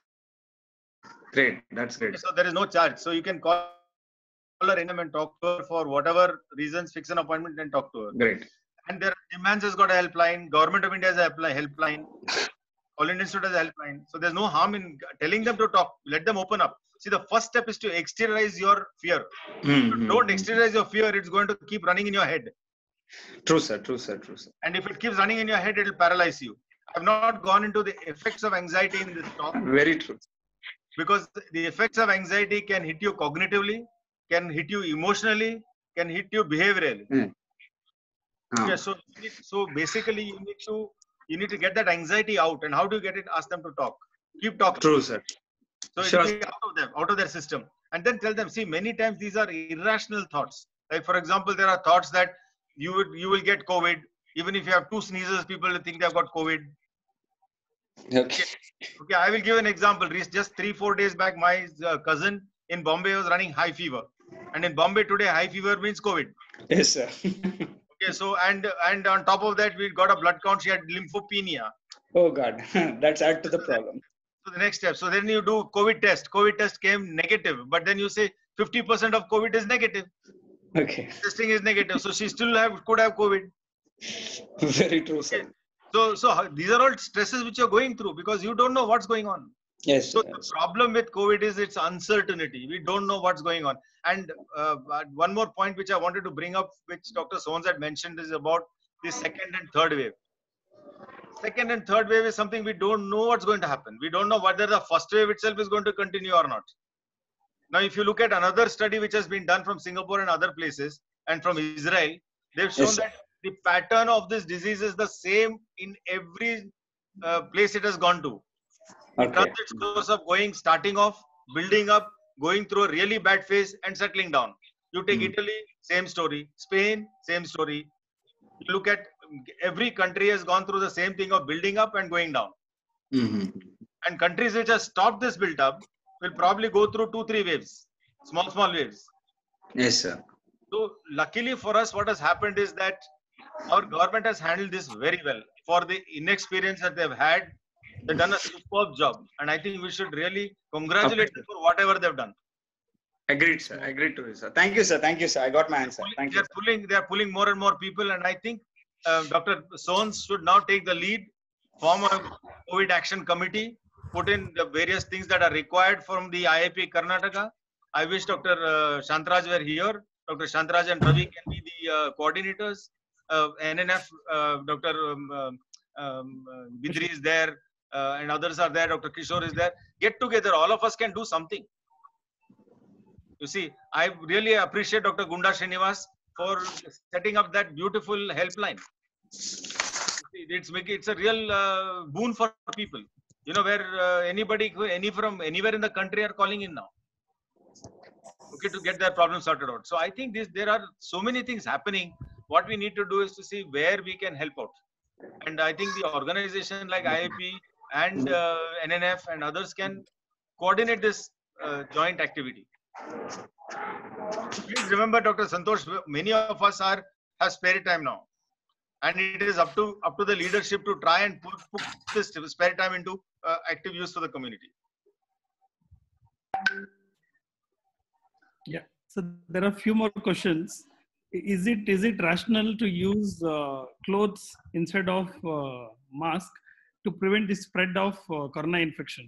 Great. That's great. So there is no charge. So you can call her in and talk to her for whatever reasons, fix an appointment and talk to her. Great. And their demands has got a helpline, Government of India has a helpline, All Indian Institute has a helpline. So there's no harm in telling them to talk. Let them open up. See, the first step is to exteriorize your fear. Mm-hmm. Don't exteriorize your fear, it's going to keep running in your head. True, sir. True, sir. True, sir. And if it keeps running in your head, it will paralyze you. I've not gone into the effects of anxiety in this talk. Very true. Because the effects of anxiety can hit you cognitively, can hit you emotionally, can hit you behaviorally. Mm. Ah. Yeah, so you need, so basically you need to you need to get that anxiety out. And how do you get it? Ask them to talk. Keep talking. True, sir. So Sure. it will be out of them, out of their system. And then tell them, see, many times these are irrational thoughts. Like for example, there are thoughts that you would you will get COVID. Even if you have two sneezes, people will think they've got COVID. Okay. Okay, I will give an example. Just three, four days back, my uh, cousin in Bombay was running high fever. And in Bombay today, high fever means COVID. Yes, sir. Okay, so and and on top of that, we got a blood count. She had lymphopenia. Oh God, that's add to the problem. So the next step. So then you do COVID test. COVID test came negative, but then you say fifty percent of COVID is negative. Okay. Testing is negative, so she still have could have COVID. Very true, sir. So so how- these are all stresses which you're going through because you don't know what's going on. Yes. So the problem with COVID is its uncertainty. We don't know what's going on. And uh, but one more point which I wanted to bring up, which Doctor Sohns had mentioned, is about the second and third wave. Second and third wave is something we don't know what's going to happen. We don't know whether the first wave itself is going to continue or not. Now, if you look at another study which has been done from Singapore and other places and from Israel, they've shown Yes, sir. that the pattern of this disease is the same in every uh, place it has gone to. It Okay. runs its course of going, starting off, building up, going through a really bad phase and settling down. You take Mm. Italy, same story. Spain, same story. You look at every country has gone through the same thing of building up and going down. Mm-hmm. And countries which have stopped this build up will probably go through two, three waves, small, small waves. Yes, sir. So luckily for us, what has happened is that our government has handled this very well. For the inexperience that they've had, they've done a superb job. And I think we should really congratulate them for whatever they've done. Agreed, sir. Agreed to it, sir. Thank you, sir. Thank you, sir. I got my answer. Thank you. They're pulling, they're pulling more and more people. And I think uh, Doctor Sohns should now take the lead, form a COVID action committee, put in the various things that are required from the I I P Karnataka. I wish Doctor Uh, Shantraj were here. Doctor Shantraj and Ravi can be the uh, coordinators. Uh, N N F, uh, Doctor Um, um, um, uh, Bidri is there, uh, and others are there. Doctor Kishore is there. Get together. All of us can do something. You see, I really appreciate Doctor Gunda Srinivas for setting up that beautiful helpline. It's make it's a real uh, boon for people. You know, where uh, anybody, any from anywhere in the country are calling in now. Okay, to get their problem sorted out. So I think this, there are so many things happening. What we need to do is to see where we can help out. And I think the organization like I I P and uh, N N F and others can coordinate this uh, joint activity. Please remember, Doctor Santosh, many of us are have spare time now. And it is up to up to the leadership to try and put, put this spare time into uh, active use for the community. Yeah. So there are a few more questions. Is it is it rational to use uh, clothes instead of uh, mask to prevent the spread of uh, corona infection?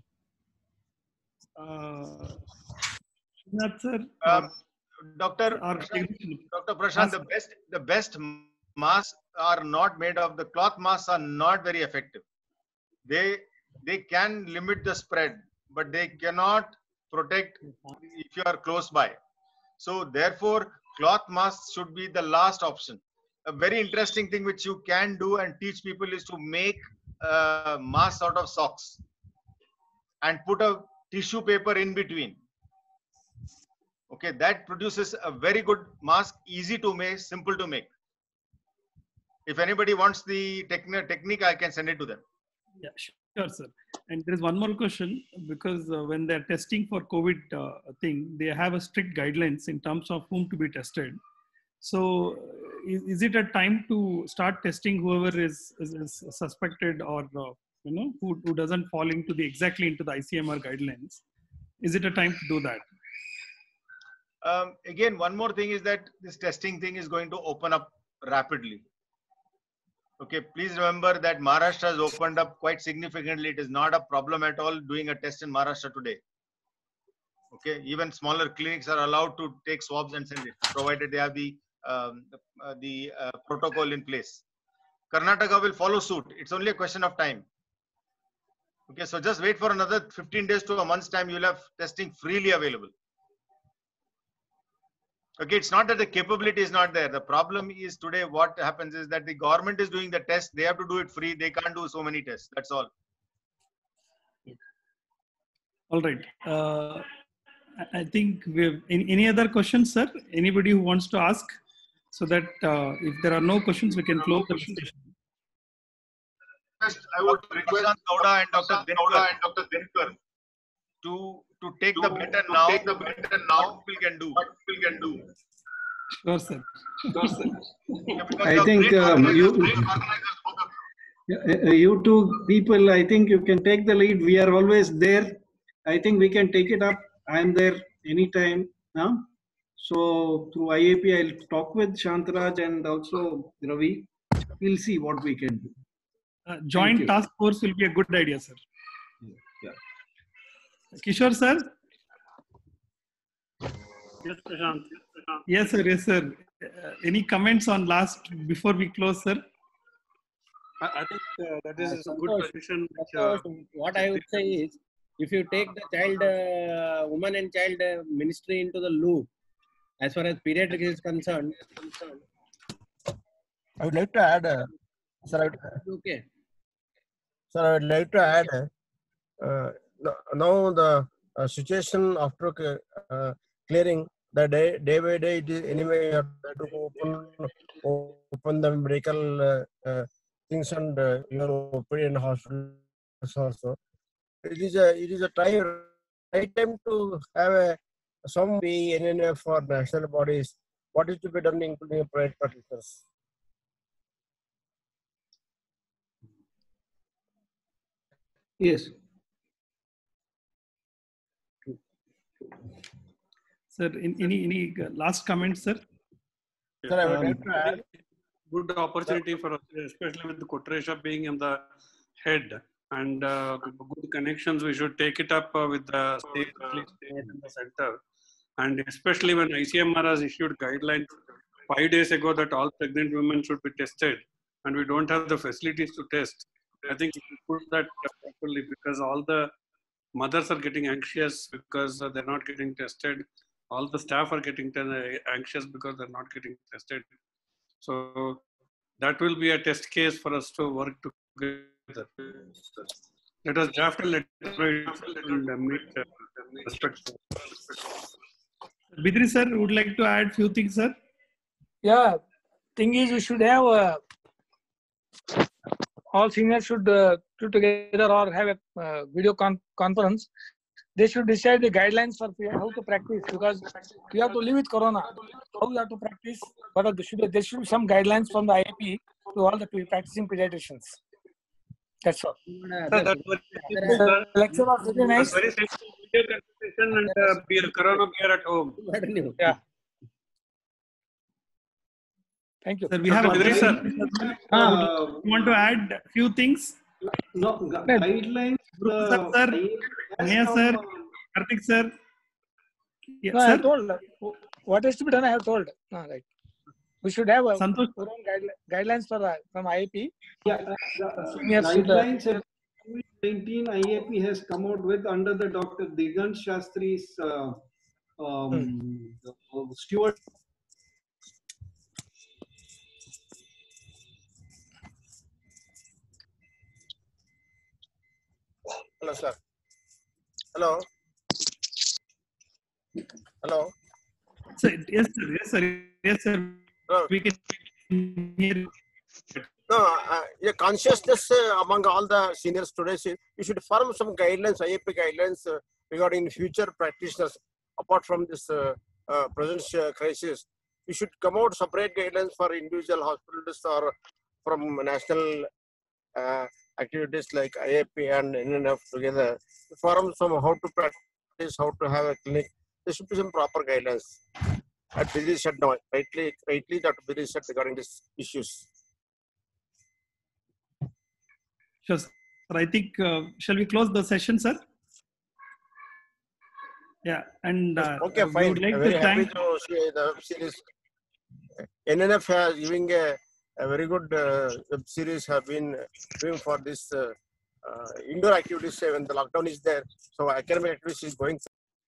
Uh, Srinath sir, Um, Doctor or Prashant, Doctor Prashant, the best the best masks are not made of the cloth masks are not very effective. They they can limit the spread, but they cannot protect if you are close by. So therefore, cloth masks should be the last option. A very interesting thing which you can do and teach people is to make uh, masks out of socks and put a tissue paper in between. Okay, that produces a very good mask, easy to make, simple to make. If anybody wants the techn technique, I can send it to them. Yeah, sure, sir. And there is one more question, because uh, when they're testing for COVID uh, thing, they have a strict guidelines in terms of whom to be tested. So is, is it a time to start testing whoever is, is, is suspected or, uh, you know, who, who doesn't fall into the exactly into the I C M R guidelines? Is it a time to do that? Um, again, one more thing is that this testing thing is going to open up rapidly. Okay, please remember that Maharashtra has opened up quite significantly. It is not a problem at all doing a test in Maharashtra today. Okay, even smaller clinics are allowed to take swabs and send it, provided they have the um, uh, the uh, protocol in place. Karnataka will follow suit. It's only a question of time. Okay, so just wait for another fifteen days to a month's time. You'll have testing freely available. Okay, it's not that the capability is not there. The problem is today what happens is that the government is doing the test. They have to do it free. They can't do so many tests. That's all. All right. Uh, I think we have any, any other questions, sir? Anybody who wants to ask, so that uh, if there are no questions, we can close the session. I would request Gowda and Doctor Dinkar and Doctor Dinkar to to take the better now. Take the better now. What people can do. What people can do. Sure, sir. Sure, sir. I think um, you, you two people, I think you can take the lead. We are always there. I think we can take it up. I am there anytime now. So through I A P, I'll talk with Shantaraj and also Ravi. We'll see what we can do. Uh, joint task force will be a good idea, sir. Yeah. Kishore, sir? Yes, Prashant. Yes, sir. Yes, sir. Uh, any comments on last before we close, sir? I, I think uh, that is Uh, a good Santosh, position. Which, uh, Santosh, what I would say is, if you take the child, uh, woman and child uh, ministry into the loop, as far as pediatrics is concerned, I would like to add, uh, sir, I would, okay. sir, I would like to add, uh, now the uh, situation after uh, clearing, the day, day by day, it is anyway, you have to open, open the medical uh, uh, things and uh, even O P D and hospitals also. It is a, it is a time, right time to have a, some N N F for national bodies. What is to be done, including private practitioners? Yes. Sir, in, any any last comments, sir? Sir, I would Um, like to add. Good opportunity for us, especially with the Kotresha being in the head and uh, good connections. We should take it up uh, with the state, state and the center. And especially when I C M R has issued guidelines five days ago that all pregnant women should be tested, and we don't have the facilities to test. I think we should put that properly, because all the mothers are getting anxious because uh, they're not getting tested. All the staff are getting anxious because they're not getting tested. So that will be a test case for us to work together. Let us draft a letter and meet uh, respect. Bidri, sir, would like to add few things, sir? Yeah, thing is, we should have uh, all seniors should uh, do together or have a uh, video con conference. They should decide the guidelines for how to practice, because you have to live with corona. How you have to practice? But there should be, there should be some guidelines from the I A P to all the practicing pediatricians. That's all. Sir, that's very, The lecture was very nice. very and uh, beer, Corona beer at home. Yeah. Thank you. Sir, we have Doctor Idris, sir. Uh, you want to add a few things? No, gu- guidelines. Guru uh, sir, has Neha come, sir, uh, Karthik sir. Yeah, No, I sir. have told. What is to be done, I have told. Ah, right. We should have a Santosh. our own guideli- guidelines for uh, from I A P. Yeah, uh, the Seniors should, uh, guidelines of COVID nineteen I A P has come out with under the Doctor Digant Shastri's uh, um, uh, steward. Hello, sir. Hello. Hello. Sir, yes, sir. Yes, sir. Yes, sir. No, We can hear you. no uh, a consciousness uh, among all the senior students. uh, You should form some guidelines, I A P guidelines uh, regarding future practitioners. Apart from this uh, uh, present uh, crisis, you should come out separate guidelines for individual hospitals or from national uh, activities like I A P and N N F together. Form some how to practice, how to have a clinic. There should be some proper guidelines. At busy said now, rightly, rightly that busy said regarding these issues. Sure, sir. I think, uh, shall we close the session, sir? Yeah, and uh, Okay, we fine. would like I'm to very happy thank. to see the web series. N N F has giving a, a very good uh, web series have been doing for this uh, uh, indoor activities uh, when the lockdown is there. So academic activities is going.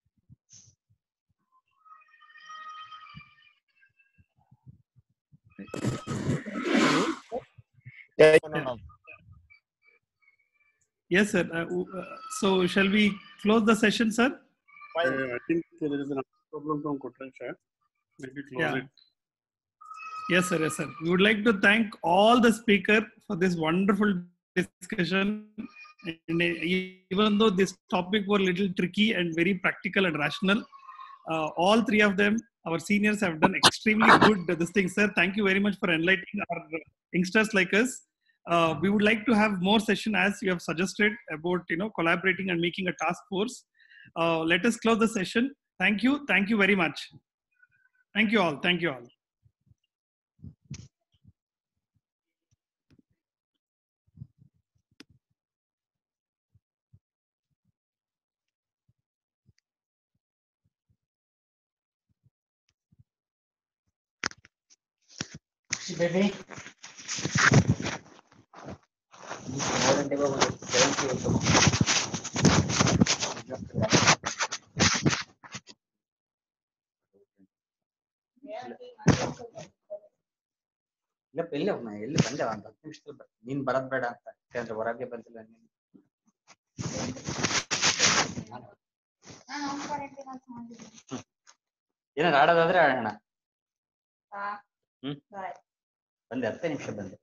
Yeah, no, no, no. Yes, sir. Uh, w- uh, so, shall we close the session, sir? Uh, I think there is a problem from Kotresha. Maybe close Yeah. it. Yes, sir. Yes, sir. We would like to thank all the speakers for this wonderful discussion. And uh, even though this topic were a little tricky and very practical and rational, uh, all three of them, our seniors, have done extremely good uh, this thing, sir. Thank you very much for enlightening our youngsters like us. Uh, we would like to have more session as you have suggested about you know collaborating and making a task force. Uh, let us close the session. Thank you. Thank you very much. Thank you all. Thank you all. Baby. ಇಲ್ಲ ಎಲ್ಲಿ ಹೋಗ್ನ ಎಲ್ಲಿ ಬಂದೆ ಒಂದು ಹತ್ತು ನಿಮಿಷದಲ್ಲಿ ಬರ್ತೀನಿ ನೀನ್ ಬರೋದ್ ಬೇಡ ಅಂತ ಯಾಕಂದ್ರೆ ಹೊರಗೆ ಬಂದಿಲ್ಲ ನೀನು ಏನಾರ ಆಡೋದಾದ್ರೆ ಆಡೋಣ ಹ್ಮ್ ಬಂದೆ ಹತ್ತೇ ನಿಮಿಷ ಬಂದೆ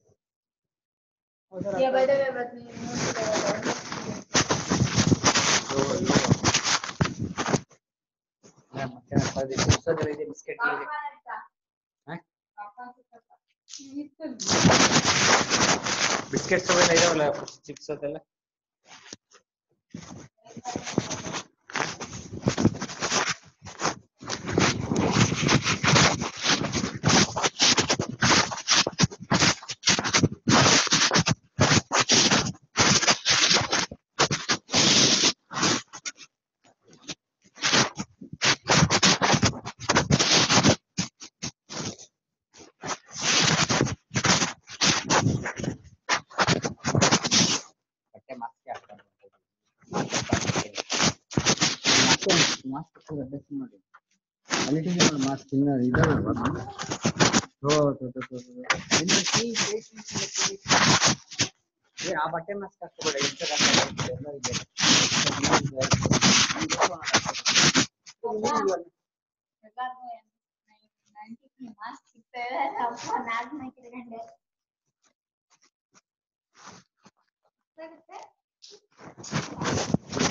ಮತ್ತೆ ಬಿಸ್ಕೆಟ್ ಬಿಸ್ಕೆಟ್ಸ್ ಅವೆಲ್ಲ ಇದಾವಲ್ಲ ಚಿಪ್ಸ್ ಅದೆಲ್ಲ ಮಾಸ್ಕ್ ನೋಡಿ ಕ್ವಾಲಿಟಿ ಮಾಸ್ಕ್ ಇನ್ನ ಇದಾವಲ್ವಾ ಏ ಆ ಬಟ್ಟೆ ಮಾಸ್ಕ್ ಹಾಕೋಬೇಡ ಮಾಸ್ಕ್ ಸಿಗ್ತೇವೆ